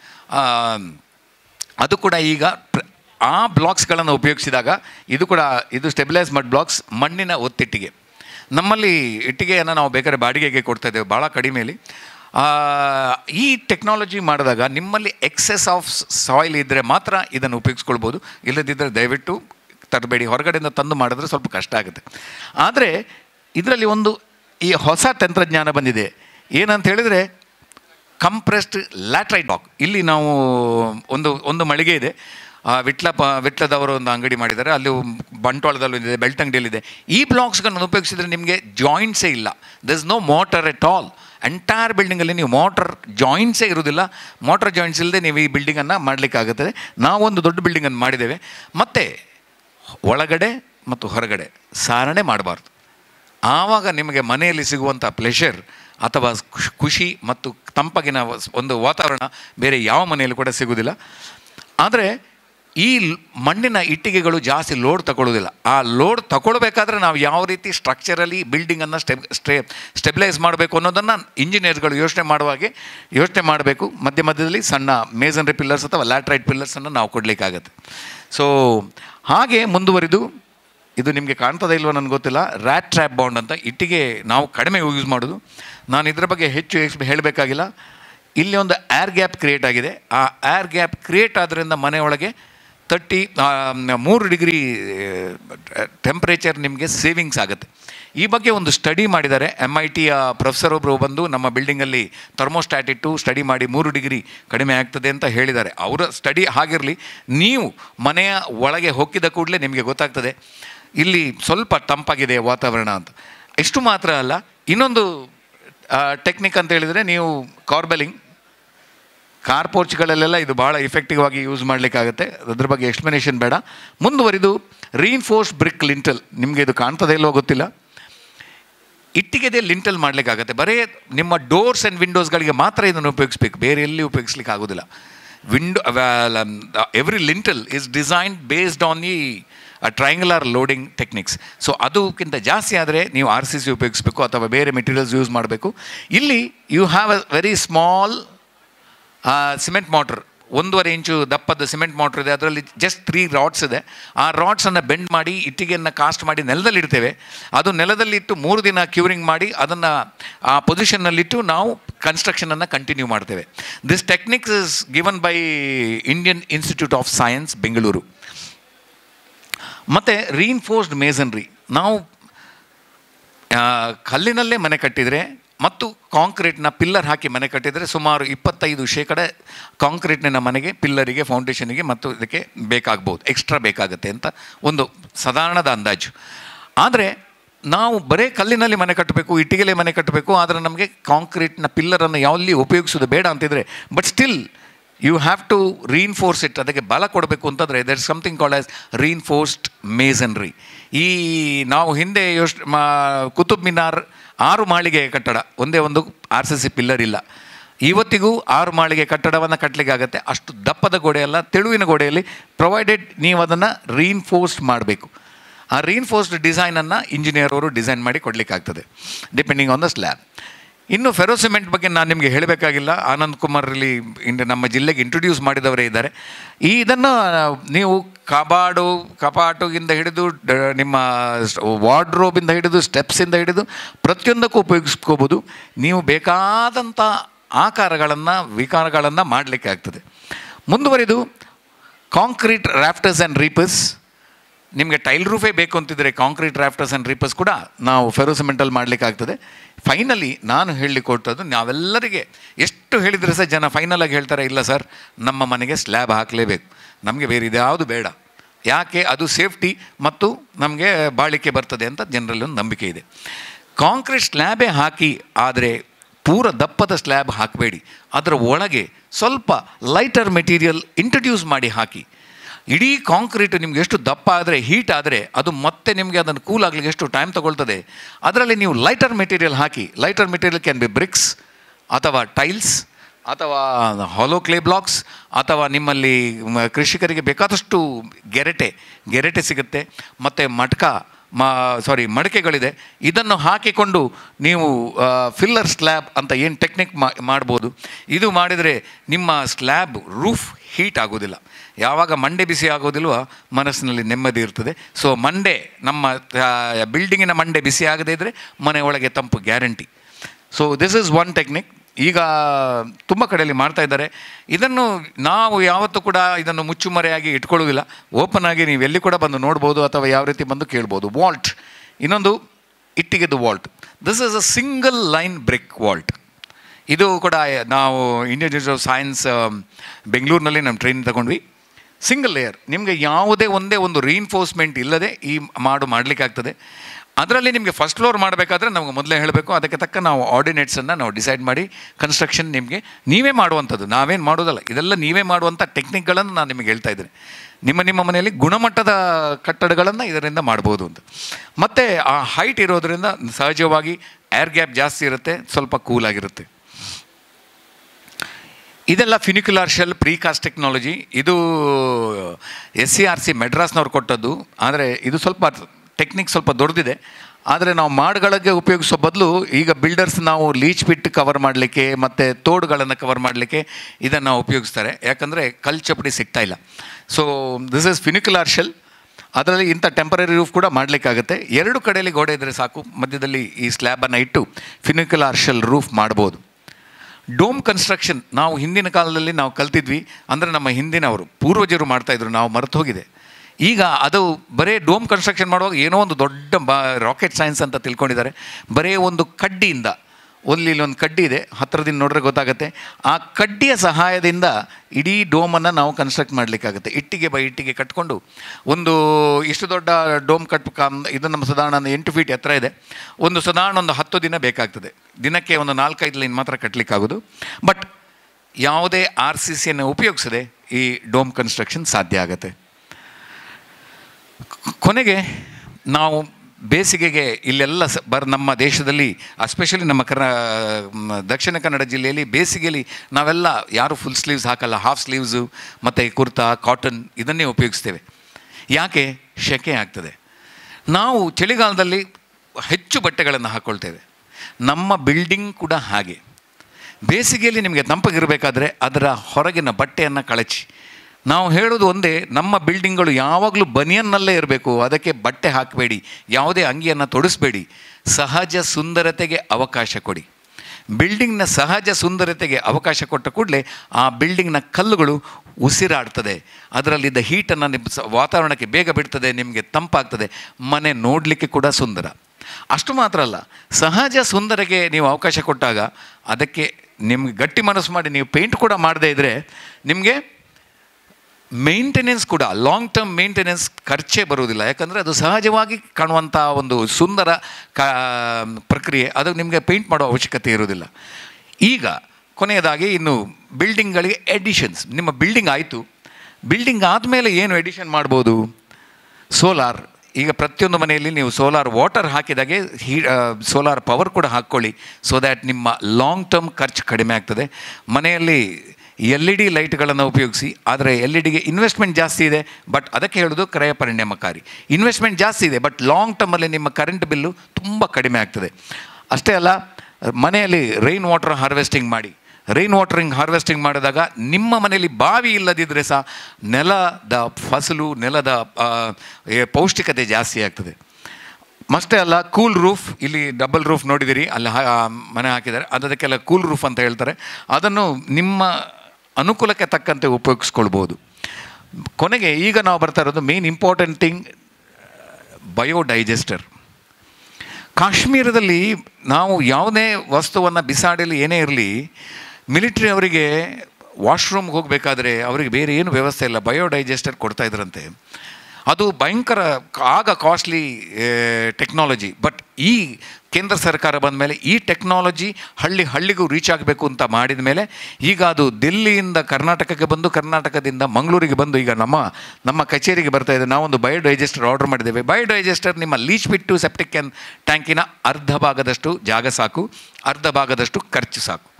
ಅದು ಕೂಡ ಈಗ ಆ ಬ್ಲಾಕ್ಸ್ಗಳನ್ನು ಉಪಯೋಗಿಸಿದಾಗ ಇದು ಕೂಡ ಇದು ಸ್ಟೆಬಿಲೈಸ್ ಮಡ್ ಬ್ಲಾಕ್ಸ್, ಮಣ್ಣಿನ ಒತ್ತಿಟ್ಟಿಗೆ. ನಮ್ಮಲ್ಲಿ ಇಟ್ಟಿಗೆಯನ್ನು ನಾವು ಬೇಕಾದ್ರೆ ಬಾಡಿಗೆಗೆ ಕೊಡ್ತಾ ಇದ್ದೇವೆ ಭಾಳ ಕಡಿಮೆಯಲ್ಲಿ. ಈ ಟೆಕ್ನಾಲಜಿ ಮಾಡಿದಾಗ ನಿಮ್ಮಲ್ಲಿ ಎಕ್ಸೆಸ್ ಆಫ್ ಸಾಯಿಲ್ ಇದ್ದರೆ ಮಾತ್ರ ಇದನ್ನು ಉಪಯೋಗಿಸ್ಕೊಳ್ಬೋದು, ಇಲ್ಲದಿದ್ದರೆ ದಯವಿಟ್ಟು ತರಬೇಡಿ. ಹೊರಗಡೆಯಿಂದ ತಂದು ಮಾಡಿದ್ರೆ ಸ್ವಲ್ಪ ಕಷ್ಟ ಆಗುತ್ತೆ. ಆದರೆ ಇದರಲ್ಲಿ ಒಂದು ಈ ಹೊಸ ತಂತ್ರಜ್ಞಾನ ಬಂದಿದೆ. ಏನಂತ ಹೇಳಿದರೆ ಕಂಪ್ರೆಸ್ಡ್ ಲ್ಯಾಟ್ರೈಟ್ ಬ್ಲಾಕ್. ಇಲ್ಲಿ ನಾವು ಒಂದು ಒಂದು ಮಳಿಗೆ ಇದೆ, ವಿಟ್ಲ ಪ ವಿಟ್ಲದವರು ಒಂದು ಅಂಗಡಿ ಮಾಡಿದ್ದಾರೆ, ಅಲ್ಲಿ ಬಂಟ್ವಾಳದಲ್ಲೂ ಇದೆ, ಬೆಳ್ತಂಗಡಿಯಲ್ಲಿದೆ. ಈ ಬ್ಲಾಕ್ಸ್ಗಳನ್ನು ಉಪಯೋಗಿಸಿದರೆ ನಿಮಗೆ ಜಾಯಿಂಟ್ಸೇ ಇಲ್ಲ, there is no mortar at all. Entire ಬಿಲ್ಡಿಂಗಲ್ಲಿ ನೀವು ಮೋಟರ್ ಜಾಯಿಂಟ್ಸೇ ಇರೋದಿಲ್ಲ. ಮೋಟರ್ ಜಾಯಿಂಟ್ಸ್ ಇಲ್ಲದೆ ನೀವು ಈ ಬಿಲ್ಡಿಂಗನ್ನು ಮಾಡಲಿಕ್ಕಾಗುತ್ತದೆ. ನಾವೊಂದು ದೊಡ್ಡ ಬಿಲ್ಡಿಂಗನ್ನು ಮಾಡಿದ್ದೇವೆ. ಮತ್ತು ಒಳಗಡೆ ಮತ್ತು ಹೊರಗಡೆ ಸಾರಣೆ ಮಾಡಬಾರ್ದು. ಆವಾಗ ನಿಮಗೆ ಮನೆಯಲ್ಲಿ ಸಿಗುವಂಥ ಪ್ಲೆಷರ್ ಅಥವಾ ಖುಷಿ ಮತ್ತು ತಂಪಗಿನ ಒಂದು ವಾತಾವರಣ ಬೇರೆ ಯಾವ ಮನೆಯಲ್ಲಿ ಕೂಡ ಸಿಗೋದಿಲ್ಲ. ಆದರೆ ಈ ಮಣ್ಣಿನ ಇಟ್ಟಿಗೆಗಳು ಜಾಸ್ತಿ ಲೋಡ್ ತಗೊಳ್ಳೋದಿಲ್ಲ. ಆ ಲೋಡ್ ತಗೊಳ್ಬೇಕಾದ್ರೆ ನಾವು ಯಾವ ರೀತಿ ಸ್ಟ್ರಕ್ಚರಲಿ ಬಿಲ್ಡಿಂಗನ್ನು ಸ್ಟೆಬ್ ಸ್ಟೆ ಸ್ಟೆಬಿಲೈಸ್ ಮಾಡಬೇಕು ಅನ್ನೋದನ್ನು ಇಂಜಿನಿಯರ್ಸ್ಗಳು ಯೋಚನೆ ಮಾಡುವಾಗೆ ಯೋಚನೆ ಮಾಡಬೇಕು. ಮಧ್ಯ ಮಧ್ಯದಲ್ಲಿ ಸಣ್ಣ ಮೇಸನ್ರಿ ಪಿಲ್ಲರ್ಸ್ ಅಥವಾ ಲ್ಯಾಟ್ರೈಟ್ ಪಿಲ್ಲರ್ಸನ್ನು ನಾವು ಕೊಡಲಿಕ್ಕಾಗತ್ತೆ. ಸೊ ಹಾಗೆ ಮುಂದುವರಿದು, ಇದು ನಿಮಗೆ ಕಾಣ್ತದೆ ಇಲ್ವೋ ನನಗೆ ಗೊತ್ತಿಲ್ಲ, ರ್ಯಾಟ್ ಟ್ರ್ಯಾಪ್ ಬೌಂಡ್ ಅಂತ ಇಟ್ಟಿಗೆ ನಾವು ಕಡಿಮೆ ಯೂಸ್ ಮಾಡೋದು. ನಾನು ಇದರ ಬಗ್ಗೆ ಹೆಚ್ಚು ಎಕ್ಸ್ ಹೇಳಬೇಕಾಗಿಲ್ಲ. ಇಲ್ಲಿ ಒಂದು ಏರ್ ಗ್ಯಾಪ್ ಕ್ರಿಯೇಟ್ ಆಗಿದೆ. ಆ ಏರ್ ಗ್ಯಾಪ್ ಕ್ರಿಯೇಟ್ ಆದ್ರಿಂದ ಮನೆಯೊಳಗೆ ತರ್ಟಿ ಮೂರು ಡಿಗ್ರಿ ಟೆಂಪ್ರೇಚರ್ ನಿಮಗೆ ಸೇವಿಂಗ್ಸ್ ಆಗುತ್ತೆ. ಈ ಬಗ್ಗೆ ಒಂದು ಸ್ಟಡಿ ಮಾಡಿದ್ದಾರೆ. ಎಮ್ ಐ ಟಿಯ ಪ್ರೊಫೆಸರ್ ಒಬ್ಬರು ಬಂದು ನಮ್ಮ ಬಿಲ್ಡಿಂಗಲ್ಲಿ ಥರ್ಮೋಸ್ಟ್ಯಾಟ್ ಇಟ್ಟು ಸ್ಟಡಿ ಮಾಡಿ ಮೂರು ಡಿಗ್ರಿ ಕಡಿಮೆ ಆಗ್ತದೆ ಅಂತ ಹೇಳಿದ್ದಾರೆ. ಅವರ ಸ್ಟಡಿ ಹಾಗಿರಲಿ, ನೀವು ಮನೆಯ ಒಳಗೆ ಹೊಕ್ಕಿದ ಕೂಡಲೇ ನಿಮಗೆ ಗೊತ್ತಾಗ್ತದೆ ಇಲ್ಲಿ ಸ್ವಲ್ಪ ತಂಪಾಗಿದೆ ವಾತಾವರಣ ಅಂತ. ಇಷ್ಟು ಮಾತ್ರ ಅಲ್ಲ, ಇನ್ನೊಂದು ಟೆಕ್ನಿಕ್ ಅಂತ ಹೇಳಿದರೆ, ನೀವು ಕಾರ್ಬೆಲಿಂಗ್ ಕಾರ್ ಪೋರ್ಚ್ಗಳಲ್ಲೆಲ್ಲ ಇದು ಭಾಳ ಇಫೆಕ್ಟಿವ್ ಆಗಿ ಯೂಸ್ ಮಾಡಲಿಕ್ಕಾಗತ್ತೆ. ಅದ್ರ ಬಗ್ಗೆ ಎಕ್ಸ್ಪ್ಲನೇಷನ್ ಬೇಡ. ಮುಂದುವರಿದು ರೀಇನ್ಫೋರ್ಸ್ಡ್ ಬ್ರಿಕ್ ಲಿಂಟಲ್. ನಿಮಗೆ ಇದು ಕಾಣ್ತದೆ ಇಲ್ಲೋ ಗೊತ್ತಿಲ್ಲ, ಇಟ್ಟಿಗೆದೇ ಲಿಂಟಲ್ ಮಾಡಲಿಕ್ಕಾಗತ್ತೆ. ಬರೀ ನಿಮ್ಮ ಡೋರ್ಸ್ ಆ್ಯಂಡ್ ವಿಂಡೋಸ್ಗಳಿಗೆ ಮಾತ್ರ ಇದನ್ನು ಉಪಯೋಗಿಸ್ಬೇಕು, ಬೇರೆ ಎಲ್ಲಿ ಉಪಯೋಗಿಸ್ಲಿಕ್ಕೆ ಆಗೋದಿಲ್ಲ. Window every lintel is designed based on the triangular loading techniques. So ಅದಕ್ಕಿಂತ ಜಾಸ್ತಿ ಆದರೆ ನೀವು ಆರ್ ಸಿ ಸಿ ಉಪಯೋಗಿಸ್ಬೇಕು ಅಥವಾ ಬೇರೆ ಮೆಟೀರಿಯಲ್ಸ್ ಯೂಸ್ ಮಾಡಬೇಕು. ಇಲ್ಲಿ you have a very small cement mortar, ಒಂದೂವರೆ ಇಂಚು ದಪ್ಪದ ಸಿಮೆಂಟ್ ಮೋಟ್ರ್ ಇದೆ. ಅದರಲ್ಲಿ ಜಸ್ಟ್ ತ್ರೀ ರಾಡ್ಸ್ ಇದೆ. ಆ ರಾಡ್ಸನ್ನು ಬೆಂಡ್ ಮಾಡಿ ಇಟ್ಟಿಗೆಯನ್ನು ಕಾಸ್ಟ್ ಮಾಡಿ ನೆಲದಲ್ಲಿಡ್ತೇವೆ. ಅದು ನೆಲದಲ್ಲಿಟ್ಟು ಮೂರು ದಿನ ಕ್ಯೂರಿಂಗ್ ಮಾಡಿ ಅದನ್ನು ಆ ಪೊಸಿಷನ್ನಲ್ಲಿಟ್ಟು ನಾವು ಕನ್ಸ್ಟ್ರಕ್ಷನನ್ನು ಕಂಟಿನ್ಯೂ ಮಾಡ್ತೇವೆ. This techniques is given by Indian institute of science, Bengaluru. ಮತ್ತು ರೀಇನ್ಫೋರ್ಸ್ಡ್ ಮೇಸನ್ರಿ, ನಾವು ಕಲ್ಲಿನಲ್ಲೇ ಮನೆ ಕಟ್ಟಿದರೆ ಮತ್ತು ಕಾಂಕ್ರೀಟ್ನ ಪಿಲ್ಲರ್ ಹಾಕಿ ಮನೆ ಕಟ್ಟಿದರೆ ಸುಮಾರು ಇಪ್ಪತ್ತೈದು ಶೇಕಡ ಕಾಂಕ್ರೀಟ್ನ ಮನೆಗೆ, ಪಿಲ್ಲರಿಗೆ, ಫೌಂಡೇಶನಿಗೆ ಮತ್ತು ಇದಕ್ಕೆ ಬೇಕಾಗ್ಬೋದು, ಎಕ್ಸ್ಟ್ರಾ ಬೇಕಾಗುತ್ತೆ ಅಂತ ಒಂದು ಸಾಧಾರಣದ ಅಂದಾಜು. ಆದರೆ ನಾವು ಬರೀ ಕಲ್ಲಿನಲ್ಲಿ ಮನೆ ಕಟ್ಟಬೇಕು, ಇಟ್ಟಿಗೆಲೆ ಮನೆ ಕಟ್ಟಬೇಕು, ಆದರೆ ನಮಗೆ ಕಾಂಕ್ರೀಟ್ನ ಪಿಲ್ಲರನ್ನು ಯಾವಲ್ಲಿ ಉಪಯೋಗಿಸೋದು ಬೇಡ ಅಂತಿದ್ರೆ, but still you have to reinforce it, ಅದಕ್ಕೆ ಬಲ ಕೊಡಬೇಕು ಅಂತಂದರೆ there is something called as reinforced masonry. ಈ ನಾವು ಹಿಂದೆ ಯೋಚ್ ಮಾ ಕುತುಬ್ ಮಿನಾರ್ ಆರು ಮಾಳಿಗೆ ಕಟ್ಟಡ, ಒಂದೇ ಒಂದು ಆರ್ ಸಿ ಸಿ ಪಿಲ್ಲರ್ ಇಲ್ಲ. ಇವತ್ತಿಗೂ ಆರು ಮಾಳಿಗೆ ಕಟ್ಟಡವನ್ನು ಕಟ್ಟಲಿಕ್ಕಾಗತ್ತೆ. ಅಷ್ಟು ದಪ್ಪದ ಗೋಡೆಯಲ್ಲ, ತೆಳುವಿನ ಗೋಡೆಯಲ್ಲಿ, ಪ್ರೊವೈಡೆಡ್ ನೀವು ಅದನ್ನು ರೀಇನ್ಫೋರ್ಸ್ಡ್ ಮಾಡಬೇಕು. ಆ ರೀಇನ್ಫೋರ್ಸ್ಡ್ ಡಿಸೈನನ್ನು ಇಂಜಿನಿಯರ್ ಅವರು ಡಿಸೈನ್ ಮಾಡಿ ಕೊಡಲಿಕ್ಕಾಗ್ತದೆ, ಡಿಪೆಂಡಿಂಗ್ ಆನ್ ದ ಸ್ಲ್ಯಾಬ್. ಇನ್ನು ಫೆರೋ ಸಿಮೆಂಟ್ ಬಗ್ಗೆ ನಾನು ನಿಮಗೆ ಹೇಳಬೇಕಾಗಿಲ್ಲ. ಆನಂದ್ ಕುಮಾರ್ ಇಲ್ಲಿ ಇಂದು ನಮ್ಮ ಜಿಲ್ಲೆಗೆ ಇಂಟ್ರೊಡ್ಯೂಸ್ ಮಾಡಿದವರೇ ಇದ್ದಾರೆ. ಈ ಇದನ್ನು ನೀವು ಕಬಾಡು ಕಪಾಟುಗಿಂದ ಹಿಡಿದು ನಿಮ್ಮ ವಾರ್ಡ್ರೋಬಿಂದ ಹಿಡಿದು ಸ್ಟೆಪ್ಸಿಂದ ಹಿಡಿದು ಪ್ರತಿಯೊಂದಕ್ಕೂ ಉಪಯೋಗಿಸ್ಕೋಬೋದು. ನೀವು ಬೇಕಾದಂಥ ಆಕಾರಗಳನ್ನು ವಿಕಾರಗಳನ್ನು ಮಾಡಲಿಕ್ಕೆ ಆಗ್ತದೆ. ಮುಂದುವರಿದು ಕಾಂಕ್ರೀಟ್ ರಾಫ್ಟರ್ಸ್ ಆ್ಯಂಡ್ ರೀಪರ್ಸ್. ನಿಮಗೆ ಟೈಲ್ ರೂಫೇ ಬೇಕು ಅಂತಿದ್ರೆ ಕಾಂಕ್ರೀಟ್ ರಾಫ್ಟರ್ಸ್ ಆ್ಯಂಡ್ ರೀಪರ್ಸ್ ಕೂಡ ನಾವು ಫೆರೋ ಸಿಮೆಂಟಲ್ಲಿ ಮಾಡಲಿಕ್ಕಾಗ್ತದೆ. ಫೈನಲಿ ನಾನು ಹೇಳಲಿಕ್ಕೆ ಕೊಟ್ಟದ್ದು, ನಾವೆಲ್ಲರಿಗೆ ಎಷ್ಟು ಹೇಳಿದರೆ ಸಹ ಜನ ಫೈನಲಾಗಿ ಹೇಳ್ತಾರೆ, ಇಲ್ಲ ಸರ್ ನಮ್ಮ ಮನೆಗೆ ಸ್ಲ್ಯಾಬ್ ಹಾಕಲೇಬೇಕು, ನಮಗೆ ಬೇರೆ ಇದ್ಯಾವುದು ಬೇಡ. ಯಾಕೆ? ಅದು ಸೇಫ್ಟಿ ಮತ್ತು ನಮಗೆ ಬಾಳಿಕೆ ಬರ್ತದೆ ಅಂತ ಜನರಲ್ಲಿ ಒಂದು ನಂಬಿಕೆ ಇದೆ. ಕಾಂಕ್ರೀಟ್ ಸ್ಲ್ಯಾಬೇ ಹಾಕಿ, ಆದರೆ ಪೂರ ದಪ್ಪದ ಸ್ಲ್ಯಾಬ್ ಹಾಕಬೇಡಿ. ಅದರ ಒಳಗೆ ಸ್ವಲ್ಪ ಲೈಟರ್ ಮೆಟೀರಿಯಲ್ ಇಂಟ್ರಡ್ಯೂಸ್ ಮಾಡಿ ಹಾಕಿ. ಇಡೀ ಕಾಂಕ್ರೀಟು ನಿಮ್ಗೆ ಎಷ್ಟು ದಪ್ಪ ಆದರೆ, ಹೀಟ್ ಆದರೆ ಅದು ಮತ್ತೆ ನಿಮಗೆ ಅದನ್ನು ಕೂಲ್ ಆಗಲಿಕ್ಕೆ ಎಷ್ಟು ಟೈಮ್ ತಗೊಳ್ತದೆ. ಅದರಲ್ಲಿ ನೀವು ಲೈಟರ್ ಮೆಟೀರಿಯಲ್ ಹಾಕಿ. Lighter material can be bricks ಅಥವಾ ಟೈಲ್ಸ್ ಅಥವಾ ಹಾಲೋ ಕ್ಲೇ ಬ್ಲಾಕ್ಸ್, ಅಥವಾ ನಿಮ್ಮಲ್ಲಿ ಕೃಷಿಕರಿಗೆ ಬೇಕಾದಷ್ಟು ಗೆರಟೆ ಗೆರಟೆ ಸಿಗುತ್ತೆ, ಮತ್ತು ಮಟ್ಕ ಮಾ ಸಾರಿ ಮಡಕೆಗಳಿದೆ. ಇದನ್ನು ಹಾಕಿಕೊಂಡು ನೀವು ಫಿಲ್ಲರ್ ಸ್ಲ್ಯಾಬ್ ಅಂತ ಏನು ಟೆಕ್ನಿಕ್ ಮಾಡ್ಬೋದು. ಇದು ಮಾಡಿದರೆ ನಿಮ್ಮ ಸ್ಲ್ಯಾಬ್ ರೂಫ್ ಹೀಟ್ ಆಗೋದಿಲ್ಲ. ಯಾವಾಗ ಮಂಡೆ ಬಿಸಿ ಆಗೋದಿಲ್ವ ಮನಸ್ಸಿನಲ್ಲಿ ನೆಮ್ಮದಿ ಇರ್ತದೆ. ಸೊ ಮಂಡೆ ನಮ್ಮ ಬಿಲ್ಡಿಂಗಿನ ಮಂಡೆ ಬಿಸಿ ಆಗದೇ ಇದ್ದರೆ ಮನೆ ಒಳಗೆ ತಂಪು guarantee. So this is one technique. ಈಗ ತುಂಬ ಕಡೆಯಲ್ಲಿ ಮಾಡ್ತಾ ಇದ್ದಾರೆ. ಇದನ್ನು ನಾವು ಯಾವತ್ತೂ ಕೂಡ ಇದನ್ನು ಮುಚ್ಚುಮರೆಯಾಗಿ ಇಟ್ಕೊಳ್ಳೋದಿಲ್ಲ. ಓಪನ್ ಆಗಿ ನೀವು ಎಲ್ಲಿ ಕೂಡ ಬಂದು ನೋಡ್ಬೋದು ಅಥವಾ ಯಾವ ರೀತಿ ಬಂದು ಕೇಳ್ಬೋದು. ವಾಲ್ಟ್, ಇನ್ನೊಂದು ಇಟ್ಟಿಗೆದು vault. This is a single line brick vault. ಇದು ಕೂಡ ನಾವು ಇಂಡಿಯನ್ ಇನ್ಸ್ಟಿಟ್ಯೂಟ್ ಆಫ್ ಸೈನ್ಸ್ ಬೆಂಗಳೂರಿನಲ್ಲಿ ನಮ್ಮ ಟ್ರೈನಿಂಗ್ ತಗೊಂಡ್ವಿ. ಸಿಂಗಲ್ ಲೇಯರ್, ನಿಮಗೆ ಯಾವುದೇ ಒಂದೇ ಒಂದು ರೀಇನ್ಫೋರ್ಸ್ಮೆಂಟ್ ಇಲ್ಲದೆ ಈ ಮಾಡು ಮಾಡಲಿಕ್ಕಾಗ್ತದೆ. ಅದರಲ್ಲಿ ನಿಮಗೆ ಫಸ್ಟ್ ಫ್ಲೋರ್ ಮಾಡಬೇಕಾದ್ರೆ ನಮಗೆ ಮೊದಲೇ ಹೇಳಬೇಕು. ಅದಕ್ಕೆ ತಕ್ಕ ನಾವು ಆರ್ಡಿನೇಟ್ಸನ್ನು ನಾವು ಡಿಸೈಡ್ ಮಾಡಿ ಕನ್ಸ್ಟ್ರಕ್ಷನ್ ನಿಮಗೆ ನೀವೇ ಮಾಡುವಂಥದ್ದು, ನಾವೇನು ಮಾಡೋದಲ್ಲ. ಇದೆಲ್ಲ ನೀವೇ ಮಾಡುವಂಥ ಟೆಕ್ನಿಕ್ಗಳನ್ನು ನಾನು ನಿಮಗೆ ಹೇಳ್ತಾ ಇದ್ದೇನೆ. ನಿಮ್ಮ ನಿಮ್ಮ ಮನೆಯಲ್ಲಿ ಗುಣಮಟ್ಟದ ಕಟ್ಟಡಗಳನ್ನು ಇದರಿಂದ ಮಾಡ್ಬೋದು ಅಂತ. ಮತ್ತು ಆ ಹೈಟ್ ಇರೋದರಿಂದ ಸಹಜವಾಗಿ ಏರ್ ಗ್ಯಾಪ್ ಜಾಸ್ತಿ ಇರುತ್ತೆ, ಸ್ವಲ್ಪ ಕೂಲಾಗಿರುತ್ತೆ. ಇದೆಲ್ಲ ಫಿನಿಕ್ಯುಲಾರ್ ಶೆಲ್ ಪ್ರೀಕಾಸ್ಟ್ ಟೆಕ್ನಾಲಜಿ. ಇದು ಎಸ್ ಸಿ ಆರ್ ಸಿ ಮೆಡ್ರಾಸ್ನವ್ರು ಕೊಟ್ಟದ್ದು. ಆದರೆ ಇದು ಸ್ವಲ್ಪ ಟೆಕ್ನಿಕ್ ಸ್ವಲ್ಪ ದೊಡ್ಡದಿದೆ. ಆದರೆ ನಾವು ಮಾಡುಗಳಿಗೆ ಉಪಯೋಗಿಸೋ ಬದಲು ಈಗ ಬಿಲ್ಡರ್ಸ್ ನಾವು ಲೀಚ್ ಬಿಟ್ಟು ಕವರ್ ಮಾಡಲಿಕ್ಕೆ ಮತ್ತು ತೋಡುಗಳನ್ನು ಕವರ್ ಮಾಡಲಿಕ್ಕೆ ಇದನ್ನು ಉಪಯೋಗಿಸ್ತಾರೆ. ಯಾಕಂದರೆ ಕಲ್ಲು ಚಪ್ಪಡಿ ಸಿಗ್ತಾಯಿಲ್ಲ. So this is funicular shell. ಅದರಲ್ಲಿ ಇಂಥ ಟೆಂಪರರಿ ರೂಫ್ ಕೂಡ ಮಾಡಲಿಕ್ಕಾಗುತ್ತೆ. ಎರಡು ಕಡೆಯಲ್ಲಿ ಗೋಡೆ ಇದ್ದರೆ ಸಾಕು, ಮಧ್ಯದಲ್ಲಿ ಈ ಸ್ಲ್ಯಾಬನ್ನು ಇಟ್ಟು ಫಿನಿಕ್ಯುಲಾರ್ ಶೆಲ್ ರೂಫ್ ಮಾಡ್ಬೋದು. ಡೋಮ್ ಕನ್ಸ್ಟ್ರಕ್ಷನ್ ನಾವು ಹಿಂದಿನ ಕಾಲದಲ್ಲಿ ನಾವು ಕಲ್ತಿದ್ವಿ. ಅಂದರೆ ನಮ್ಮ ಹಿಂದಿನವರು ಪೂರ್ವಜರು ಮಾಡ್ತಾಯಿದ್ರು, ನಾವು ಮರೆತು ಹೋಗಿದೆ. ಈಗ ಅದು ಬರೀ ಡೋಮ್ ಕನ್ಸ್ಟ್ರಕ್ಷನ್ ಮಾಡುವಾಗ ಏನೋ ಒಂದು ದೊಡ್ಡ ಬಾ ರಾಕೆಟ್ ಸೈನ್ಸ್ ಅಂತ ತಿಳ್ಕೊಂಡಿದ್ದಾರೆ. ಬರೀ ಒಂದು ಕಡ್ಡಿಯಿಂದ, ಅಲ್ಲಿ ಇಲ್ಲೊಂದು ಕಡ್ಡಿ ಇದೆ, ಹತ್ತಿರದಿಂದ ನೋಡಿದ್ರೆ ಗೊತ್ತಾಗುತ್ತೆ. ಆ ಕಡ್ಡಿಯ ಸಹಾಯದಿಂದ ಇಡೀ ಡೋಮನ್ನು ನಾವು ಕನ್ಸ್ಟ್ರಕ್ಟ್ ಮಾಡಲಿಕ್ಕಾಗುತ್ತೆ. ಇಟ್ಟಿಗೆ ಬೈ ಇಟ್ಟಿಗೆ ಕಟ್ಕೊಂಡು ಒಂದು ಇಷ್ಟು ದೊಡ್ಡ ಡೋಮ್ ಕಟ್ ಇದು ನಮ್ಮ ಸಾಧಾರಣ ಒಂದು ಎಂಟು ಫೀಟ್ ಎತ್ತರ ಇದೆ. ಒಂದು ಸಾಧಾರಣ ಒಂದು ಹತ್ತು ದಿನ ಬೇಕಾಗ್ತದೆ. ದಿನಕ್ಕೆ ಒಂದು ನಾಲ್ಕೈದು ಲೈನ್ ಮಾತ್ರ ಕಟ್ಟಲಿಕ್ಕಾಗೋದು. ಬಟ್ ಯಾವುದೇ ಆರ್ ಸಿ ಸಿಯನ್ನು ಉಪಯೋಗಿಸದೆ ಈ ಡೋಮ್ ಕನ್ಸ್ಟ್ರಕ್ಷನ್ ಸಾಧ್ಯ ಆಗುತ್ತೆ. ಕೊನೆಗೆ ನಾವು ಬೇಸಿಗೆಗೆ ಇಲ್ಲೆಲ್ಲ ಸ ಬರ್ ನಮ್ಮ ದೇಶದಲ್ಲಿ ಎಸ್ಪೆಷಲಿ ನಮ್ಮ ಕರ್ನಾ ದಕ್ಷಿಣ ಕನ್ನಡ ಜಿಲ್ಲೆಯಲ್ಲಿ ಬೇಸಿಗೆಯಲ್ಲಿ ನಾವೆಲ್ಲ ಯಾರು ಫುಲ್ ಸ್ಲೀವ್ಸ್ ಹಾಕಲ್ಲ, ಹಾಫ್ ಸ್ಲೀವ್ಸು ಮತ್ತು ಕುರ್ತಾ, ಕಾಟನ್ ಇದನ್ನೇ ಉಪಯೋಗಿಸ್ತೇವೆ. ಯಾಕೆ? ಸೆಕೆ ಆಗ್ತದೆ. ನಾವು ಚಳಿಗಾಲದಲ್ಲಿ ಹೆಚ್ಚು ಬಟ್ಟೆಗಳನ್ನು ಹಾಕ್ಕೊಳ್ತೇವೆ. ನಮ್ಮ ಬಿಲ್ಡಿಂಗ್ ಕೂಡ ಹಾಗೆ. ಬೇಸಿಗೆಯಲ್ಲಿ ನಿಮಗೆ ತಂಪಾಗಿರಬೇಕಾದ್ರೆ ಅದರ ಹೊರಗಿನ ಬಟ್ಟೆಯನ್ನು ಕಳಚಿ, ನಾವು ಹೇಳೋದು ಒಂದೇ, ನಮ್ಮ ಬಿಲ್ಡಿಂಗ್ಗಳು ಯಾವಾಗಲೂ ಬನಿಯನ್ನಲ್ಲೇ ಇರಬೇಕು, ಅದಕ್ಕೆ ಬಟ್ಟೆ ಹಾಕಬೇಡಿ, ಯಾವುದೇ ಅಂಗಿಯನ್ನು ತೊಡಿಸ್ಬೇಡಿ, ಸಹಜ ಸುಂದರತೆಗೆ ಅವಕಾಶ ಕೊಡಿ. ಬಿಲ್ಡಿಂಗ್ನ ಸಹಜ ಸುಂದರತೆಗೆ ಅವಕಾಶ ಕೊಟ್ಟ ಕೂಡಲೇ ಆ ಬಿಲ್ಡಿಂಗ್ನ ಕಲ್ಲುಗಳು ಉಸಿರಾಡ್ತದೆ, ಅದರಲ್ಲಿದ್ದ ಹೀಟನ್ನು ನಿಮ್ಮ ವಾತಾವರಣಕ್ಕೆ ಬೇಗ ಬಿಡ್ತದೆ, ನಿಮಗೆ ತಂಪಾಗ್ತದೆ, ಮನೆ ನೋಡಲಿಕ್ಕೆ ಕೂಡ ಸುಂದರ. ಅಷ್ಟು ಮಾತ್ರ ಅಲ್ಲ, ಸಹಜ ಸುಂದರಕ್ಕೆ ನೀವು ಅವಕಾಶ ಕೊಟ್ಟಾಗ ಅದಕ್ಕೆ ನಿಮ್ಗೆ ಗಟ್ಟಿ ಮನಸ್ಸು ಮಾಡಿ ನೀವು ಪೇಂಟ್ ಕೂಡ ಮಾಡದೇ ಇದ್ದರೆ ನಿಮಗೆ ಮೇಂಟೆನೆನ್ಸ್ ಕೂಡ ಲಾಂಗ್ ಟರ್ಮ್ ಮೇಂಟೆನೆನ್ಸ್ ಖರ್ಚೇ ಬರುವುದಿಲ್ಲ. ಯಾಕಂದರೆ ಅದು ಸಹಜವಾಗಿ ಕಾಣುವಂಥ ಒಂದು ಸುಂದರ ಕ ಪ್ರಕ್ರಿಯೆ. ಅದು ನಿಮಗೆ ಪೇಂಟ್ ಮಾಡೋ ಅವಶ್ಯಕತೆ ಇರೋದಿಲ್ಲ. ಈಗ ಕೊನೆಯದಾಗಿ ಇನ್ನು ಬಿಲ್ಡಿಂಗ್ಗಳಿಗೆ ಎಡಿಷನ್ಸ್. ನಿಮ್ಮ ಬಿಲ್ಡಿಂಗ್ ಆಯಿತು, ಬಿಲ್ಡಿಂಗ್ ಆದಮೇಲೆ ಏನು ಎಡಿಷನ್ ಮಾಡ್ಬೋದು? ಸೋಲಾರ್. ಈಗ ಪ್ರತಿಯೊಂದು ಮನೆಯಲ್ಲಿ ನೀವು ಸೋಲಾರ್ ವಾಟರ್ ಹಾಕಿದಾಗೆ ಹೀ ಸೋಲಾರ್ ಪವರ್ ಕೂಡ ಹಾಕ್ಕೊಳ್ಳಿ. ಸೊ ದ್ಯಾಟ್ ನಿಮ್ಮ ಲಾಂಗ್ ಟರ್ಮ್ ಖರ್ಚು ಕಡಿಮೆ ಆಗ್ತದೆ. ಮನೆಯಲ್ಲಿ ಎಲ್ ಇ ಡಿ ಲೈಟ್ಗಳನ್ನು ಉಪಯೋಗಿಸಿ. ಆದರೆ ಎಲ್ ಇ ಡಿಗೆ ಇನ್ವೆಸ್ಟ್ಮೆಂಟ್ ಜಾಸ್ತಿ ಇದೆ, ಬಟ್ ಅದಕ್ಕೆ ಹೇಳೋದು ಕ್ರಯ ಪರಿಣಾಮಕಾರಿ. ಇನ್ವೆಸ್ಟ್ಮೆಂಟ್ ಜಾಸ್ತಿ ಇದೆ, ಬಟ್ ಲಾಂಗ್ ಟರ್ಮಲ್ಲಿ ನಿಮ್ಮ ಕರೆಂಟ್ ಬಿಲ್ಲು ತುಂಬ ಕಡಿಮೆ ಆಗ್ತದೆ. ಅಷ್ಟೇ ಅಲ್ಲ, ಮನೆಯಲ್ಲಿ ರೈನ್ ವಾಟರ್ ಹಾರ್ವೆಸ್ಟಿಂಗ್ ಮಾಡಿ. ರೈನ್ ವಾಟರಿಂಗ್ ಹಾರ್ವೆಸ್ಟಿಂಗ್ ಮಾಡಿದಾಗ ನಿಮ್ಮ ಮನೆಯಲ್ಲಿ ಬಾವಿ ಇಲ್ಲದಿದ್ದರೆ ಸಹ ನೆಲದ ಫಸಲು, ನೆಲದ ಪೌಷ್ಟಿಕತೆ ಜಾಸ್ತಿ ಆಗ್ತದೆ. ಅಷ್ಟೇ ಅಲ್ಲ, ಕೂಲ್ ರೂಫ್. ಇಲ್ಲಿ ಡಬಲ್ ರೂಫ್ ನೋಡಿದಿರಿ, ಅಲ್ಲಿ ಮನೆ ಹಾಕಿದ್ದಾರೆ, ಅದಕ್ಕೆಲ್ಲ ಕೂಲ್ ರೂಫ್ ಅಂತ ಹೇಳ್ತಾರೆ. ಅದನ್ನು ನಿಮ್ಮ ಅನುಕೂಲಕ್ಕೆ ತಕ್ಕಂತೆ ಉಪಯೋಗಿಸ್ಕೊಳ್ಬೋದು. ಕೊನೆಗೆ ಈಗ ನಾವು ಬರ್ತಾ ಇರೋದು ಮೇನ್ ಇಂಪಾರ್ಟೆಂಟ್ ಥಿಂಗ್, ಬಯೋಡೈಜೆಸ್ಟರ್. ಕಾಶ್ಮೀರದಲ್ಲಿ ನಾವು ಯಾವುದೇ ವಸ್ತುವನ್ನು ಬಿಸಾಡಲಿ ಏನೇ ಇರಲಿ, ಮಿಲಿಟ್ರಿ ಅವರಿಗೆ ವಾಶ್ರೂಮ್ಗೆ ಹೋಗಬೇಕಾದ್ರೆ ಅವರಿಗೆ ಬೇರೆ ಏನು ವ್ಯವಸ್ಥೆ ಇಲ್ಲ, ಬಯೋಡೈಜೆಸ್ಟರ್ ಕೊಡ್ತಾಯಿದ್ರಂತೆ. ಅದು ಭಯಂಕರ ಆಗ ಕಾಸ್ಟ್ಲಿ ಟೆಕ್ನಾಲಜಿ. ಬಟ್ ಈ ಕೇಂದ್ರ ಸರ್ಕಾರ ಬಂದ ಮೇಲೆ ಈ ಟೆಕ್ನಾಲಜಿ ಹಳ್ಳಿ ಹಳ್ಳಿಗೂ ರೀಚ್ ಆಗಬೇಕು ಅಂತ ಮಾಡಿದ ಮೇಲೆ ಈಗ ಅದು ದಿಲ್ಲಿಯಿಂದ ಕರ್ನಾಟಕಕ್ಕೆ ಬಂದು, ಕರ್ನಾಟಕದಿಂದ ಮಂಗಳೂರಿಗೆ ಬಂದು ಈಗ ನಮ್ಮ ನಮ್ಮ ಕಚೇರಿಗೆ ಬರ್ತಾ ಇದೆ. ನಾವೊಂದು ಬಯೋಡೈಜೆಸ್ಟರ್ ಆರ್ಡರ್ ಮಾಡಿದ್ದೇವೆ. ಬಯೋಡೈಜೆಸ್ಟರ್ ನಿಮ್ಮ ಲೀಚ್ ಬಿಟ್ಟು ಸೆಪ್ಟಿಕ್ ಕ್ಯಾನ್ ಟ್ಯಾಂಕಿನ ಅರ್ಧ ಭಾಗದಷ್ಟು ಜಾಗ ಸಾಕು, ಅರ್ಧ ಭಾಗದಷ್ಟು ಖರ್ಚು ಸಾಕು.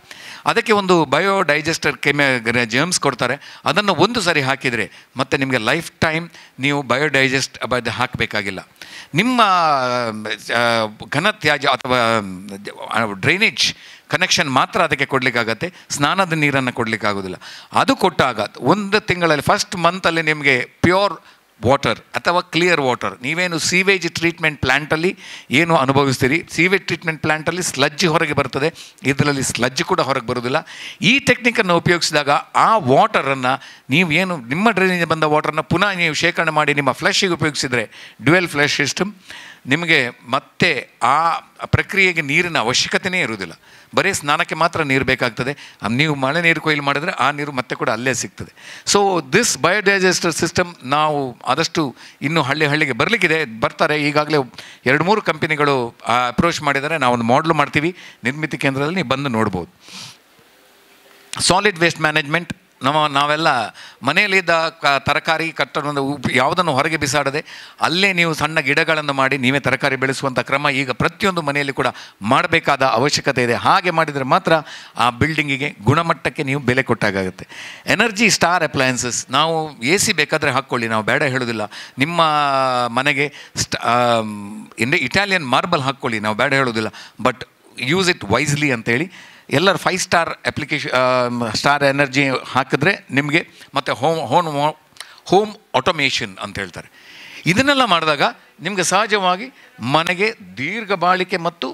ಅದಕ್ಕೆ ಒಂದು ಬಯೋ ಡೈಜೆಸ್ಟರ್ ಕೆಮೆ ಜರ್ಮ್ಸ್ ಕೊಡ್ತಾರೆ. ಅದನ್ನು ಒಂದು ಸಾರಿ ಹಾಕಿದರೆ ಮತ್ತು ನಿಮಗೆ ಲೈಫ್ ಟೈಮ್ ನೀವು ಬಯೋ ಡೈಜೆಸ್ಟ್ ಅದು ಹಾಕಬೇಕಾಗಿಲ್ಲ. ನಿಮ್ಮ ಘನತ್ಯಾಜ್ಯ ಅಥವಾ ಡ್ರೈನೇಜ್ ಕನೆಕ್ಷನ್ ಮಾತ್ರ ಅದಕ್ಕೆ ಕೊಡಲಿಕ್ಕಾಗತ್ತೆ, ಸ್ನಾನದ ನೀರನ್ನು ಕೊಡಲಿಕ್ಕಾಗೋದಿಲ್ಲ. ಅದು ಕೊಟ್ಟಾಗ ಒಂದು ತಿಂಗಳಲ್ಲಿ ಫಸ್ಟ್ ಮಂತಲ್ಲಿ ನಿಮಗೆ ಪ್ಯೂರ್ ವಾಟರ್ ಅಥವಾ ಕ್ಲಿಯರ್ ವಾಟರ್, ನೀವೇನು ಸೀವೇಜ್ ಟ್ರೀಟ್ಮೆಂಟ್ ಪ್ಲ್ಯಾಂಟಲ್ಲಿ ಏನು ಅನುಭವಿಸ್ತೀರಿ, ಸೀವೇಜ್ ಟ್ರೀಟ್ಮೆಂಟ್ ಪ್ಲ್ಯಾಂಟಲ್ಲಿ ಸ್ಲಜ್ ಹೊರಗೆ ಬರ್ತದೆ, ಇದರಲ್ಲಿ ಸ್ಲಜ್ ಕೂಡ ಹೊರಗೆ ಬರೋದಿಲ್ಲ. ಈ ಟೆಕ್ನಿಕನ್ನು ಉಪಯೋಗಿಸಿದಾಗ ಆ ವಾಟರನ್ನು ನೀವು ಏನು ನಿಮ್ಮ ಡ್ರೈನೇಜ್ ಬಂದ ವಾಟರನ್ನು ಪುನಃ ನೀವು ಶೇಖರಣೆ ಮಾಡಿ ನಿಮ್ಮ ಫ್ಲಶ್ಶಿಗೆ ಉಪಯೋಗಿಸಿದರೆ, ಡ್ಯುವೆಲ್ ಫ್ಲಶ್ ಸಿಸ್ಟಮ್, ನಿಮಗೆ ಮತ್ತೆ ಆ ಪ್ರಕ್ರಿಯೆಗೆ ನೀರಿನ ಅವಶ್ಯಕತೆಯೇ ಇರುವುದಿಲ್ಲ. ಬರೀ ಸ್ನಾನಕ್ಕೆ ಮಾತ್ರ ನೀರು ಬೇಕಾಗ್ತದೆ. ನೀವು ಮಳೆ ನೀರು ಕೊಯ್ಲು ಮಾಡಿದರೆ ಆ ನೀರು ಮತ್ತೆ ಕೂಡ ಅಲ್ಲೇ ಸಿಗ್ತದೆ. ಸೊ ದಿಸ್ ಬಯೋಡೈಜೆಸ್ಟರ್ ಸಿಸ್ಟಮ್ ನಾವು ಆದಷ್ಟು ಇನ್ನೂ ಹಳ್ಳಿ ಹಳ್ಳಿಗೆ ಬರಲಿಕ್ಕಿದೆ, ಬರ್ತಾರೆ. ಈಗಾಗಲೇ ಎರಡು ಮೂರು ಕಂಪನಿಗಳು ಅಪ್ರೋಚ್ ಮಾಡಿದ್ದಾರೆ. ನಾವೊಂದು ಮಾಡಲು ಮಾಡ್ತೀವಿ ನಿರ್ಮಿತಿ ಕೇಂದ್ರದಲ್ಲಿ, ನೀವು ಬಂದು ನೋಡ್ಬೋದು. ಸಾಲಿಡ್ ವೇಸ್ಟ್ ಮ್ಯಾನೇಜ್ಮೆಂಟ್, ನಮ್ಮ ನಾವೆಲ್ಲ ಮನೆಯಲ್ಲಿದ್ದ ಕ ತರಕಾರಿ ಕಟ್ಟನ್ನು ಉಪ್ ಯಾವುದನ್ನು ಹೊರಗೆ ಬಿಸಾಡದೆ ಅಲ್ಲೇ ನೀವು ಸಣ್ಣ ಗಿಡಗಳನ್ನು ಮಾಡಿ ನೀವೇ ತರಕಾರಿ ಬೆಳೆಸುವಂಥ ಕ್ರಮ ಈಗ ಪ್ರತಿಯೊಂದು ಮನೆಯಲ್ಲಿ ಕೂಡ ಮಾಡಬೇಕಾದ ಅವಶ್ಯಕತೆ ಇದೆ. ಹಾಗೆ ಮಾಡಿದರೆ ಮಾತ್ರ ಆ ಬಿಲ್ಡಿಂಗಿಗೆ ಗುಣಮಟ್ಟಕ್ಕೆ ನೀವು ಬೆಲೆ ಕೊಟ್ಟಾಗುತ್ತೆ. ಎನರ್ಜಿ ಸ್ಟಾರ್ ಅಪ್ಲಯನ್ಸಸ್, ನಾವು ಎ ಸಿ ಬೇಕಾದರೆ ಹಾಕ್ಕೊಳ್ಳಿ, ನಾವು ಬೇಡ ಹೇಳೋದಿಲ್ಲ. ನಿಮ್ಮ ಮನೆಗೆ ಸ್ಟಾ ಇಂಡ ಇಟಾಲಿಯನ್ ಮಾರ್ಬಲ್ ಹಾಕ್ಕೊಳ್ಳಿ, ನಾವು ಬೇಡ ಹೇಳೋದಿಲ್ಲ. ಬಟ್ ಯೂಸ್ ಇಟ್ ವೈಸ್ಲಿ ಅಂತೇಳಿ ಎಲ್ಲರೂ five star application star energy ಹಾಕಿದ್ರೆ ನಿಮಗೆ, ಮತ್ತು ಹೋಮ್ ಹೋಮ್ ಹೋಮ್ ಆಟೋಮೇಷನ್ ಅಂತ ಹೇಳ್ತಾರೆ. ಇದನ್ನೆಲ್ಲ ಮಾಡಿದಾಗ ನಿಮಗೆ ಸಹಜವಾಗಿ ಮನೆಗೆ ದೀರ್ಘ ಬಾಳಿಕೆ ಮತ್ತು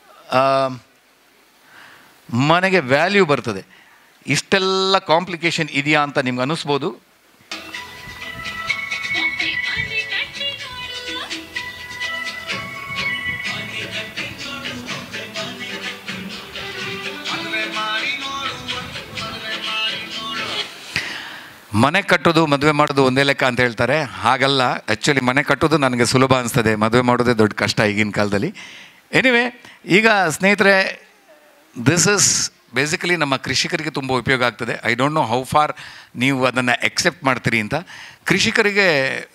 ಮನೆಗೆ ವ್ಯಾಲ್ಯೂ ಬರ್ತದೆ. ಇಷ್ಟೆಲ್ಲ ಕಾಂಪ್ಲಿಕೇಶನ್ ಇದೆಯಾ ಅಂತ ನಿಮ್ಗೆ ಅನ್ನಿಸ್ಬೋದು. ಮನೆ ಕಟ್ಟೋದು ಮದುವೆ ಮಾಡೋದು ಒಂದೇ ಲೆಕ್ಕ ಅಂತ ಹೇಳ್ತಾರೆ, ಹಾಗಲ್ಲ. ಆ್ಯಕ್ಚುಲಿ ಮನೆ ಕಟ್ಟೋದು ನನಗೆ ಸುಲಭ ಅನಿಸ್ತದೆ, ಮದುವೆ ಮಾಡೋದೇ ದೊಡ್ಡ ಕಷ್ಟ ಈಗಿನ ಕಾಲದಲ್ಲಿ. ಎನಿವೆ, ಈಗ ಸ್ನೇಹಿತರೆ, ದಿಸ್ ಇಸ್ ಬೇಸಿಕಲಿ ನಮ್ಮ ಕೃಷಿಕರಿಗೆ ತುಂಬ ಉಪಯೋಗ ಆಗ್ತದೆ. I don't know how far ನೀವು ಅದನ್ನು ಎಕ್ಸೆಪ್ಟ್ ಮಾಡ್ತೀರಿ ಅಂತ. ಕೃಷಿಕರಿಗೆ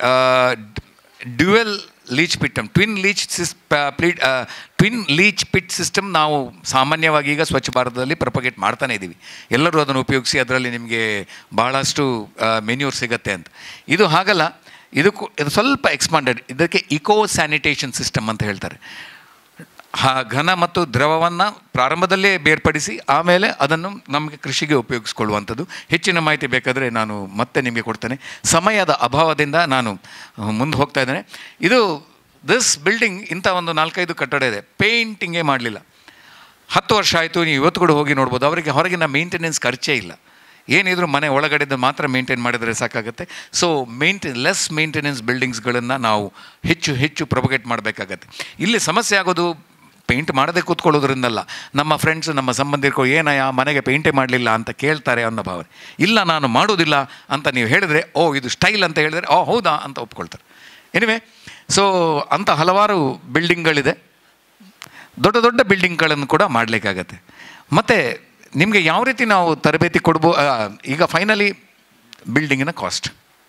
ಡ್ಯುವೆಲ್ ಲೀಚ್ ಪಿಟ್ಟಮ್ ಟ್ವಿನ್ ಲೀಚ್ ಸಿಸ್ ಪ್ಲೀಟ್ ಟ್ವಿನ್ ಲೀಚ್ ಪಿಟ್ ಸಿಸ್ಟಮ್ ನಾವು ಸಾಮಾನ್ಯವಾಗಿ ಈಗ ಸ್ವಚ್ಛ ಭಾರತದಲ್ಲಿ ಪ್ರೊಪಗೇಟ್ ಮಾಡ್ತಾನೆ ಇದ್ದೀವಿ. ಎಲ್ಲರೂ ಅದನ್ನು ಉಪಯೋಗಿಸಿ ಅದರಲ್ಲಿ ನಿಮಗೆ ಬಹಳಷ್ಟು ಮೆನ್ಯೂರ್ ಸಿಗುತ್ತೆ ಅಂತ. ಇದು ಹಾಗಲ್ಲ, ಇದಕ್ಕೂ ಇದು ಸ್ವಲ್ಪ ಎಕ್ಸ್ಪಾಂಡೆಡ್. ಇದಕ್ಕೆ ಇಕೋ ಸ್ಯಾನಿಟೇಷನ್ ಸಿಸ್ಟಮ್ ಅಂತ ಹೇಳ್ತಾರೆ. ಹಾ ಘನ ಮತ್ತು ದ್ರವವನ್ನು ಪ್ರಾರಂಭದಲ್ಲೇ ಬೇರ್ಪಡಿಸಿ ಆಮೇಲೆ ಅದನ್ನು ನಮಗೆ ಕೃಷಿಗೆ ಉಪಯೋಗಿಸ್ಕೊಳ್ಳುವಂಥದ್ದು. ಹೆಚ್ಚಿನ ಮಾಹಿತಿ ಬೇಕಾದರೆ ನಾನು ಮತ್ತೆ ನಿಮಗೆ ಕೊಡ್ತೇನೆ. ಸಮಯದ ಅಭಾವದಿಂದ ನಾನು ಮುಂದೆ ಹೋಗ್ತಾ ಇದ್ದೇನೆ. ಇದು ದಿಸ್ ಬಿಲ್ಡಿಂಗ್ ಇಂಥ ಒಂದು ನಾಲ್ಕೈದು ಕಟ್ಟಡ ಇದೆ, ಪೇಂಟಿಂಗೇ ಮಾಡಲಿಲ್ಲ. ಹತ್ತು ವರ್ಷ ಆಯಿತು, ನೀವು ಇವತ್ತು ಕೂಡ ಹೋಗಿ ನೋಡ್ಬೋದು. ಅವರಿಗೆ ಹೊರಗಿನ ಮೇಂಟೆನೆನ್ಸ್ ಖರ್ಚೇ ಇಲ್ಲ. ಏನಿದ್ರು ಮನೆ ಒಳಗಡೆದು ಮಾತ್ರ ಮೇಂಟೈನ್ ಮಾಡಿದರೆ ಸಾಕಾಗುತ್ತೆ. ಸೊ ಮೇಂಟೈನ್ ಲೆಸ್ ಮೇಂಟೆನೆನ್ಸ್ ಬಿಲ್ಡಿಂಗ್ಸ್ಗಳನ್ನು ನಾವು ಹೆಚ್ಚು ಹೆಚ್ಚು ಪ್ರೊಪಗೇಟ್ ಮಾಡಬೇಕಾಗತ್ತೆ. ಇಲ್ಲಿ ಸಮಸ್ಯೆ ಆಗೋದು ಪೇಂಟ್ ಮಾಡದೆ ಕೂತ್ಕೊಳ್ಳೋದ್ರಿಂದಲ್ಲ, ನಮ್ಮ ಫ್ರೆಂಡ್ಸು ನಮ್ಮ ಸಂಬಂಧಿಕರು ಏನಯ್ಯ ಮನೆಗೆ ಪೇಂಟೇ ಮಾಡಲಿಲ್ಲ ಅಂತ ಕೇಳ್ತಾರೆ ಅನ್ನೋ ಭಾವನೆ. ಇಲ್ಲ ನಾನು ಮಾಡೋದಿಲ್ಲ ಅಂತ ನೀವು ಹೇಳಿದರೆ, ಓ ಇದು ಸ್ಟೈಲ್ ಅಂತ ಹೇಳಿದರೆ, ಓ ಹೌದಾ ಅಂತ ಒಪ್ಕೊಳ್ತಾರೆ. ಎನಿವೆ, ಸೊ ಅಂಥ ಹಲವಾರು ಬಿಲ್ಡಿಂಗ್ಗಳಿದೆ. ದೊಡ್ಡ ದೊಡ್ಡ ಬಿಲ್ಡಿಂಗ್ಗಳನ್ನು ಕೂಡ ಮಾಡಲಿಕ್ಕಾಗತ್ತೆ. ಮತ್ತು ನಿಮಗೆ ಯಾವ ರೀತಿ ನಾವು ತರಬೇತಿ ಕೊಡ್ಬೋ ಈಗ ಫೈನಲಿ ಬಿಲ್ಡಿಂಗಿನ ಕಾಸ್ಟ್,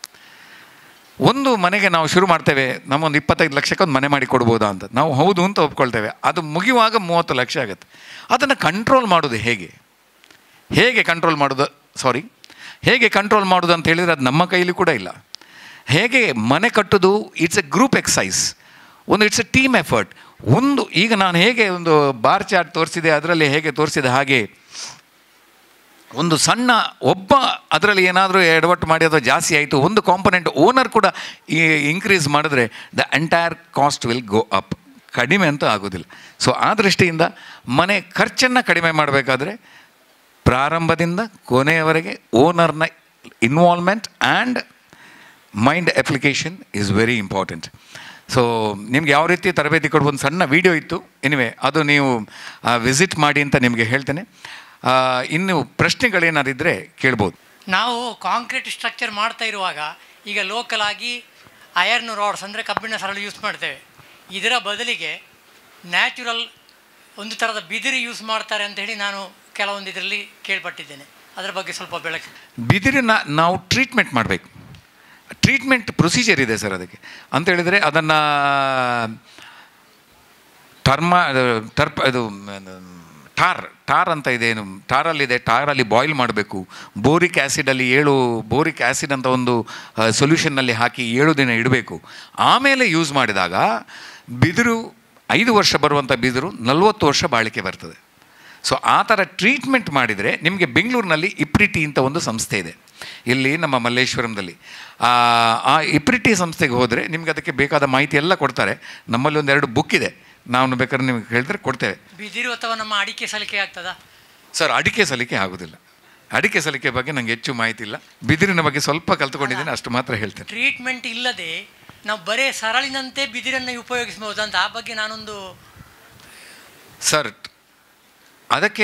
ಒಂದು ಮನೆಗೆ ನಾವು ಶುರು ಮಾಡ್ತೇವೆ, ನಮ್ಮೊಂದು ಇಪ್ಪತ್ತೈದು ಲಕ್ಷಕ್ಕೊಂದು ಮನೆ ಮಾಡಿ ಕೊಡ್ಬೋದಾ ಅಂತ ನಾವು ಹೌದು ಅಂತ ಒಪ್ಕೊಳ್ತೇವೆ. ಅದು ಮುಗಿಯುವಾಗ ಮೂವತ್ತು ಲಕ್ಷ ಆಗುತ್ತೆ. ಅದನ್ನು ಕಂಟ್ರೋಲ್ ಮಾಡೋದು ಹೇಗೆ ಹೇಗೆ ಕಂಟ್ರೋಲ್ ಮಾಡೋದು ಸಾರಿ ಹೇಗೆ ಕಂಟ್ರೋಲ್ ಮಾಡೋದು ಅಂತ ಹೇಳಿದರೆ ಅದು ನಮ್ಮ ಕೈಲಿ ಕೂಡ ಇಲ್ಲ. ಹೇಗೆ ಮನೆ ಕಟ್ಟೋದು ಇಟ್ಸ್ ಎ ಗ್ರೂಪ್ ಎಕ್ಸಸೈಸ್, ಒಂದು ಇಟ್ಸ್ ಎ ಟೀಮ್ ಎಫರ್ಟ್. ಒಂದು ಈಗ ನಾನು ಹೇಗೆ ಒಂದು ಬಾರ್ ಚಾರ್ಟ್ ತೋರಿಸಿದೆ, ಅದರಲ್ಲಿ ಹೇಗೆ ತೋರಿಸಿದೆ ಹಾಗೆ ಒಂದು ಸಣ್ಣ ಒಬ್ಬ ಅದರಲ್ಲಿ ಏನಾದರೂ ಎಡವಟ್ಟು ಮಾಡಿ ಅಥವಾ ಜಾಸ್ತಿ ಆಯಿತು, ಒಂದು ಕಾಂಪೊನೆಂಟ್ ಓನರ್ ಕೂಡ ಈ ಇನ್ಕ್ರೀಸ್ ಮಾಡಿದ್ರೆ the entire cost will go up. ಕಡಿಮೆ ಅಂತೂ ಆಗೋದಿಲ್ಲ. ಸೊ ಆ ದೃಷ್ಟಿಯಿಂದ ಮನೆ ಖರ್ಚನ್ನು ಕಡಿಮೆ ಮಾಡಬೇಕಾದ್ರೆ ಪ್ರಾರಂಭದಿಂದ ಕೊನೆಯವರೆಗೆ ಓನರ್ನ involvement and mind application is very important. So ನಿಮ್ಗೆ ಯಾವ ರೀತಿ ತರಬೇತಿ ಕೊಡುವ ಒಂದು ಸಣ್ಣ ವೀಡಿಯೋ ಇತ್ತು. ಎನಿವೆ ಅದು ನೀವು ವಿಸಿಟ್ ಮಾಡಿ ಅಂತ ನಿಮಗೆ ಹೇಳ್ತೇನೆ. ಇನ್ನು ಪ್ರಶ್ನೆಗಳೇನಾದಿದ್ದರೆ ಕೇಳ್ಬೋದು. ನಾವು ಕಾಂಕ್ರೀಟ್ ಸ್ಟ್ರಕ್ಚರ್ ಮಾಡ್ತಾ ಇರುವಾಗ ಈಗ ಲೋಕಲ್ ಆಗಿ ಐರನ್ ರಾಡ್ಸ್ ಅಂದರೆ ಕಬ್ಬಿಣ ಸರಳು ಯೂಸ್ ಮಾಡ್ತೇವೆ. ಇದರ ಬದಲಿಗೆ ನ್ಯಾಚುರಲ್ ಒಂದು ಥರದ ಬಿದಿರು ಯೂಸ್ ಮಾಡ್ತಾರೆ ಅಂತ ಹೇಳಿ ನಾನು ಕೆಲವೊಂದು ಇದರಲ್ಲಿ ಕೇಳ್ಪಟ್ಟಿದ್ದೇನೆ. ಅದರ ಬಗ್ಗೆ ಸ್ವಲ್ಪ ಬೆಳಕು. ಬಿದಿರನ್ನ ನಾವು ಟ್ರೀಟ್ಮೆಂಟ್ ಮಾಡಬೇಕು. ಟ್ರೀಟ್ಮೆಂಟ್ ಪ್ರೊಸೀಜರ್ ಇದೆ ಸರ್ ಅದಕ್ಕೆ. ಅಂತ ಹೇಳಿದರೆ ಅದನ್ನು ಟರ್ಮ ಟರ್ಪ್ ಇದು ಟಾರ್ ಟಾರ್ ಅಂತ ಇದೆ, ಏನು ಟಾರಲ್ಲಿದೆ, ಟಾರಲ್ಲಿ ಬಾಯ್ಲ್ ಮಾಡಬೇಕು. ಬೋರಿಕ್ ಆ್ಯಸಿಡಲ್ಲಿ ಏಳು ಬೋರಿಕ್ ಆ್ಯಸಿಡ್ ಅಂತ ಒಂದು ಸೊಲ್ಯೂಷನ್ನಲ್ಲಿ ಹಾಕಿ ಏಳು ದಿನ ಇಡಬೇಕು. ಆಮೇಲೆ ಯೂಸ್ ಮಾಡಿದಾಗ ಬಿದಿರು ಐದು ವರ್ಷ ಬರುವಂಥ ಬಿದಿರು ನಲವತ್ತು ವರ್ಷ ಬಾಳಿಕೆ ಬರ್ತದೆ. ಸೊ ಆ ಥರ ಟ್ರೀಟ್ಮೆಂಟ್ ಮಾಡಿದರೆ ನಿಮಗೆ ಬೆಂಗಳೂರಿನಲ್ಲಿ ಇಪ್ರಿಟಿ ಅಂತ ಒಂದು ಸಂಸ್ಥೆ ಇದೆ, ಇಲ್ಲಿ ನಮ್ಮ ಮಲ್ಲೇಶ್ವರಂದಲ್ಲಿ. ಆ ಇಪ್ರಿಟಿ ಸಂಸ್ಥೆಗೆ ಹೋದರೆ ನಿಮ್ಗೆ ಅದಕ್ಕೆ ಬೇಕಾದ ಮಾಹಿತಿ ಎಲ್ಲ ಕೊಡ್ತಾರೆ. ನಮ್ಮಲ್ಲಿ ಒಂದೆರಡು ಬುಕ್ ಇದೆ, ನಾವು ಬೇಕಾದ್ರೆ ನಿಮ್ಗೆ ಹೇಳಿದ್ರೆ ಕೊಡ್ತೇವೆ. ಬಿದಿರು ಅಥವಾ ನಮ್ಮ ಅಡಿಕೆ ಸಲಿಕೆ ಆಗ್ತದಾ ಸರ್? ಅಡಿಕೆ ಸಲಿಕೆ ಆಗೋದಿಲ್ಲ. ಅಡಿಕೆ ಸಲಿಕೆ ಬಗ್ಗೆ ನನಗೆ ಹೆಚ್ಚು ಮಾಹಿತಿ ಇಲ್ಲ. ಬಿದಿರಿನ ಬಗ್ಗೆ ಸ್ವಲ್ಪ ಕಲ್ತ್ಕೊಂಡಿದ್ದೀನಿ, ಅಷ್ಟು ಮಾತ್ರ ಹೇಳ್ತೇನೆ. ಟ್ರೀಟ್ಮೆಂಟ್ ಇಲ್ಲದೆ ನಾವು ಬರೇ ಸರಳಿನಂತೆ ಬಿದಿರನ್ನು ಉಪಯೋಗಿಸಬಹುದು ಅಂತ, ಆ ಬಗ್ಗೆ ನಾನೊಂದು ಸರ್ ಅದಕ್ಕೆ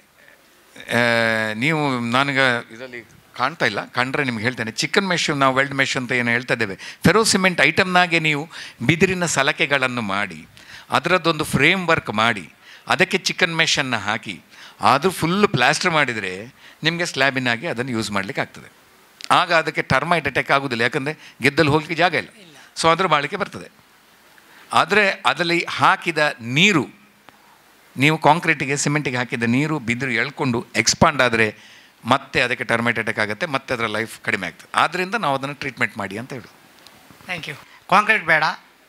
ನೀವು ನನಗೆ ಇದರಲ್ಲಿ ಕಾಣ್ತಾ ಇಲ್ಲ, ಕಂಡ್ರೆ ನಿಮ್ಗೆ ಹೇಳ್ತೇನೆ. ಚಿಕನ್ ಮೆಶ್, ನಾವು ವೆಲ್ಡ್ ಮೆಶ್ ಅಂತ ಏನು ಹೇಳ್ತಾ ಇದ್ದೇವೆ, ಫೆರೋ ಸಿಮೆಂಟ್ ಐಟಮ್ನಾಗೆ ನೀವು ಬಿದಿರಿನ ಸಲಕೆಗಳನ್ನು ಮಾಡಿ ಅದರದ್ದೊಂದು ಫ್ರೇಮ್ ವರ್ಕ್ ಮಾಡಿ ಅದಕ್ಕೆ ಚಿಕನ್ ಮೆಷನ್ನು ಹಾಕಿ ಅದು ಫುಲ್ ಪ್ಲಾಸ್ಟರ್ ಮಾಡಿದರೆ ನಿಮಗೆ ಸ್ಲ್ಯಾಬಿನಾಗಿ ಅದನ್ನು ಯೂಸ್ ಮಾಡಲಿಕ್ಕೆ ಆಗ್ತದೆ. ಆಗ ಅದಕ್ಕೆ ಟರ್ಮೈಟ್ ಅಟ್ಯಾಕ್ ಆಗೋದಿಲ್ಲ, ಯಾಕಂದರೆ ಗೆದ್ದಲ್ಲಿ ಹೋಗಲಿಕ್ಕೆ ಜಾಗ ಇಲ್ಲ. ಸೊ ಅದರ ಬಾಳಿಕೆ ಬರ್ತದೆ. ಆದರೆ ಅದರಲ್ಲಿ ಹಾಕಿದ ನೀರು, ನೀವು ಕಾಂಕ್ರೀಟಿಗೆ ಸಿಮೆಂಟಿಗೆ ಹಾಕಿದ ನೀರು ಬಿದಿರು ಎಳ್ಕೊಂಡು ಎಕ್ಸ್ಪಾಂಡ್ ಆದರೆ ಮತ್ತೆ ಅದಕ್ಕೆ ಟರ್ಮೈಟ್ ಅಟ್ಯಾಕ್ ಆಗುತ್ತೆ, ಮತ್ತೆ ಅದರ ಲೈಫ್ ಕಡಿಮೆ ಆಗ್ತದೆ. ಆದ್ದರಿಂದ ನಾವು ಅದನ್ನು ಟ್ರೀಟ್ಮೆಂಟ್ ಮಾಡಿ ಅಂತ ಹೇಳೋದು. Thank you. ಕಾಂಕ್ರೀಟ್ ಬೇಡ,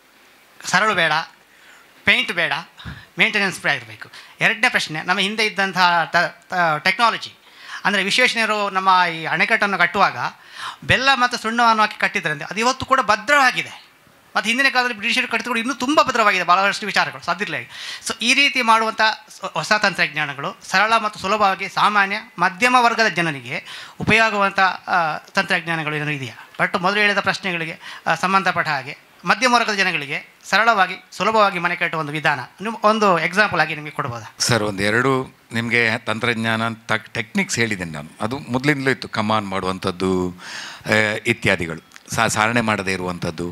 ಸರಳು ಬೇಡ, ಪೇಂಟ್ ಬೇಡ, ಮೇಂಟೆನೆನ್ಸ್ ಬೇಡ ಇರಬೇಕು. ಎರಡನೇ ಪ್ರಶ್ನೆ, ನಮ್ಮ ಹಿಂದೆ ಇದ್ದಂತಹ ಟೆಕ್ನಾಲಜಿ ಅಂದರೆ ವಿಶ್ವೇಶ್ವರಯ್ಯರು ನಮ್ಮ ಈ ಅಣೆಕಟ್ಟನ್ನು ಕಟ್ಟುವಾಗ ಬೆಲ್ಲ ಮತ್ತು ಸುಣ್ಣವನ್ನು ಹಾಕಿ ಕಟ್ಟಿದ್ರಂತೆ, ಅದು ಇವತ್ತು ಕೂಡ ಭದ್ರವಾಗಿದೆ. ಮತ್ತು ಹಿಂದಿನ ಕಾಲದಲ್ಲಿ ಬ್ರಿಟಿಷರು ಕಟ್ಟಿದ್ರು ಇನ್ನೂ ತುಂಬ ಭದ್ರವಾಗಿದೆ ಭಾಳಷ್ಟು ವಿಚಾರಗಳು ಸಾಧ್ಯವಿಲ್ಲ. ಸೊ ಈ ರೀತಿ ಮಾಡುವಂಥ ಹೊಸ ತಂತ್ರಜ್ಞಾನಗಳು ಸರಳ ಮತ್ತು ಸುಲಭವಾಗಿ ಸಾಮಾನ್ಯ ಮಧ್ಯಮ ವರ್ಗದ ಜನರಿಗೆ ಉಪಯೋಗವಂಥ ತಂತ್ರಜ್ಞಾನಗಳು ಏನೋ ಇದೆಯಾ? ಬಟ್ ಮೊದಲು ಹೇಳಿದ ಪ್ರಶ್ನೆಗಳಿಗೆ ಸಂಬಂಧಪಟ್ಟ ಹಾಗೆ ಮಧ್ಯಮ ವರ್ಗದ ಜನಗಳಿಗೆ ಸರಳವಾಗಿ ಸುಲಭವಾಗಿ ಮನೆ ಕಟ್ಟುವ ಒಂದು ವಿಧಾನ ನೀವು ಒಂದು ಎಕ್ಸಾಂಪಲ್ ಆಗಿ ನಿಮಗೆ ಕೊಡ್ಬೋದಾ? ಸರ್ ಒಂದು ಎರಡು ನಿಮಗೆ ತಂತ್ರಜ್ಞಾನ ತಕ್ ಟೆಕ್ನಿಕ್ಸ್ ಹೇಳಿದ್ದೀನಿ ನಾನು. ಅದು ಮೊದಲಿಂದಲೂ ಇತ್ತು, ಕಮಾನ್ ಮಾಡುವಂಥದ್ದು ಇತ್ಯಾದಿಗಳು, ಸಾ ಸಾರಣೆ ಮಾಡದೇ ಇರುವಂಥದ್ದು.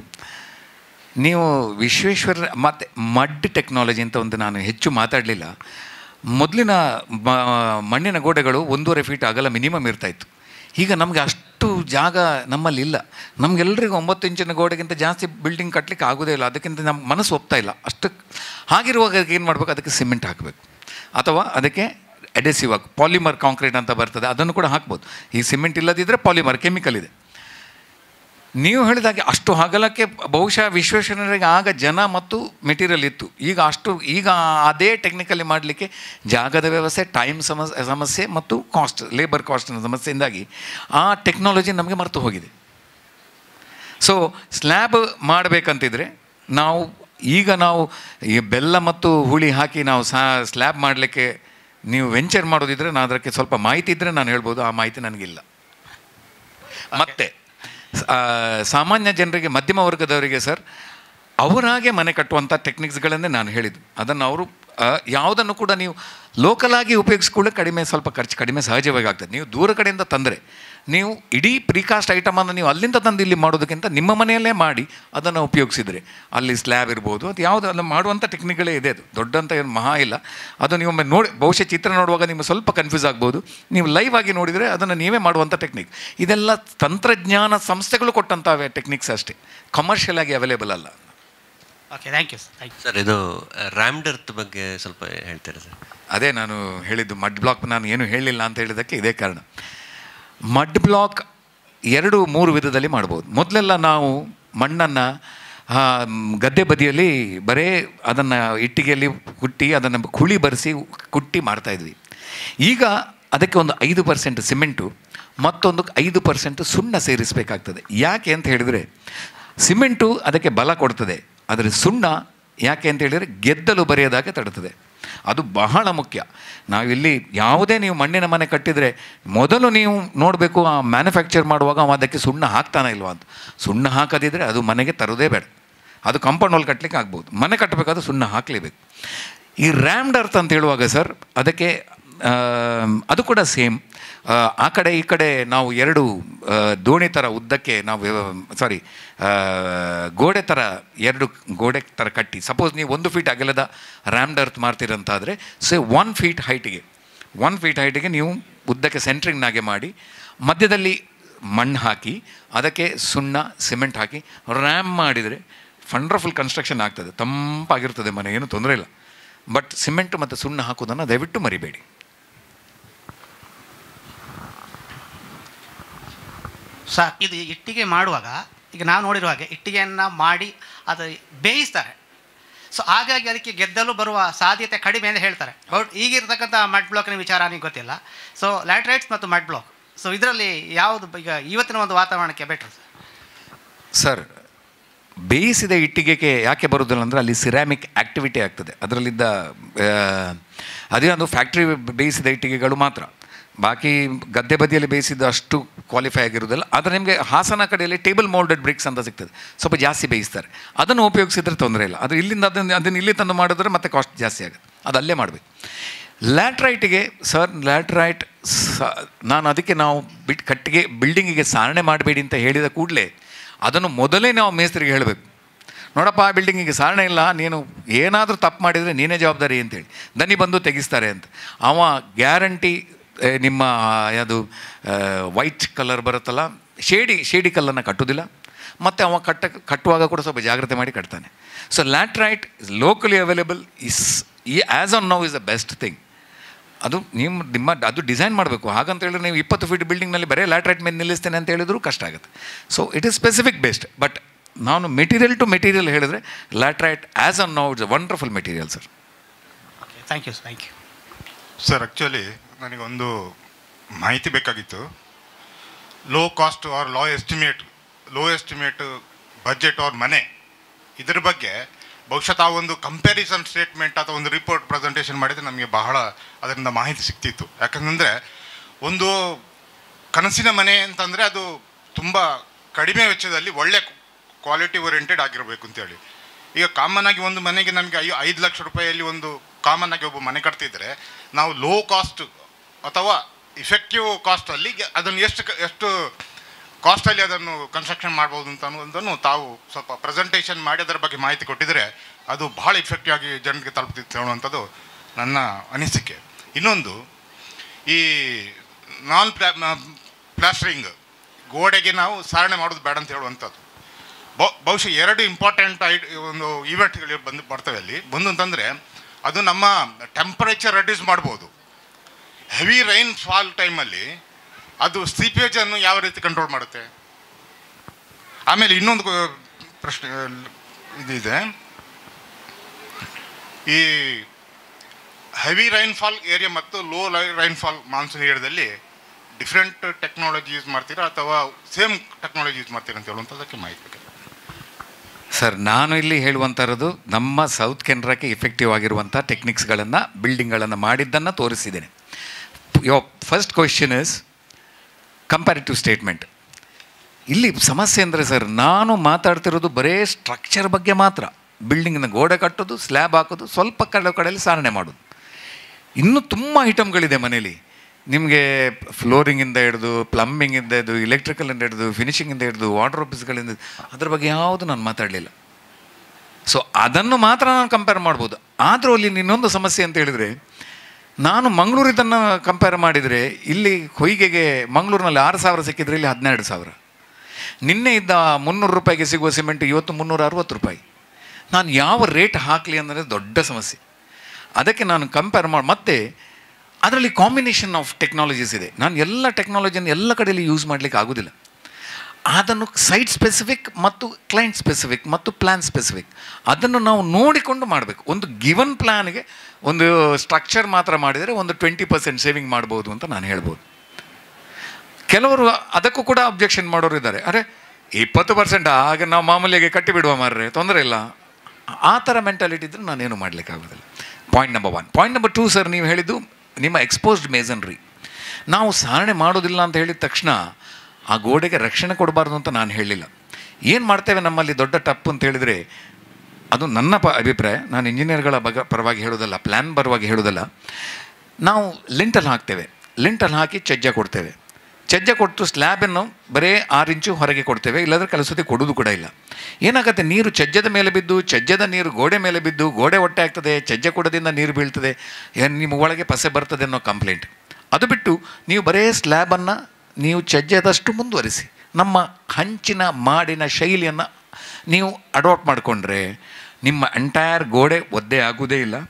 ನೀವು ವಿಶ್ವೇಶ್ವರ ಮತ್ತು ಮಡ್ ಟೆಕ್ನಾಲಜಿ ಅಂತ ಒಂದು ನಾನು ಹೆಚ್ಚು ಮಾತಾಡಲಿಲ್ಲ. ಮೊದಲಿನ ಮಣ್ಣಿನ ಗೋಡೆಗಳು ಒಂದೂವರೆ ಫೀಟ್ ಅಗಲ ಮಿನಿಮಮ್ ಇರ್ತಾಯಿತ್ತು. ಈಗ ನಮಗೆ ಅಷ್ಟು ಜಾಗ ನಮ್ಮಲ್ಲಿಲ್ಲ. ನಮಗೆಲ್ಲರಿಗೂ ಒಂಬತ್ತು ಇಂಚಿನ ಗೋಡೆಗಿಂತ ಜಾಸ್ತಿ ಬಿಲ್ಡಿಂಗ್ ಕಟ್ಟಲಿಕ್ಕೆ ಆಗೋದೇ ಇಲ್ಲ, ಅದಕ್ಕಿಂತ ನಮ್ಮ ಮನಸ್ಸು ಒಪ್ತಾ ಇಲ್ಲ ಅಷ್ಟು. ಹಾಗಿರುವಾಗ ಏನು ಮಾಡಬೇಕು, ಅದಕ್ಕೆ ಸಿಮೆಂಟ್ ಹಾಕಬೇಕು ಅಥವಾ ಅದಕ್ಕೆ ಅಡೆಸಿವ್ ಆಗಿ ಪಾಲಿಮರ್ ಕಾಂಕ್ರೀಟ್ ಅಂತ ಬರ್ತದೆ, ಅದನ್ನು ಕೂಡ ಹಾಕ್ಬೋದು. ಈ ಸಿಮೆಂಟ್ ಇಲ್ಲದಿದ್ದರೆ ಪಾಲಿಮರ್ ಕೆಮಿಕಲ್ ಇದೆ. ನೀವು ಹೇಳಿದಾಗೆ ಅಷ್ಟು ಅಗಲಕ್ಕೆ ಬಹುಶಃ ವಿಶ್ವೇಶ್ವರಯ್ಯರಿಗೆ ಆಗ ಜನ ಮತ್ತು ಮೆಟೀರಿಯಲ್ ಇತ್ತು. ಈಗ ಅಷ್ಟು ಈಗ ಅದೇ ಟೆಕ್ನಿಕಲಿ ಮಾಡಲಿಕ್ಕೆ ಜಾಗದ ವ್ಯವಸ್ಥೆ, ಟೈಮ್ ಸಮಸ್ಯೆ ಸಮಸ್ಯೆ ಮತ್ತು ಕಾಸ್ಟ್, ಲೇಬರ್ ಕಾಸ್ಟ್ನ ಸಮಸ್ಯೆಯಿಂದಾಗಿ ಆ ಟೆಕ್ನಾಲಜಿ ನಮಗೆ ಮರೆತು ಹೋಗಿದೆ. ಸೊ ಸ್ಲ್ಯಾಬ್ ಮಾಡಬೇಕಂತಿದ್ರೆ ನಾವು ಈಗ ನಾವು ಈ ಬೆಲ್ಲ ಮತ್ತು ಹುಳಿ ಹಾಕಿ ನಾವು ಸಾ ಸ್ಲ್ಯಾಬ್ ಮಾಡಲಿಕ್ಕೆ ನೀವು ವೆಂಚರ್ ಮಾಡೋದಿದ್ರೆ ನಾನು ಅದಕ್ಕೆ ಸ್ವಲ್ಪ ಮಾಹಿತಿ ಇದ್ದರೆ ನಾನು ಹೇಳ್ಬೋದು, ಆ ಮಾಹಿತಿ ನನಗಿಲ್ಲ. ಮತ್ತು ಸಾಮಾನ್ಯ ಜನರಿಗೆ, ಮಧ್ಯಮ ವರ್ಗದವರಿಗೆ ಸರ್ ಅವರಾಗೆ ಮನೆ ಕಟ್ಟುವಂಥ ಟೆಕ್ನಿಕ್ಸ್ಗಳನ್ನೇ ನಾನು ಹೇಳಿದ್ದು. ಅದನ್ನು ಅವರು ಯಾವುದನ್ನು ಕೂಡ ನೀವು ಲೋಕಲಾಗಿ ಉಪಯೋಗಿಸ್ಕೊಳ್ಳೋಕೆ ಕಡಿಮೆ, ಸ್ವಲ್ಪ ಖರ್ಚು ಕಡಿಮೆ ಸಹಜವಾಗಿ ಆಗ್ತದೆ. ನೀವು ದೂರ ಕಡೆಯಿಂದ ತಂದರೆ ನೀವು ಇಡೀ ಪ್ರಿಕಾಸ್ಟ್ ಐಟಮನ್ನು ನೀವು ಅಲ್ಲಿಂದ ತಂದು ಇಲ್ಲಿ ಮಾಡೋದಕ್ಕಿಂತ ನಿಮ್ಮ ಮನೆಯಲ್ಲೇ ಮಾಡಿ ಅದನ್ನು ಉಪಯೋಗಿಸಿದರೆ ಅಲ್ಲಿ ಸ್ಲ್ಯಾಬ್ ಇರ್ಬೋದು, ಅದು ಯಾವುದು ಅಲ್ಲಿ ಮಾಡುವಂಥ ಟೆಕ್ನಿಕ್ಗಳೇ ಇದೆ. ಅದು ದೊಡ್ಡಂತ ಏನು ಮಹಾ ಇಲ್ಲ. ಅದು ನೀವು ಒಮ್ಮೆ ನೋಡಿ, ಬಹುಶಃ ಚಿತ್ರ ನೋಡುವಾಗ ನಿಮಗೆ ಸ್ವಲ್ಪ ಕನ್ಫ್ಯೂಸ್ ಆಗ್ಬೋದು. ನೀವು ಲೈವ್ ಆಗಿ ನೋಡಿದರೆ ಅದನ್ನು ನೀವೇ ಮಾಡುವಂಥ ಟೆಕ್ನಿಕ್. ಇದೆಲ್ಲ ತಂತ್ರಜ್ಞಾನ ಸಂಸ್ಥೆಗಳು ಕೊಟ್ಟಂಥ ಟೆಕ್ನಿಕ್ಸ್ ಅಷ್ಟೇ, ಕಮರ್ಷಿಯಲ್ ಆಗಿ ಅವೈಲೇಬಲ್ ಅಲ್ಲ. Okay, thank you sir. ಇದು ರ್ಯಾಮ್ಡ್ ಅರ್ತ್ ಬಗ್ಗೆ ಸ್ವಲ್ಪ ಹೇಳ್ತೀರಾ ಸರ್? ಅದೇ ನಾನು ಹೇಳಿದ್ದು, ಮಡ್ ಬ್ಲಾಕ್ ನಾನು ಏನು ಹೇಳಿಲ್ಲ ಅಂತ ಹೇಳಿದ್ದಕ್ಕೆ ಇದೇ ಕಾರಣ. ಮಡ್ ಬ್ಲಾಕ್ ಎರಡು ಮೂರು ವಿಧದಲ್ಲಿ ಮಾಡ್ಬೋದು. ಮೊದಲೆಲ್ಲ ನಾವು ಮಣ್ಣನ್ನು ಗದ್ದೆ ಬದಿಯಲ್ಲಿ ಬರೇ ಅದನ್ನು ಇಟ್ಟಿಗೆಯಲ್ಲಿ ಕುಟ್ಟಿ ಅದನ್ನು ಕುಳಿ ಬರೆಸಿ ಕುಟ್ಟಿ ಮಾಡ್ತಾಯಿದ್ವಿ. ಈಗ ಅದಕ್ಕೆ ಒಂದು ಐದು ಪರ್ಸೆಂಟ್ ಸಿಮೆಂಟು ಮತ್ತೊಂದು ಐದು ಪರ್ಸೆಂಟ್ ಸುಣ್ಣ ಸೇರಿಸಬೇಕಾಗ್ತದೆ. ಯಾಕೆ ಅಂತ ಹೇಳಿದರೆ ಸಿಮೆಂಟು ಅದಕ್ಕೆ ಬಲ ಕೊಡ್ತದೆ, ಆದರೆ ಸುಣ್ಣ ಯಾಕೆ ಅಂತ ಹೇಳಿದರೆ ಗೆದ್ದಲು ಬರೆಯೋದಾಗೆ ತಡುತ್ತದೆ. ಅದು ಬಹಳ ಮುಖ್ಯ. ನಾವಿಲ್ಲಿ ಯಾವುದೇ ನೀವು ಮಣ್ಣಿನ ಮನೆ ಕಟ್ಟಿದರೆ ಮೊದಲು ನೀವು ನೋಡಬೇಕು ಆ ಮ್ಯಾನುಫ್ಯಾಕ್ಚರ್ ಮಾಡುವಾಗ ಅವ ಅದಕ್ಕೆ ಸುಣ್ಣ ಹಾಕ್ತಾನೆ ಇಲ್ವಾ ಅಂತ. ಸುಣ್ಣ ಹಾಕದಿದ್ದರೆ ಅದು ಮನೆಗೆ ತರೋದೇ ಬೇಡ. ಅದು ಕಾಂಪೌಂಡ್ ವಾಲ್ ಕಟ್ಟಲಿಕ್ಕೆ ಆಗ್ಬೋದು, ಮನೆ ಕಟ್ಟಬೇಕಾದ್ರೆ ಸುಣ್ಣ ಹಾಕಲೇಬೇಕು. ಈ ರ್ಯಾಮ್ಡ್ ಅರ್ತ್ ಅಂತ ಹೇಳುವಾಗ ಸರ್ ಅದಕ್ಕೆ ಅದು ಕೂಡ ಸೇಮ್. ಆ ಕಡೆ ಈ ಕಡೆ ನಾವು ಎರಡು ದೋಣಿ ಥರ ಉದ್ದಕ್ಕೆ ನಾವು ಸಾರಿ ಗೋಡೆ ಥರ ಎರಡು ಗೋಡೆ ಥರ ಕಟ್ಟಿ, ಸಪೋಸ್ ನೀವು ಒಂದು ಫೀಟ್ ಅಗಲದ ರ್ಯಾಮ್ಡ್ ಅರ್ತ್ ಮಾಡ್ತೀರಂತಾದರೆ ಸೇ ಒನ್ ಫೀಟ್ ಹೈಟಿಗೆ ಒನ್ ಫೀಟ್ ಹೈಟಿಗೆ ನೀವು ಉದ್ದಕ್ಕೆ ಸೆಂಟ್ರಿಂಗ್ನಾಗೆ ಮಾಡಿ ಮಧ್ಯದಲ್ಲಿ ಮಣ್ಣು ಹಾಕಿ ಅದಕ್ಕೆ ಸುಣ್ಣ ಸಿಮೆಂಟ್ ಹಾಕಿ ರ್ಯಾಮ್ ಮಾಡಿದರೆ ವಂಡರ್ಫುಲ್ ಕನ್ಸ್ಟ್ರಕ್ಷನ್ ಆಗ್ತದೆ. ತಂಪಾಗಿರ್ತದೆ ಮನೆ, ಏನು ತೊಂದರೆ ಇಲ್ಲ. ಬಟ್ ಸಿಮೆಂಟ್ ಮತ್ತು ಸುಣ್ಣ ಹಾಕೋದನ್ನು ದಯವಿಟ್ಟು ಮರಿಬೇಡಿ. ಸರ್, ಇದು ಇಟ್ಟಿಗೆ ಮಾಡುವಾಗ ಈಗ ನಾವು ನೋಡಿರುವ ಹಾಗೆ ಇಟ್ಟಿಗೆಯನ್ನು ಮಾಡಿ ಅದು ಬೇಯಿಸ್ತಾರೆ. ಸೊ ಹಾಗಾಗಿ ಅದಕ್ಕೆ ಗೆದ್ದಲು ಬರುವ ಸಾಧ್ಯತೆ ಕಡಿಮೆ ಅಂತ ಹೇಳ್ತಾರೆ. ಬಟ್ ಈಗಿರ್ತಕ್ಕಂಥ ಮಡ್ ಬ್ಲಾಕ್ನ ವಿಚಾರ ನನಗೆ ಗೊತ್ತಿಲ್ಲ. ಸೊ ಲ್ಯಾಟ್ರೈಟ್ಸ್ ಮತ್ತು ಮಡ್ ಬ್ಲಾಕ್, ಸೊ ಇದರಲ್ಲಿ ಯಾವುದು ಈಗ ಇವತ್ತಿನ ಒಂದು ವಾತಾವರಣಕ್ಕೆ ಬೆಟರ್ ಸರ್? ಬೇಯಿಸಿದ ಇಟ್ಟಿಗೆಗೆ ಯಾಕೆ ಬರೋದಿಲ್ಲ ಅಂದರೆ ಅಲ್ಲಿ ಸಿರಾಮಿಕ್ ಆ್ಯಕ್ಟಿವಿಟಿ ಆಗ್ತದೆ ಅದರಲ್ಲಿದ್ದ. ಅದೇ ಒಂದು ಫ್ಯಾಕ್ಟ್ರಿ ಬೇಯಿಸಿದ ಇಟ್ಟಿಗೆಗಳು ಮಾತ್ರ, ಬಾಕಿ ಗದ್ದೆ ಬದಿಯಲ್ಲಿ ಬೇಯಿಸಿದ ಅಷ್ಟು ಕ್ವಾಲಿಫೈ ಆಗಿರೋದಿಲ್ಲ. ಆದರೆ ನಿಮಗೆ ಹಾಸನ ಕಡೆಯಲ್ಲಿ ಟೇಬಲ್ ಮೋಲ್ಡೆಡ್ ಬ್ರಿಕ್ಸ್ ಅಂತ ಸಿಗ್ತದೆ, ಸ್ವಲ್ಪ ಜಾಸ್ತಿ ಬೇಯಿಸ್ತಾರೆ. ಅದನ್ನು ಉಪಯೋಗಿಸಿದ್ರೆ ತೊಂದರೆ ಇಲ್ಲ. ಅದು ಇಲ್ಲಿಂದ ಅದನ್ನು ಅದನ್ನು ಇಲ್ಲಿ ತಂದು ಮಾಡಿದ್ರೆ ಮತ್ತೆ ಕಾಸ್ಟ್ ಜಾಸ್ತಿ ಆಗುತ್ತೆ. ಅದು ಅಲ್ಲೇ ಮಾಡಬೇಕು. ಲ್ಯಾಟ್ರೈಟಿಗೆ ಸರ್, ಲ್ಯಾಟ್ರೈಟ್ ಸ ನಾನು ಅದಕ್ಕೆ ನಾವು ಬಿಟ್ಟು ಕಟ್ಟಿಗೆ ಬಿಲ್ಡಿಂಗಿಗೆ ಸಾರಣೆ ಮಾಡಬೇಡಿ ಅಂತ ಹೇಳಿದ ಕೂಡಲೇ ಅದನ್ನು ಮೊದಲೇ ನಾವು ಮೇಸ್ತ್ರಿಗೆ ಹೇಳಬೇಕು. ನೋಡಪ್ಪ, ಆ ಬಿಲ್ಡಿಂಗಿಗೆ ಸಾರಣೆ ಇಲ್ಲ, ನೀನು ಏನಾದರೂ ತಪ್ಪು ಮಾಡಿದರೆ ನೀನೇ ಜವಾಬ್ದಾರಿ ಅಂತೇಳಿ ದನಿ ಬಂದು ತೆಗಿಸ್ತಾರೆ ಅಂತ. ಅವ ಗ್ಯಾರಂಟಿ ನಿಮ್ಮ ಯಾವುದು ವೈಟ್ ಕಲರ್ ಬರುತ್ತಲ್ಲ, ಶೇಡಿ ಶೇಡಿ ಕಲ್ಲನ್ನು ಕಟ್ಟೋದಿಲ್ಲ. ಮತ್ತು ಅವ ಕಟ್ಟ ಕಟ್ಟುವಾಗ ಕೂಡ ಸ್ವಲ್ಪ ಜಾಗ್ರತೆ ಮಾಡಿ ಕಟ್ತಾನೆ. So laterite is locally available, is ಈ as on now is the best thing. ಅದು ನಿಮ್ಮ ನಿಮ್ಮ ಅದು ಡಿಸೈನ್ ಮಾಡಬೇಕು. ಹಾಗಂತ ಹೇಳಿದ್ರೆ ನೀವು ಇಪ್ಪತ್ತು ಫೀಟ್ ಬಿಲ್ಡಿಂಗ್ನಲ್ಲಿ ಬರೀ ಲ್ಯಾಟ್ರೈಟ್ ಮೇಲೆ ನಿಲ್ಲಿಸ್ತೇನೆ ಅಂತ ಹೇಳಿದ್ರು ಕಷ್ಟ ಆಗುತ್ತೆ. So it is specific based. But ನಾನು ಮೆಟೀರಿಯಲ್ ಟು ಮೆಟೀರಿಯಲ್ ಹೇಳಿದ್ರೆ laterite as on now it's a wonderful material sir. Okay, thank you thank you sir. Actually ನನಗೊಂದು ಮಾಹಿತಿ ಬೇಕಾಗಿತ್ತು. Low cost or low estimate low estimate budget or ಮನೆ, ಇದ್ರ ಬಗ್ಗೆ ಬಹುಶಃ ತಾವು ಒಂದು ಕಂಪ್ಯಾರಿಸನ್ ಸ್ಟೇಟ್ಮೆಂಟ್ ಅಥವಾ ಒಂದು ರಿಪೋರ್ಟ್ ಪ್ರೆಸೆಂಟೇಷನ್ ಮಾಡಿದರೆ ನಮಗೆ ಬಹಳ ಅದರಿಂದ ಮಾಹಿತಿ ಸಿಗ್ತಿತ್ತು. ಯಾಕಂದರೆ ಒಂದು ಕನಸಿನ ಮನೆ ಅಂತಂದರೆ ಅದು ತುಂಬ ಕಡಿಮೆ ವೆಚ್ಚದಲ್ಲಿ ಒಳ್ಳೆ ಕ್ವಾಲಿಟಿ ಓರಿಯೆಂಟೆಡ್ ಆಗಿರಬೇಕು ಅಂತೇಳಿ. ಈಗ ಕಾಮನ್ ಆಗಿ ಒಂದು ಮನೆಗೆ ನಮಗೆ ಐ ಐದು ಲಕ್ಷ ರೂಪಾಯಿಯಲ್ಲಿ ಒಂದು ಕಾಮನ್ ಆಗಿ ಒಬ್ಬ ಮನೆ ಕಟ್ತಿದ್ರೆ ನಾವು ಲೋ ಕಾಸ್ಟ್ ಅಥವಾ ಇಫೆಕ್ಟಿವ್ ಕಾಸ್ಟಲ್ಲಿ ಅದನ್ನು ಎಷ್ಟು ಎಷ್ಟು ಕಾಸ್ಟಲ್ಲಿ ಅದನ್ನು ಕನ್ಸ್ಟ್ರಕ್ಷನ್ ಮಾಡ್ಬೋದು ಅಂತ ಅನ್ನೋದನ್ನು ತಾವು ಸ್ವಲ್ಪ ಪ್ರೆಸೆಂಟೇಷನ್ ಮಾಡಿ ಅದರ ಬಗ್ಗೆ ಮಾಹಿತಿ ಕೊಟ್ಟಿದ್ದರೆ ಅದು ಭಾಳ ಇಫೆಕ್ಟಿವ್ ಆಗಿ ಜನರಿಗೆ ತಲುಪ್ತಿತ್ತು ಹೇಳುವಂಥದ್ದು ನನ್ನ ಅನಿಸಿಕೆ. ಇನ್ನೊಂದು, ಈ ನಾನ್ ಪ್ಲಾ ಪ್ಲಾಸ್ಟರಿಂಗ್ ಗೋಡೆಗೆ ನಾವು ಸಾರಣೆ ಮಾಡೋದು ಬೇಡ ಅಂತ ಹೇಳುವಂಥದ್ದು. ಬಹುಶಃ ಎರಡು ಇಂಪಾರ್ಟೆಂಟ್ ಐ ಒಂದು ಈವೆಂಟ್ಗಳು ಬಂದು ಬರ್ತವೆ ಅಲ್ಲಿ. ಬಂದು ಅಂತಂದರೆ ಅದು ನಮ್ಮ ಟೆಂಪರೇಚರ್ ರೆಡ್ಯೂಸ್ ಮಾಡ್ಬೋದು. ಹೆವಿ ರೈನ್ ಫಾಲ್ ಟೈಮಲ್ಲಿ ಅದು ಸೀಪೇಜನ್ನು ಯಾವ ರೀತಿ ಕಂಟ್ರೋಲ್ ಮಾಡುತ್ತೆ? ಆಮೇಲೆ ಇನ್ನೊಂದು ಪ್ರಶ್ನೆ ಇದಿದೆ. ಈ ಹೆವಿ ರೈನ್ಫಾಲ್ ಏರಿಯಾ ಮತ್ತು ಲೋ ರೈನ್ಫಾಲ್ ಮಾನ್ಸೂನ್ ಏರಿಯಾದಲ್ಲಿ ಡಿಫ್ರೆಂಟ್ ಟೆಕ್ನಾಲಜಿ ಯೂಸ್ ಮಾಡ್ತೀರಾ ಅಥವಾ ಸೇಮ್ ಟೆಕ್ನಾಲಜಿ ಯೂಸ್ ಮಾಡ್ತೀರಾ ಅಂತ ಹೇಳುವಂಥದ್ದಕ್ಕೆ ಮಾಹಿತಿ ಬೇಕು ಸರ್. ನಾನು ಇಲ್ಲಿ ಹೇಳುವಂಥದ್ದು ನಮ್ಮ ಸೌತ್ ಕೆನರಾಕ್ಕೆ ಇಫೆಕ್ಟಿವ್ ಆಗಿರುವಂಥ ಟೆಕ್ನಿಕ್ಸ್ಗಳನ್ನು ಬಿಲ್ಡಿಂಗ್ಗಳನ್ನು ಮಾಡಿದ್ದನ್ನು ತೋರಿಸಿದ್ದೇನೆ. Your first question is comparative statement. ಇಲ್ಲಿ ಸಮಸ್ಯೆ ಅಂದರೆ ಸರ್, ನಾನು ಮಾತಾಡ್ತಿರೋದು ಬರೇ ಸ್ಟ್ರಕ್ಚರ್ ಬಗ್ಗೆ ಮಾತ್ರ. ಬಿಲ್ಡಿಂಗಿನ ಗೋಡೆ ಕಟ್ಟೋದು, ಸ್ಲ್ಯಾಬ್ ಹಾಕೋದು, ಸ್ವಲ್ಪ ಕಡೆ ಕಡೆಯಲ್ಲಿ ಸಾರಣೆ ಮಾಡೋದು. ಇನ್ನೂ ತುಂಬ ಐಟಮ್ಗಳಿದೆ ಮನೇಲಿ. ನಿಮಗೆ ಫ್ಲೋರಿಂಗಿಂದ ಹಿಡಿದು ಪ್ಲಂಬಿಂಗಿಂದ ಹಿಡಿದು ಎಲೆಕ್ಟ್ರಿಕಲಿಂದ ಹಿಡಿದು ಫಿನಿಷಿಂಗಿಂದ ಹಿಡಿದು ವಾರ್ಡ್ರೋಬ್ಸ್ಗಳಿಂದ, ಅದ್ರ ಬಗ್ಗೆ ಯಾವುದು ನಾನು ಮಾತಾಡಲಿಲ್ಲ. ಸೊ ಅದನ್ನು ಮಾತ್ರ ನಾನು ಕಂಪೇರ್ ಮಾಡ್ಬೋದು. ಆದರೂ ಅಲ್ಲಿ ಇನ್ನೊಂದು ಸಮಸ್ಯೆ ಅಂತ ಹೇಳಿದರೆ, ನಾನು ಮಂಗಳೂರಿದ್ದನ್ನು ಕಂಪೇರ್ ಮಾಡಿದರೆ ಇಲ್ಲಿ ಹೊಯ್ಗೆಗೆ ಮಂಗಳೂರಿನಲ್ಲಿ ಆರು ಸಾವಿರ ಸಿಕ್ಕಿದ್ರೆ ಇಲ್ಲಿ ಹದಿನೆರಡು ಸಾವಿರ. ನಿನ್ನೆ ಇದ್ದ ಮುನ್ನೂರು ರೂಪಾಯಿಗೆ ಸಿಗುವ ಸಿಮೆಂಟ್ ಇವತ್ತು ಮುನ್ನೂರ ಅರವತ್ತು ರೂಪಾಯಿ. ನಾನು ಯಾವ ರೇಟ್ ಹಾಕಲಿ ಅಂದರೆ ದೊಡ್ಡ ಸಮಸ್ಯೆ. ಅದಕ್ಕೆ ನಾನು ಕಂಪೇರ್ ಮಾಡಿ, ಮತ್ತು ಅದರಲ್ಲಿ ಕಾಂಬಿನೇಷನ್ ಆಫ್ ಟೆಕ್ನಾಲಜೀಸ್ ಇದೆ. ನಾನು ಎಲ್ಲ ಟೆಕ್ನಾಲಜಿಯನ್ನು ಎಲ್ಲ ಕಡೆಯಲ್ಲಿ ಯೂಸ್ ಮಾಡಲಿಕ್ಕೆ ಆಗೋದಿಲ್ಲ. ಅದನ್ನು ಸೈಟ್ ಸ್ಪೆಸಿಫಿಕ್ ಮತ್ತು ಕ್ಲೈಂಟ್ ಸ್ಪೆಸಿಫಿಕ್ ಮತ್ತು ಪ್ಲ್ಯಾನ್ ಸ್ಪೆಸಿಫಿಕ್ ಅದನ್ನು ನಾವು ನೋಡಿಕೊಂಡು ಮಾಡಬೇಕು. ಒಂದು ಗಿವನ್ ಪ್ಲ್ಯಾನ್ಗೆ ಒಂದು ಸ್ಟ್ರಕ್ಚರ್ ಮಾತ್ರ ಮಾಡಿದರೆ ಒಂದು ಟ್ವೆಂಟಿ ಪರ್ಸೆಂಟ್ ಸೇವಿಂಗ್ ಮಾಡ್ಬೋದು ಅಂತ ನಾನು ಹೇಳ್ಬೋದು. ಕೆಲವರು ಅದಕ್ಕೂ ಕೂಡ ಅಬ್ಜೆಕ್ಷನ್ ಮಾಡೋರು ಇದ್ದಾರೆ. ಅರೆ ಇಪ್ಪತ್ತು ಪರ್ಸೆಂಟ್ ಆಗ ನಾವು ಮಾಮೂಲಿಯಾಗಿ ಕಟ್ಟಿಬಿಡುವ ಮಾರ್ರೆ, ತೊಂದರೆ ಇಲ್ಲ, ಆ ಥರ ಮೆಂಟಾಲಿಟಿ ಇದ್ದರೆ ನಾನೇನು ಮಾಡಲಿಕ್ಕಾಗೋದಿಲ್ಲ. Point number one. Point number two sir, ನೀವು ಹೇಳಿದ್ದು ನಿಮ್ಮ ಎಕ್ಸ್ಪೋಸ್ಡ್ ಮೇಸನ್ರಿ. ನಾವು ಸಾರಣೆ ಮಾಡೋದಿಲ್ಲ ಅಂತ ಹೇಳಿದ ತಕ್ಷಣ ಆ ಗೋಡೆಗೆ ರಕ್ಷಣೆ ಕೊಡಬಾರ್ದು ಅಂತ ನಾನು ಹೇಳಲಿಲ್ಲ. ಏನು ಮಾಡ್ತೇವೆ ನಮ್ಮಲ್ಲಿ ದೊಡ್ಡ ಟಪ್ಪು ಅಂತ ಹೇಳಿದರೆ, ಅದು ನನ್ನ ಪ ಅಭಿಪ್ರಾಯ, ನಾನು ಇಂಜಿನಿಯರ್ಗಳ ಬಗ ಪರವಾಗಿ ಹೇಳೋದಲ್ಲ, ಪ್ಲ್ಯಾನ್ ಪರವಾಗಿ ಹೇಳೋದಲ್ಲ. ನಾವು ಲಿಂಟಲ್ ಹಾಕ್ತೇವೆ, ಲಿಂಟಲ್ ಹಾಕಿ ಚಜ್ಜ ಕೊಡ್ತೇವೆ. ಚಜ್ಜ ಕೊಟ್ಟು ಸ್ಲ್ಯಾಬನ್ನು ಬರೀ ಆರು ಇಂಚು ಹೊರಗೆ ಕೊಡ್ತೇವೆ, ಇಲ್ಲಾಂದರೆ ಕೆಲಸಕ್ಕೆ ಕೊಡೋದು ಕೂಡ ಇಲ್ಲ. ಏನಾಗುತ್ತೆ, ನೀರು ಚಜ್ಜದ ಮೇಲೆ ಬಿದ್ದು, ಚಜ್ಜದ ನೀರು ಗೋಡೆ ಮೇಲೆ ಬಿದ್ದು, ಗೋಡೆ ಹೊಟ್ಟೆ ಆಗ್ತದೆ, ಚಜ್ಜ ಕೊಡದಿಂದ ನೀರು ಬೀಳ್ತದೆ, ಏನು ನಿಮ್ಮ ಒಳಗೆ ಪಸೆ ಬರ್ತದೆ ಅನ್ನೋ ಕಂಪ್ಲೇಂಟ್. ಅದು ಬಿಟ್ಟು ನೀವು ಬರೇ ಸ್ಲ್ಯಾಬನ್ನು ನೀವು ಚಜ್ಜದಷ್ಟು ಮುಂದುವರಿಸಿ, ನಮ್ಮ ಹಂಚಿನ ಮಾಡಿನ ಶೈಲಿಯನ್ನು ನೀವು ಅಡಾಪ್ಟ್ ಮಾಡಿಕೊಂಡ್ರೆ ನಿಮ್ಮ ಎಂಟೈರ್ ಗೋಡೆ ಒದ್ದೆ ಆಗೋದೇ ಇಲ್ಲ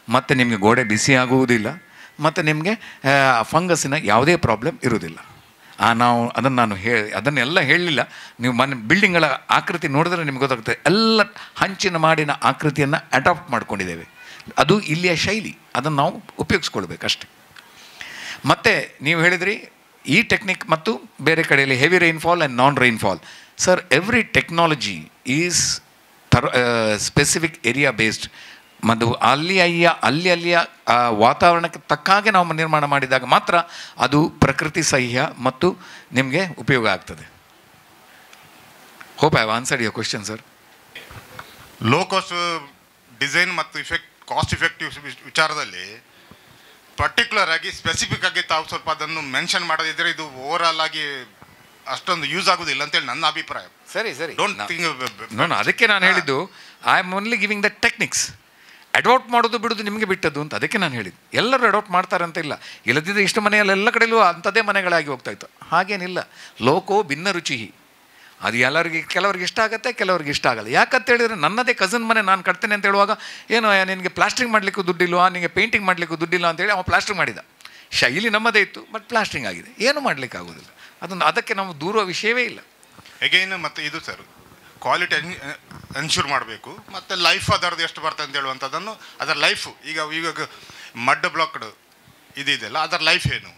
ಮತ್ತು ನಿಮಗೆ ಗೋಡೆ ಬಿಸಿ ಆಗುವುದಿಲ್ಲ, ಮತ್ತು ನಿಮಗೆ ಫಂಗಸ್ಸಿನ ಯಾವುದೇ ಪ್ರಾಬ್ಲಮ್ ಇರುವುದಿಲ್ಲ. ಆ ನಾವು ಅದನ್ನು ನಾನು ಹೇಳಿ ಅದನ್ನೆಲ್ಲ ಹೇಳಲಿಲ್ಲ. ನೀವು ಮನೆ ಬಿಲ್ಡಿಂಗ್ಗಳ ಆಕೃತಿ ನೋಡಿದ್ರೆ ನಿಮ್ಗೆ ಗೊತ್ತಾಗ್ತದೆ. ಎಲ್ಲ ಹಂಚಿನ ಮಾಡಿನ ಆಕೃತಿಯನ್ನು ಅಡಾಪ್ಟ್ ಮಾಡ್ಕೊಂಡಿದ್ದೇವೆ. ಅದು ಇಲ್ಲಿಯ ಶೈಲಿ, ಅದನ್ನು ನಾವು ಉಪಯೋಗಿಸ್ಕೊಳ್ಬೇಕಷ್ಟೆ. ಮತ್ತು ನೀವು ಹೇಳಿದ್ರಿ ಈ ಟೆಕ್ನಿಕ್ ಮತ್ತು ಬೇರೆ ಕಡೆಯಲ್ಲಿ heavy rainfall and non rainfall. Sir, every technology is ಥರ ಸ್ಪೆಸಿಫಿಕ್ ಏರಿಯಾ ಬೇಸ್ಡ್. ಮತ್ತು ಅಲ್ಲಿ ಅಯ್ಯ ಅಲ್ಲಿ ಅಲ್ಲಿಯ ವಾತಾವರಣಕ್ಕೆ ತಕ್ಕ ಹಾಗೆ ನಾವು ನಿರ್ಮಾಣ ಮಾಡಿದಾಗ ಮಾತ್ರ ಅದು ಪ್ರಕೃತಿ ಸಹ್ಯ ಮತ್ತು ನಿಮಗೆ ಉಪಯೋಗ ಆಗ್ತದೆ. Hope I have answered your question sir. Low cost design ಮತ್ತು ಇಫೆಕ್ಟ್ ಕಾಸ್ಟ್ ಇಫೆಕ್ಟಿವ್ ವಿಚಾರದಲ್ಲಿ ಪರ್ಟಿಕ್ಯುಲರ್ ಆಗಿ ಸ್ಪೆಸಿಫಿಕ್ ಆಗಿ ತಾವು ಸ್ವಲ್ಪ ಅದನ್ನು ಮೆನ್ಷನ್ ಮಾಡೋದಿದ್ರೆ ಇದು ಓವರ್ ಆಲ್ ಆಗಿ ಅಷ್ಟೊಂದು ಯೂಸ್ ಆಗೋದಿಲ್ಲ ಅಂತೇಳಿ ನನ್ನ ಅಭಿಪ್ರಾಯ. ಸರಿ ಸರಿ ಡೋಂಟ್ ಥಿಂಕ್. ನಾನು ಅದಕ್ಕೆ ನಾನು ಹೇಳಿದ್ದು I am only giving the techniques. Adapt ಮಾಡೋದು ಬಿಡೋದು ನಿಮಗೆ ಬಿಟ್ಟದ್ದು ಅಂತ ಅದಕ್ಕೆ ನಾನು ಹೇಳಿದ್ದು. ಎಲ್ಲರೂ ಅಡಾಪ್ಟ್ ಮಾಡ್ತಾರೆ ಅಂತ ಇಲ್ಲ. ಇಲ್ಲದಿದ್ದರೆ ಇಷ್ಟು ಮನೆಯಲ್ಲಿ ಎಲ್ಲ ಕಡೆಯಲ್ಲೂ ಅಂಥದ್ದೇ ಮನೆಗಳಾಗಿ ಹೋಗ್ತಾಯಿತ್ತು. ಹಾಗೇನಿಲ್ಲ. ಲೋಕೋ ಭಿನ್ನ ರುಚಿ. ಅದು ಎಲ್ಲರಿಗೆ ಕೆಲವ್ರಿಗೆ ಇಷ್ಟ ಆಗುತ್ತೆ, ಕೆಲವ್ರಿಗೆ ಇಷ್ಟ ಆಗಲ್ಲ. ಯಾಕಂತ ಹೇಳಿದರೆ ನನ್ನದೇ ಕಸನ್ ಮನೆ ನಾನು ಕಟ್ತೇನೆ ಅಂತ ಹೇಳುವಾಗ ಏನು ನಿನಗೆ ಪ್ಲಾಸ್ಟ್ರಿಂಗ್ ಮಾಡಲಿಕ್ಕೂ ದುಡ್ಡಿಲ್ವಾ, ನಿನಗೆ ಪೇಂಟಿಂಗ್ ಮಾಡಲಿಕ್ಕೂ ದುಡ್ಡಿಲ್ಲ ಅಂತೇಳಿ ಅವ ಪ್ಲಾಸ್ಟ್ರಿಂಗ್ ಮಾಡಿದ. ಶೈಲಿ ನಮ್ಮದೇ ಇತ್ತು, ಬಟ್ ಪ್ಲಾಸ್ಟ್ರಿಂಗ್ ಆಗಿದೆ. ಏನು ಮಾಡಲಿಕ್ಕೆ ಆಗೋದಿಲ್ಲ. ಅದನ್ನು ಅದಕ್ಕೆ ನಾವು ದೂರುವ ವಿಷಯವೇ ಇಲ್ಲ. ಎಗೈನ್ ಮತ್ತು ಇದು ಸರ್ ಕ್ವಾಲಿಟಿ ಎನ್ಶೂರ್ ಮಾಡಬೇಕು. ಮತ್ತು ಲೈಫ್ ಅದರದ್ದು ಎಷ್ಟು ಬರ್ತದೆ ಅಂತ ಹೇಳುವಂಥದ್ದನ್ನು, ಅದರ ಲೈಫು ಈಗ ಈಗ ಮಡ್ ಬ್ಲಾಕ್ಡ್ ಇದಿದೆಯಲ್ಲ, ಅದರ ಲೈಫ್ ಏನು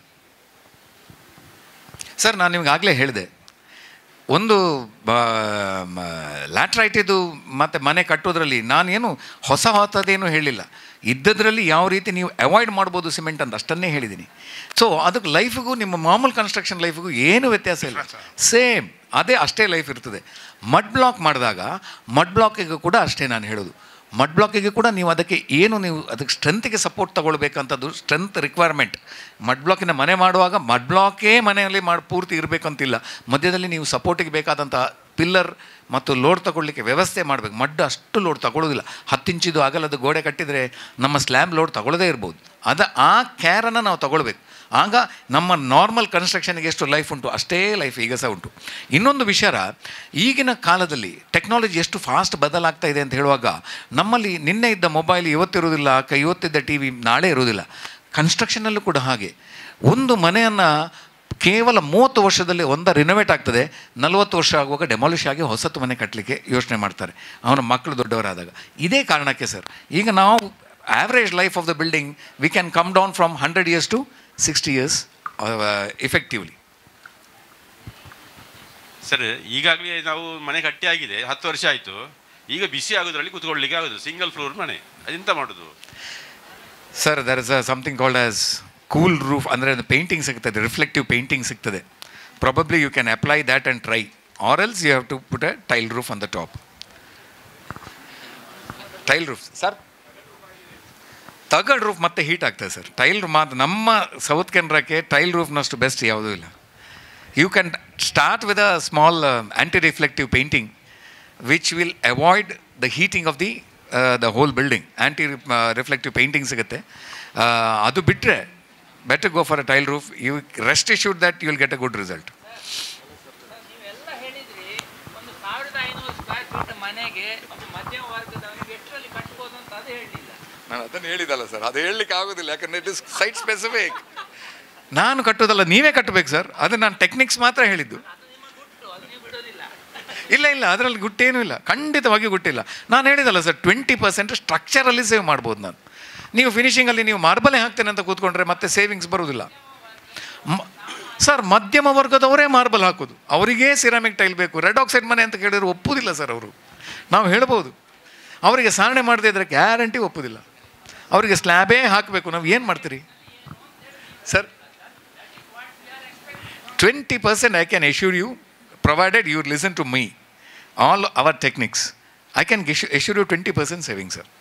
ಸರ್? ನಾನು ನಿಮ್ಗೆ ಆಗಲೇ ಹೇಳಿದೆ, ಒಂದು ಲ್ಯಾಟ್ರೈಟಿದು ಮತ್ತು ಮನೆ ಕಟ್ಟೋದ್ರಲ್ಲಿ ನಾನೇನು ಹೊಸ ಹೊಸದೇನು ಹೇಳಿಲ್ಲ. ಇದ್ದದ್ರಲ್ಲಿ ಯಾವ ರೀತಿ ನೀವು ಅವಾಯ್ಡ್ ಮಾಡ್ಬೋದು ಸಿಮೆಂಟ್ ಅಂತ ಅಷ್ಟನ್ನೇ ಹೇಳಿದ್ದೀನಿ. ಸೊ ಅದಕ್ಕೆ ಲೈಫಿಗೂ ನಿಮ್ಮ ಮಾಮೂಲು ಕನ್ಸ್ಟ್ರಕ್ಷನ್ ಲೈಫಿಗೂ ಏನು ವ್ಯತ್ಯಾಸ ಇಲ್ಲ, ಸೇಮ್ ಅದೇ ಅಷ್ಟೇ ಲೈಫ್ ಇರ್ತದೆ. ಮಡ್ ಬ್ಲಾಕ್ ಮಾಡಿದಾಗ ಮಡ್ ಬ್ಲಾಕಿಗೆ ಕೂಡ ಅಷ್ಟೇ ನಾನು ಹೇಳೋದು. ಮಡ್ ಬ್ಲಾಕಿಗೆ ಕೂಡ ನೀವು ಅದಕ್ಕೆ ಏನು ನೀವು ಅದಕ್ಕೆ ಸ್ಟ್ರೆಂತಿಗೆ ಸಪೋರ್ಟ್ ತೊಗೊಳ್ಬೇಕಂಥದ್ದು ಸ್ಟ್ರೆಂತ್ ರಿಕ್ವೈರ್ಮೆಂಟ್. ಮಡ್ ಬ್ಲಾಕಿನ ಮನೆ ಮಾಡುವಾಗ ಮಡ್ ಬ್ಲಾಕೇ ಮನೆಯಲ್ಲಿ ಮಾಡಿ ಪೂರ್ತಿ ಇರಬೇಕಂತಿಲ್ಲ. ಮಧ್ಯದಲ್ಲಿ ನೀವು ಸಪೋರ್ಟಿಗೆ ಬೇಕಾದಂಥ ಪಿಲ್ಲರ್ ಮತ್ತು ಲೋಡ್ ತಗೊಳ್ಳಿಕ್ಕೆ ವ್ಯವಸ್ಥೆ ಮಾಡಬೇಕು. ಮಡ್ ಅಷ್ಟು ಲೋಡ್ ತಗೊಳ್ಳೋದಿಲ್ಲ. ಹತ್ತು ಇಂಚಿದು ಅಗಲದ ಗೋಡೆ ಕಟ್ಟಿದರೆ ನಮ್ಮ ಸ್ಲ್ಯಾಬ್ ಲೋಡ್ ತಗೊಳ್ಳೋದೇ ಇರ್ಬೋದು. ಅದು ಆ ಕ್ಯಾರನ್ನು ನಾವು ತಗೊಳ್ಬೇಕು. ಆಗ ನಮ್ಮ ನಾರ್ಮಲ್ ಕನ್ಸ್ಟ್ರಕ್ಷನ್ಗೆ ಎಷ್ಟು ಲೈಫ್ ಉಂಟು ಅಷ್ಟೇ ಲೈಫ್ ಈಗ ಸಹ ಉಂಟು. ಇನ್ನೊಂದು ವಿಚಾರ, ಈಗಿನ ಕಾಲದಲ್ಲಿ ಟೆಕ್ನಾಲಜಿ ಎಷ್ಟು ಫಾಸ್ಟ್ ಬದಲಾಗ್ತಾ ಇದೆ ಅಂತ ಹೇಳುವಾಗ ನಮ್ಮಲ್ಲಿ ನಿನ್ನೆ ಇದ್ದ ಮೊಬೈಲ್ ಇವತ್ತಿರುವುದಿಲ್ಲ, ಕೈ ಇವತ್ತಿದ್ದ ಟಿ ವಿ ನಾಳೆ ಇರುವುದಿಲ್ಲ. ಕನ್ಸ್ಟ್ರಕ್ಷನಲ್ಲೂ ಕೂಡ ಹಾಗೆ. ಒಂದು ಮನೆಯನ್ನು ಕೇವಲ ಮೂವತ್ತು ವರ್ಷದಲ್ಲಿ ಒಂದ ರಿನೋವೇಟ್ ಆಗ್ತದೆ, ನಲವತ್ತು ವರ್ಷ ಆಗುವಾಗ ಡೆಮಾಲಿಷ್ ಆಗಿ ಹೊಸತು ಮನೆ ಕಟ್ಟಲಿಕ್ಕೆ ಯೋಚನೆ ಮಾಡ್ತಾರೆ ಅವನ ಮಕ್ಕಳು ದೊಡ್ಡವರಾದಾಗ. ಇದೇ ಕಾರಣಕ್ಕೆ ಸರ್ ಈಗ ನಾವು average life of the building we can come down from hundred years to sixty years effectively. Sir, ಈಗಾಗಲೇ ನಾವು ಮನೆ ಕಟ್ಟಿ ಆಗಿದೆ, ಹತ್ತು ವರ್ಷ ಆಯಿತು. ಈಗ ಬಿಸಿ ಆಗೋದ್ರಲ್ಲಿ ಕೂತ್ಕೊಳ್ಳಿಕ್ಕೆ ಆಗೋದು, ಸಿಂಗಲ್ ಫ್ಲೋರ್ ಮನೆ, ಅದೆಂತ ಮಾಡೋದು sir? There is a something called as cool roof. ಅಂದರೆ ಪೇಂಟಿಂಗ್ ಸಿಗ್ತದೆ, ರಿಫ್ಲೆಕ್ಟಿವ್ ಪೇಂಟಿಂಗ್ ಸಿಗ್ತದೆ. Probably you can apply that and try, or else you have to put a tile roof on the top. Tile roof sir, ತಗಡ್ roof ಮತ್ತೆ heat ಆಗ್ತದೆ sir. Tile roof ಮಾತ್ರ ನಮ್ಮ South ಕೆನರಾಕ್ಕೆ tile ರೂಫ್ನಷ್ಟು best ಯಾವುದೂ ಇಲ್ಲ. You can start with a small anti reflective painting which will avoid the heating of the the whole building. Anti reflective painting ಸಿಗುತ್ತೆ. ಅದು ಬಿಟ್ಟರೆ better go for a tile roof. You rest assured that you will get a good result. ನಾನು ಅದನ್ನು ಹೇಳಿದಲ್ಲ sir, ಅದು ಹೇಳಲಿಕ್ಕೆ ಆಗೋದಿಲ್ಲ, ಯಾಕಂದರೆ ಇಟ್ ಇಸ್ ಸೈಟ್ ಸ್ಪೆಸಿಫಿಕ್. ನಾನು ಕಟ್ಟೋದಲ್ಲ, ನೀವೇ ಕಟ್ಟಬೇಕು ಸರ್. ಅದು ನಾನು ಟೆಕ್ನಿಕ್ಸ್ ಮಾತ್ರ ಹೇಳಿದ್ದು. ಇಲ್ಲ ಇಲ್ಲ ಅದರಲ್ಲಿ ಗುಟ್ಟೇನೂ ಇಲ್ಲ, ಖಂಡಿತವಾಗಿ ಗುಟ್ಟಿಲ್ಲ. ನಾನು ಹೇಳಿದಲ್ಲ ಸರ್, ಟ್ವೆಂಟಿ ಪರ್ಸೆಂಟ್ ಸ್ಟ್ರಕ್ಚರಲ್ಲಿ ಸೇವ್ ಮಾಡ್ಬೋದು ನಾನು. ನೀವು ಫಿನಿಷಿಂಗಲ್ಲಿ ನೀವು ಮಾರ್ಬಲೇ ಹಾಕ್ತೇನೆ ಅಂತ ಕೂತ್ಕೊಂಡ್ರೆ ಮತ್ತೆ ಸೇವಿಂಗ್ಸ್ ಬರೋದಿಲ್ಲ ಸರ್. ಮಧ್ಯಮ ವರ್ಗದವರೇ ಮಾರ್ಬಲ್ ಹಾಕೋದು, ಅವರಿಗೇ ಸಿರಾಮಿಕ್ ಟೈಲ್ ಬೇಕು. ರೆಡ್ ಆಕ್ಸೈಡ್ ಮನೆ ಅಂತ ಕೇಳಿದ್ರೆ ಒಪ್ಪುವುದಿಲ್ಲ ಸರ್ ಅವರು. ನಾವು ಹೇಳ್ಬೋದು, ಅವರಿಗೆ ಸಾರಣೆ ಮಾಡದೇ ಇದ್ದರೆ ಗ್ಯಾರಂಟಿ ಒಪ್ಪುವುದಿಲ್ಲ. ಅವರಿಗೆ ಸ್ಲ್ಯಾಬೇ ಹಾಕಬೇಕು. ನಾವು ಏನು ಮಾಡ್ತೀರಿ sir? Twenty percent I can assure you, provided you listen to me all our techniques. I can assure you twenty percent saving sir.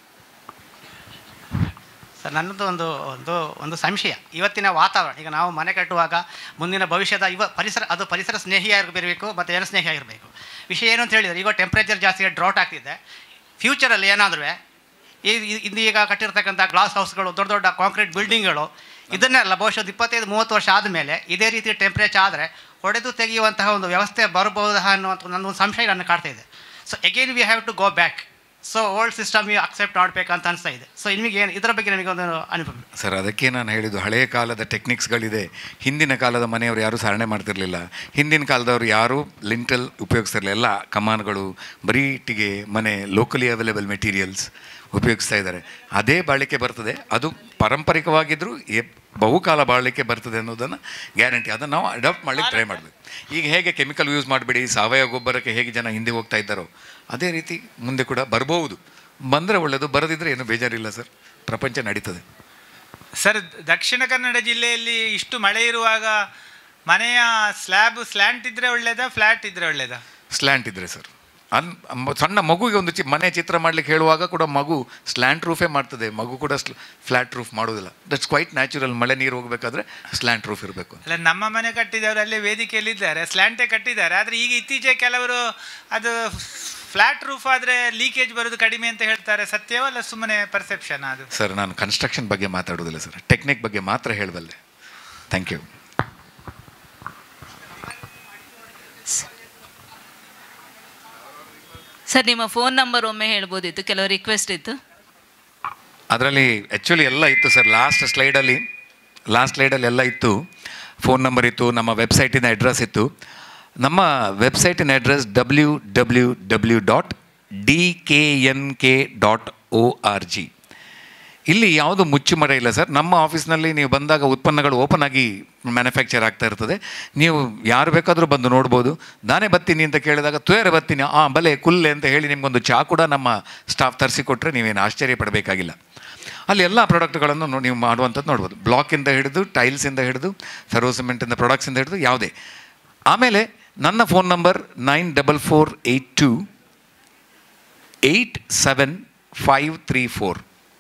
Sir, ನನ್ನದು ಒಂದು ಒಂದು ಒಂದು ಸಂಶಯ. ಇವತ್ತಿನ ವಾತಾವರಣ, ಈಗ ನಾವು ಮನೆ ಕಟ್ಟುವಾಗ ಮುಂದಿನ ಭವಿಷ್ಯದ ಇವ ಪರಿಸರ, ಅದು ಪರಿಸರ ಸ್ನೇಹಿಯಾಗಿರಬೇಕು ಮತ್ತು ಜನ ಸ್ನೇಹಿಯಾಗಿರಬೇಕು. ವಿಷಯ ಏನು ಅಂತ ಹೇಳಿದರೆ, ಈಗ ಟೆಂಪ್ರೇಚರ್ ಜಾಸ್ತಿ ಡ್ರಾಟ್ ಆಗ್ತಿದೆ. ಫ್ಯೂಚರಲ್ಲಿ ಏನಾದರೂ ಈ ಈಗ ಕಟ್ಟಿರ್ತಕ್ಕಂಥ ಗ್ಲಾಸ್ ಹೌಸ್ಗಳು, ದೊಡ್ಡ ದೊಡ್ಡ ಕಾಂಕ್ರೀಟ್ ಬಿಲ್ಡಿಂಗ್ಗಳು, ಇದನ್ನೆಲ್ಲ ಬಹುಶಃ ಇಪ್ಪತ್ತೈದು ಮೂವತ್ತು ವರ್ಷ ಆದಮೇಲೆ ಇದೇ ರೀತಿ ಟೆಂಪ್ರೇಚರ್ ಆದರೆ ಹೊಡೆದು ತೆಗೆಯುವಂತಹ ಒಂದು ವ್ಯವಸ್ಥೆ ಬರಬಹುದಾ ಅನ್ನುವಂಥ ನನ್ನೊಂದು ಸಂಶಯ ನನ್ನ ಕಾಡ್ತಾ ಇದೆ. So again we have to go back so old system you accept ಮಾಡಬೇಕಂತ ಅನಿಸ್ತಾ ಇದೆ. ಸೊ ನಿಮಗೆ ಏನು ಇದರ ಬಗ್ಗೆ ನನಗೊಂದು ಅನುಭವ ಸರ್. ಅದಕ್ಕೆ ನಾನು ಹೇಳಿದ್ದು ಹಳೆಯ ಕಾಲದ ಟೆಕ್ನಿಕ್ಸ್ಗಳಿದೆ. ಹಿಂದಿನ ಕಾಲದ ಮನೆಯವರು ಯಾರೂ ಸಾರಣೆ ಮಾಡ್ತಿರ್ಲಿಲ್ಲ. ಹಿಂದಿನ ಕಾಲದವರು ಯಾರೂ ಲಿಂಟಲ್ ಉಪಯೋಗಿಸ್ತಿರಲಿಲ್ಲ. ಎಲ್ಲ ಕಮಾನುಗಳು, ಬರೀ ಇಟ್ಟಿಗೆ ಮನೆ, ಲೋಕಲಿ ಅವೈಲೇಬಲ್ ಮೆಟೀರಿಯಲ್ಸ್ ಉಪಯೋಗಿಸ್ತಾ ಇದ್ದಾರೆ. ಅದೇ ಬಾಳಿಕೆ ಬರ್ತದೆ. ಅದು ಪಾರಂಪರಿಕವಾಗಿದ್ದರೂ ಎ ಬಹುಕಾಲ ಬಾಳಲಿಕ್ಕೆ ಬರ್ತದೆ ಅನ್ನೋದನ್ನು ಗ್ಯಾರಂಟಿ. ಅದನ್ನು ನಾವು ಅಡಾಪ್ಟ್ ಮಾಡಲಿಕ್ಕೆ ಟ್ರೈ ಮಾಡಬೇಕು. ಈಗ ಹೇಗೆ ಕೆಮಿಕಲ್ ಯೂಸ್ ಮಾಡಬೇಡಿ, ಸಾವಯವ ಗೊಬ್ಬರಕ್ಕೆ ಹೇಗೆ ಜನ ಹಿಂದೆ ಹೋಗ್ತಾ ಇದ್ದಾರೋ ಅದೇ ರೀತಿ ಮುಂದೆ ಕೂಡ ಬರ್ಬೋದು. ಬಂದರೆ ಒಳ್ಳೆಯದು, ಬರದಿದ್ದರೆ ಏನು ಬೇಜಾರಿಲ್ಲ ಸರ್. ಪ್ರಪಂಚ ನಡೀತದೆ. ಸರ್, ದಕ್ಷಿಣ ಕನ್ನಡ ಜಿಲ್ಲೆಯಲ್ಲಿ ಇಷ್ಟು ಮಳೆ ಇರುವಾಗ ಮನೆಯ ಸ್ಲ್ಯಾಬ್ ಸ್ಲ್ಯಾಂಟ್ ಇದ್ದರೆ ಒಳ್ಳೆಯದಾ, ಫ್ಲ್ಯಾಟ್ ಇದ್ದರೆ ಒಳ್ಳೆಯದಾ? ಸ್ಲ್ಯಾಂಟ್ ಇದ್ದರೆ ಸರ್. ಅನ್ ಸಣ್ಣ ಮಗುಗೆ ಒಂದು ಚಿ ಮನೆ ಚಿತ್ರ ಮಾಡಲಿಕ್ಕೆ ಹೇಳುವಾಗ ಕೂಡ ಮಗು ಸ್ಲ್ಯಾಂಟ್ ರೂಫೇ ಮಾಡ್ತದೆ. ಮಗು ಕೂಡ ಫ್ಲ್ಯಾಟ್ ರೂಫ್ ಮಾಡೋದಿಲ್ಲ. That's quite natural. ಮಳೆ ನೀರು ಹೋಗಬೇಕಾದ್ರೆ ಸ್ಲ್ಯಾಂಟ್ ರೂಫ್ ಇರಬೇಕು. ಅಲ್ಲ, ನಮ್ಮ ಮನೆ ಕಟ್ಟಿದವರು ಅಲ್ಲೇ ವೇದಿಕೆಯಲ್ಲಿದ್ದಾರೆ, ಸ್ಲ್ಯಾಂಟೇ ಕಟ್ಟಿದ್ದಾರೆ. ಆದರೆ ಈಗ ಇತ್ತೀಚೆಗೆ ಕೆಲವರು ಅದು ಫ್ಲ್ಯಾಟ್ ರೂಫ್ ಆದರೆ ಲೀಕೇಜ್ ಬರೋದು ಕಡಿಮೆ ಅಂತ ಹೇಳ್ತಾರೆ. ಸತ್ಯವಲ್ಲ ಸುಮ್ಮನೆ ಪರ್ಸೆಪ್ಷನ್ ಅದು? ಸರ್, ನಾನು ಕನ್ಸ್ಟ್ರಕ್ಷನ್ ಬಗ್ಗೆ ಮಾತಾಡೋದಿಲ್ಲ ಸರ್. ಟೆಕ್ನಿಕ್ ಬಗ್ಗೆ ಮಾತ್ರ ಹೇಳಬಲ್ಲೆ. Thank you. ಸರ್, ನಿಮ್ಮ ಫೋನ್ ನಂಬರ್ ಒಮ್ಮೆ ಹೇಳ್ಬೋದಿತ್ತು, ಕೆಲವು ರಿಕ್ವೆಸ್ಟ್ ಇತ್ತು. ಅದರಲ್ಲಿ ಆ್ಯಕ್ಚುಲಿ ಎಲ್ಲ ಇತ್ತು ಸರ್. ಲಾಸ್ಟ್ ಸ್ಲೈಡಲ್ಲಿ ಲಾಸ್ಟ್ ಸ್ಲೈಡಲ್ಲಿ ಎಲ್ಲ ಇತ್ತು. ಫೋನ್ ನಂಬರ್ ಇತ್ತು, ನಮ್ಮ ವೆಬ್ಸೈಟಿನ ಅಡ್ರೆಸ್ ಇತ್ತು. ನಮ್ಮ ವೆಬ್ಸೈಟಿನ address W W W dot D K N K dot O R G. ಇಲ್ಲಿ ಯಾವುದು ಮುಚ್ಚುಮರೆ ಇಲ್ಲ ಸರ್. ನಮ್ಮ ಆಫೀಸ್ನಲ್ಲಿ ನೀವು ಬಂದಾಗ ಉತ್ಪನ್ನಗಳು ಓಪನ್ ಆಗಿ ಮ್ಯಾನುಫ್ಯಾಕ್ಚರ್ ಆಗ್ತಾ ಇರ್ತದೆ. ನೀವು ಯಾರು ಬೇಕಾದರೂ ಬಂದು ನೋಡ್ಬೋದು. ನಾನೇ ಬರ್ತೀನಿ ಅಂತ ಕೇಳಿದಾಗ ತುಯರೆ ಬರ್ತೀನಿ, ಆ ಬಲೆ ಕುಲ್ಲೆ ಅಂತ ಹೇಳಿ ನಿಮಗೊಂದು ಚಹಾ ಕೂಡ ನಮ್ಮ ಸ್ಟಾಫ್ ತರಿಸಿಕೊಟ್ರೆ ನೀವೇನು ಆಶ್ಚರ್ಯ ಪಡಬೇಕಾಗಿಲ್ಲ. ಅಲ್ಲಿ ಎಲ್ಲ ಪ್ರಾಡಕ್ಟ್ಗಳನ್ನು ನೀವು ಮಾಡುವಂಥದ್ದು ನೋಡ್ಬೋದು. ಬ್ಲಾಕಿಂದ ಹಿಡಿದು, ಟೈಲ್ಸಿಂದ ಹಿಡಿದು, ಫೆರೋ ಸಿಮೆಂಟಿಂದ ಪ್ರಾಡಕ್ಟ್ಸಿಂದ ಹಿಡಿದು ಯಾವುದೇ. ಆಮೇಲೆ ನನ್ನ phone number nine double four eight two eight seven five three four.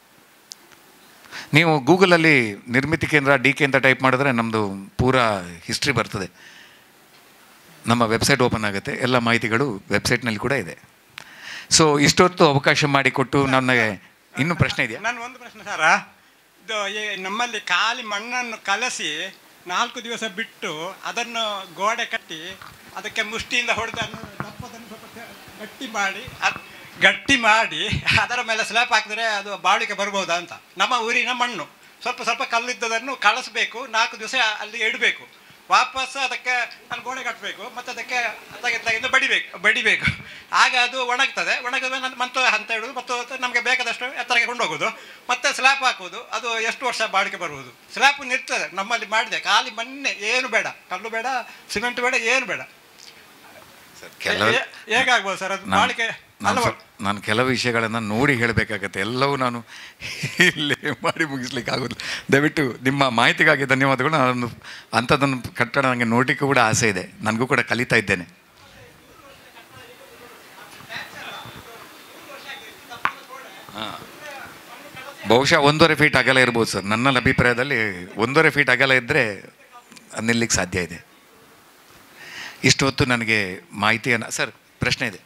ನೀವು ಗೂಗಲಲ್ಲಿ ನಿರ್ಮಿತಿ ಕೇಂದ್ರ ಡಿ ಕೆ ಅಂತ ಟೈಪ್ ಮಾಡಿದ್ರೆ ನಮ್ಮದು ಪೂರಾ ಹಿಸ್ಟ್ರಿ ಬರ್ತದೆ. ನಮ್ಮ ವೆಬ್ಸೈಟ್ ಓಪನ್ ಆಗುತ್ತೆ. ಎಲ್ಲ ಮಾಹಿತಿಗಳು ವೆಬ್ಸೈಟ್ನಲ್ಲಿ ಕೂಡ ಇದೆ. ಸೊ ಇಷ್ಟೊತ್ತು ಅವಕಾಶ ಮಾಡಿಕೊಟ್ಟು ನನಗೆ ಇನ್ನೂ ಪ್ರಶ್ನೆ ಇದೆಯಾ? ನಾನು ಒಂದು ಪ್ರಶ್ನೆ ಸರ, ಇದು ನಮ್ಮಲ್ಲಿ ಖಾಲಿ ಮಣ್ಣನ್ನು ಕಲಸಿ ನಾಲ್ಕು ದಿವಸ ಬಿಟ್ಟು ಅದನ್ನು ಗೋಡೆ ಕಟ್ಟಿ ಅದಕ್ಕೆ ಮುಷ್ಟಿಯಿಂದ ಹೊಡೆದನ್ನು ದಪ್ಪದನ್ನು ಸ್ವಲ್ಪ ಗಟ್ಟಿ ಮಾಡಿ ಗಟ್ಟಿ ಮಾಡಿ ಅದರ ಮೇಲೆ ಸ್ಲ್ಯಾಪ್ ಹಾಕಿದ್ರೆ ಅದು ಬಾಳಿಕೆ ಬರ್ಬೋದಾ ಅಂತ. ನಮ್ಮ ಊರಿನ ಮಣ್ಣು ಸ್ವಲ್ಪ ಸ್ವಲ್ಪ ಕಲ್ಲಿದ್ದದನ್ನು ಕಳಿಸ್ಬೇಕು, ನಾಲ್ಕು ದಿವಸ ಅಲ್ಲಿ ಇಡಬೇಕು, ವಾಪಸ್ ಅದಕ್ಕೆ ಅಲ್ಲಿ ಗೋಡೆ ಕಟ್ಟಬೇಕು, ಮತ್ತು ಅದಕ್ಕೆ ತೆಗೆದು ಬಡಿಬೇಕು ಬಡಿಬೇಕು ಆಗ ಅದು ಒಣಗ್ತದೆ. ಒಣಗಿದ ಮತ್ತೆ ಹಂತ ಇಡೋದು, ಮತ್ತು ನಮಗೆ ಬೇಕಾದಷ್ಟು ಎತ್ತರಕ್ಕೆ ಕೊಂಡೋಗೋದು, ಮತ್ತೆ ಸ್ಲ್ಯಾಪ್ ಹಾಕೋದು. ಅದು ಎಷ್ಟು ವರ್ಷ ಬಾಳಿಕೆ ಬರ್ಬೋದು? ಸ್ಲ್ಯಾಪ್ ನಿರ್ತದೆ ನಮ್ಮಲ್ಲಿ ಮಾಡಿದೆ. ಖಾಲಿ ಮಣ್ಣೆ, ಏನು ಬೇಡ, ಕಲ್ಲು ಬೇಡ, ಸಿಮೆಂಟ್ ಬೇಡ, ಏನು ಬೇಡ. ಹೇಗಾಗ್ಬೋದು ಸರ್ ಅದು ಬಾಳಿಕೆ? ನಾನು ನಾನು ಕೆಲವು ವಿಷಯಗಳನ್ನು ನೋಡಿ ಹೇಳಬೇಕಾಗತ್ತೆ. ಎಲ್ಲವೂ ನಾನು ಇಲ್ಲೇ ಮಾಡಿ ಮುಗಿಸ್ಲಿಕ್ಕೆ ಆಗೋದಿಲ್ಲ. ದಯವಿಟ್ಟು ನಿಮ್ಮ ಮಾಹಿತಿಗಾಗಿ ಧನ್ಯವಾದಗಳು. ನಾನು ಅಂಥದ್ದನ್ನು ಕಟ್ಟಡ ನನಗೆ ನೋಡಲಿಕ್ಕೂ ಕೂಡ ಆಸೆ ಇದೆ. ನನಗೂ ಕೂಡ ಕಲಿತಾ ಇದ್ದೇನೆ. ಹಾಂ, ಬಹುಶಃ ಒಂದೂವರೆ ಫೀಟ್ ಅಗಲ ಇರ್ಬೋದು ಸರ್. ನನ್ನ ಅಭಿಪ್ರಾಯದಲ್ಲಿ ಒಂದೂವರೆ ಫೀಟ್ ಅಗಲ ಇದ್ದರೆ ನಿಲ್ಲಿಕ್ಕೆ ಸಾಧ್ಯ ಇದೆ. ಇಷ್ಟು ಹೊತ್ತು ನನಗೆ ಮಾಹಿತಿಯನ್ನು ಸರ್ ಪ್ರಶ್ನೆ ಇದೆ.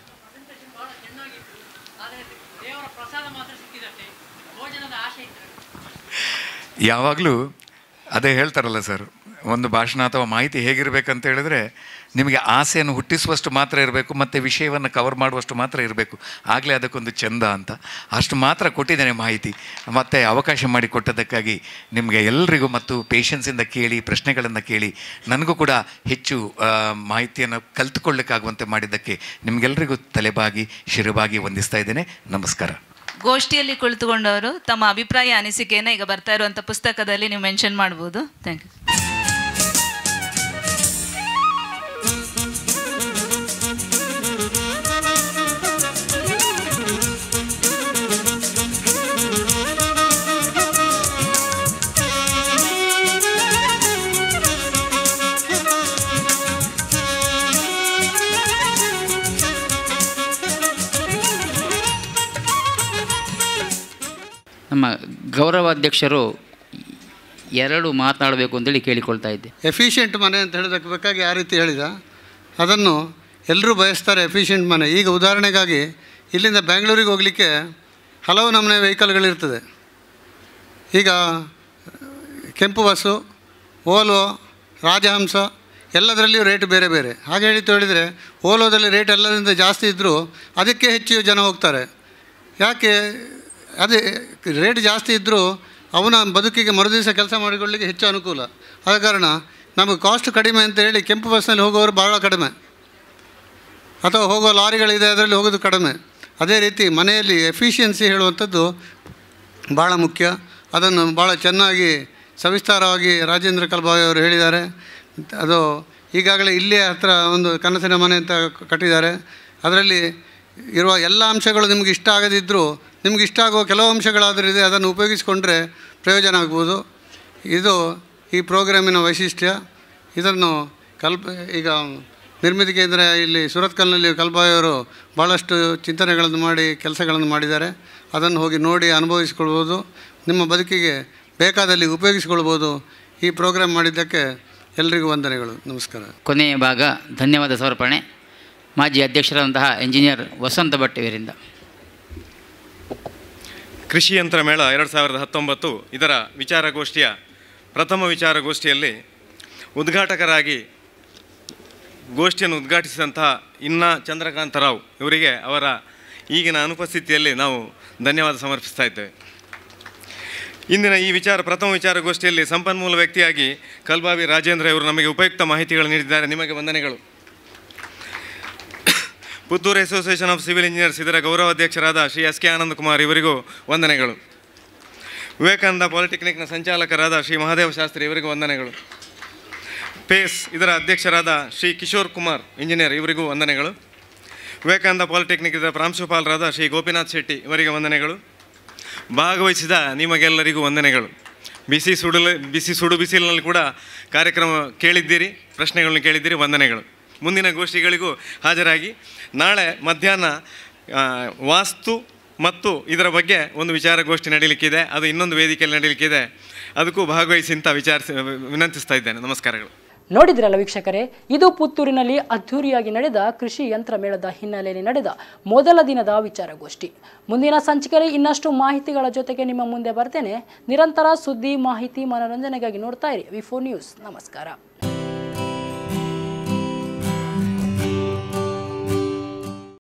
ಯಾವಾಗಲೂ ಅದೇ ಹೇಳ್ತಾರಲ್ಲ ಸರ್, ಒಂದು ಭಾಷಣ ಅಥವಾ ಮಾಹಿತಿ ಹೇಗಿರಬೇಕಂತ ಹೇಳಿದ್ರೆ ನಿಮಗೆ ಆಸೆಯನ್ನು ಹುಟ್ಟಿಸುವಷ್ಟು ಮಾತ್ರ ಇರಬೇಕು, ಮತ್ತು ವಿಷಯವನ್ನು ಕವರ್ ಮಾಡುವಷ್ಟು ಮಾತ್ರ ಇರಬೇಕು. ಆಗಲೇ ಅದಕ್ಕೊಂದು ಚೆಂದ ಅಂತ. ಅಷ್ಟು ಮಾತ್ರ ಕೊಟ್ಟಿದ್ದೇನೆ ಮಾಹಿತಿ. ಮತ್ತು ಅವಕಾಶ ಮಾಡಿಕೊಟ್ಟದಕ್ಕಾಗಿ ನಿಮಗೆ ಎಲ್ಲರಿಗೂ ಮತ್ತು ಪೇಷನ್ಸಿಂದ ಕೇಳಿ, ಪ್ರಶ್ನೆಗಳನ್ನು ಕೇಳಿ ನನಗೂ ಕೂಡ ಹೆಚ್ಚು ಮಾಹಿತಿಯನ್ನು ಕಲಿತುಕೊಳ್ಳಿಕ್ಕಾಗುವಂತೆ ಮಾಡಿದ್ದಕ್ಕೆ ನಿಮಗೆಲ್ಲರಿಗೂ ತಲೆಬಾಗಿ ಶಿರಬಾಗಿ ವಂದಿಸ್ತಾ ಇದ್ದೇನೆ. ನಮಸ್ಕಾರ. ಗೋಷ್ಠಿಯಲ್ಲಿ ಕುಳಿತುಕೊಂಡವರು ತಮ್ಮ ಅಭಿಪ್ರಾಯ ಅನಿಸಿಕೆಯನ್ನು ಈಗ ಬರ್ತಾ ಇರುವಂಥ ಪುಸ್ತಕದಲ್ಲಿ ನೀವು ಮೆನ್ಷನ್ ಮಾಡ್ಬೋದು. Thank you. ನಮ್ಮ ಗೌರವಾಧ್ಯಕ್ಷರು ಎರಡು ಮಾತನಾಡಬೇಕು ಅಂತೇಳಿ ಕೇಳಿಕೊಳ್ತಾ ಇದ್ದೆ. ಎಫಿಷಿಯೆಂಟ್ ಮನೆ ಅಂತ ಹೇಳೋದಕ್ಕೆ ಬೇಕಾಗಿ ಯಾವ ರೀತಿ ಹೇಳಿದ ಅದನ್ನು ಎಲ್ಲರೂ ಬಯಸ್ತಾರೆ. ಎಫಿಷಿಯೆಂಟ್ ಮನೆ. ಈಗ ಉದಾಹರಣೆಗಾಗಿ ಇಲ್ಲಿಂದ ಬ್ಯಾಂಗ್ಳೂರಿಗೆ ಹೋಗಲಿಕ್ಕೆ ಹಲವು ನಮೂನೆ ವೆಹಿಕಲ್ಗಳಿರ್ತದೆ. ಈಗ ಕೆಂಪು ಬಸ್ಸು, ಓಲೋ, ರಾಜಹಂಸ ಎಲ್ಲದರಲ್ಲಿಯೂ ರೇಟ್ ಬೇರೆ ಬೇರೆ. ಹಾಗೆ ಹೇಳಿತು ಹೇಳಿದರೆ ಓಲೋದಲ್ಲಿ ರೇಟ್ ಎಲ್ಲದಿಂದ ಜಾಸ್ತಿ ಇದ್ದರೂ ಅದಕ್ಕೆ ಹೆಚ್ಚು ಜನ ಹೋಗ್ತಾರೆ. ಯಾಕೆ ಅದೇ ರೇಟ್ ಜಾಸ್ತಿ ಇದ್ದರೂ ಅವನ ಬದುಕಿಗೆ ಮರುದಿವಸ ಕೆಲಸ ಮಾಡಿಕೊಳ್ಳಲಿಕ್ಕೆ ಹೆಚ್ಚು ಅನುಕೂಲ. ಆದ ಕಾರಣ ನಮಗೆ ಕಾಸ್ಟ್ ಕಡಿಮೆ ಅಂತ ಹೇಳಿ ಕೆಂಪು ಬಸ್ನಲ್ಲಿ ಹೋಗೋರು ಭಾಳ ಕಡಿಮೆ, ಅಥವಾ ಹೋಗೋ ಲಾರಿಗಳಿದೆ ಅದರಲ್ಲಿ ಹೋಗೋದು ಕಡಿಮೆ. ಅದೇ ರೀತಿ ಮನೆಯಲ್ಲಿ ಎಫಿಷಿಯನ್ಸಿ ಹೇಳುವಂಥದ್ದು ಭಾಳ ಮುಖ್ಯ. ಅದನ್ನು ಭಾಳ ಚೆನ್ನಾಗಿ ಸವಿಸ್ತಾರವಾಗಿ ರಾಜೇಂದ್ರ ಕಲ್ಬಾವಿ ಅವರು ಹೇಳಿದ್ದಾರೆ. ಅದು ಈಗಾಗಲೇ ಇಲ್ಲೇ ಹತ್ತಿರ ಒಂದು ಕನಸಿನ ಮನೆ ಅಂತ ಕಟ್ಟಿದ್ದಾರೆ. ಅದರಲ್ಲಿ ಇರುವ ಎಲ್ಲ ಅಂಶಗಳು ನಿಮಗೆ ಇಷ್ಟ ಆಗದಿದ್ದರೂ ನಿಮ್ಗೆ ಇಷ್ಟ ಆಗೋ ಕೆಲವು ಅಂಶಗಳಾದರೂ ಇದೆ, ಅದನ್ನು ಉಪಯೋಗಿಸಿಕೊಂಡ್ರೆ ಪ್ರಯೋಜನ ಆಗ್ಬೋದು. ಇದು ಈ ಪ್ರೋಗ್ರಾಮಿನ ವೈಶಿಷ್ಟ್ಯ. ಇದನ್ನು ಕಲ್ಪ ಈಗ ನಿರ್ಮಿತಿ ಕೇಂದ್ರ ಇಲ್ಲಿ ಸುರತ್ಕಲ್ನಲ್ಲಿ ಕಲ್ಬಾವಿಯವರು ಭಾಳಷ್ಟು ಚಿಂತನೆಗಳನ್ನು ಮಾಡಿ ಕೆಲಸಗಳನ್ನು ಮಾಡಿದ್ದಾರೆ. ಅದನ್ನು ಹೋಗಿ ನೋಡಿ ಅನುಭವಿಸಿಕೊಳ್ಬೋದು, ನಿಮ್ಮ ಬದುಕಿಗೆ ಬೇಕಾದಲ್ಲಿ ಉಪಯೋಗಿಸಿಕೊಳ್ಬೋದು. ಈ ಪ್ರೋಗ್ರಾಮ್ ಮಾಡಿದ್ದಕ್ಕೆ ಎಲ್ರಿಗೂ ವಂದನೆಗಳು, ನಮಸ್ಕಾರ. ಕೊನೆಯ ಭಾಗ ಧನ್ಯವಾದ ಸಮರ್ಪಣೆ ಮಾಜಿ ಅಧ್ಯಕ್ಷರಾದಂತಹ ಇಂಜಿನಿಯರ್ ವಸಂತ ಭಟ್ ಇವರಿಂದ. ಕೃಷಿ ಯಂತ್ರ ಮೇಳ ಎರಡು ಸಾವಿರದ ಹತ್ತೊಂಬತ್ತು ಇದರ ವಿಚಾರಗೋಷ್ಠಿಯ ಪ್ರಥಮ ವಿಚಾರಗೋಷ್ಠಿಯಲ್ಲಿ ಉದ್ಘಾಟಕರಾಗಿ ಗೋಷ್ಠಿಯನ್ನು ಉದ್ಘಾಟಿಸಿದಂತಹ ಇನ್ನ ಚಂದ್ರಕಾಂತ ರಾವ್ ಇವರಿಗೆ ಅವರ ಈಗಿನ ಅನುಪಸ್ಥಿತಿಯಲ್ಲಿ ನಾವು ಧನ್ಯವಾದ ಸಮರ್ಪಿಸ್ತಾ ಇದ್ದೇವೆ. ಇಂದಿನ ಈ ವಿಚಾರ ಪ್ರಥಮ ವಿಚಾರಗೋಷ್ಠಿಯಲ್ಲಿ ಸಂಪನ್ಮೂಲ ವ್ಯಕ್ತಿಯಾಗಿ ಕಲ್ಬಾವಿ ರಾಜೇಂದ್ರ ಇವರು ನಮಗೆ ಉಪಯುಕ್ತ ಮಾಹಿತಿಗಳು ನೀಡಿದ್ದಾರೆ. ನಿಮಗೆ ವಂದನೆಗಳು. Puttur association of civil engineers ಇದರ ಗೌರವಾಧ್ಯಕ್ಷರಾದ ಶ್ರೀ ಎಸ್ ಕೆ ಆನಂದ್ ಕುಮಾರ್ ಇವರಿಗೂ ವಂದನೆಗಳು. ವಿವೇಕಾನಂದ ಪಾಲಿಟೆಕ್ನಿಕ್ನ ಸಂಚಾಲಕರಾದ ಶ್ರೀ ಮಹಾದೇವ ಶಾಸ್ತ್ರಿ ಇವರಿಗೂ ವಂದನೆಗಳು. ಪೇಸ್ ಇದರ ಅಧ್ಯಕ್ಷರಾದ ಶ್ರೀ ಕಿಶೋರ್ ಕುಮಾರ್ ಇಂಜಿನಿಯರ್ ಇವರಿಗೂ ವಂದನೆಗಳು. ವಿವೇಕಾನಂದ ಪಾಲಿಟೆಕ್ನಿಕ್ ಇದರ ಪ್ರಾಂಶುಪಾಲರಾದ ಶ್ರೀ ಗೋಪಿನಾಥ್ ಶೆಟ್ಟಿ ಇವರಿಗೆ ವಂದನೆಗಳು. ಭಾಗವಹಿಸಿದ ನಿಮಗೆಲ್ಲರಿಗೂ ವಂದನೆಗಳು. ಬಿಸಿ ಸುಡಲು ಬಿಸಿ ಸುಡು ಬಿಸಿಲಿನಲ್ಲಿ ಕೂಡ ಕಾರ್ಯಕ್ರಮ ಕೇಳಿದ್ದೀರಿ, ಪ್ರಶ್ನೆಗಳನ್ನು ಕೇಳಿದ್ದೀರಿ, ವಂದನೆಗಳು. ಮುಂದಿನ ಗೋಷ್ಠಿಗಳಿಗೂ ಹಾಜರಾಗಿ ನಾಳೆ ಮಧ್ಯಾಹ್ನ ವಾಸ್ತು ಮತ್ತು ಇದರ ಬಗ್ಗೆ ಒಂದು ವಿಚಾರಗೋಷ್ಠಿ ನಡೀಲಿಕ್ಕಿದೆ. ಅದು ಇನ್ನೊಂದು ವೇದಿಕೆಯಲ್ಲಿ ನಡೀಲಿಕ್ಕಿದೆ. ಅದಕ್ಕೂ ಭಾಗವಹಿಸಿ ಅಂತ ವಿಚಾರಿಸಿ ವಿನಂತಿಸ್ತಾ ಇದ್ದೇನೆ. ನಮಸ್ಕಾರಗಳು. ನೋಡಿದ್ರಲ್ಲ ವೀಕ್ಷಕರೇ, ಇದು ಪುತ್ತೂರಿನಲ್ಲಿ ಅದ್ಧೂರಿಯಾಗಿ ನಡೆದ ಕೃಷಿ ಯಂತ್ರ ಮೇಳದ ಹಿನ್ನೆಲೆಯಲ್ಲಿ ನಡೆದ ಮೊದಲ ದಿನದ ವಿಚಾರಗೋಷ್ಠಿ. ಮುಂದಿನ ಸಂಚಿಕೆಯಲ್ಲಿ ಇನ್ನಷ್ಟು ಮಾಹಿತಿಗಳ ಜೊತೆಗೆ ನಿಮ್ಮ ಮುಂದೆ ಬರ್ತೇನೆ. ನಿರಂತರ ಸುದ್ದಿ, ಮಾಹಿತಿ, ಮನೋರಂಜನೆಗಾಗಿ ನೋಡ್ತಾ ಇರಿ ವಿ ಫೋರ್ ನ್ಯೂಸ್. ನಮಸ್ಕಾರ.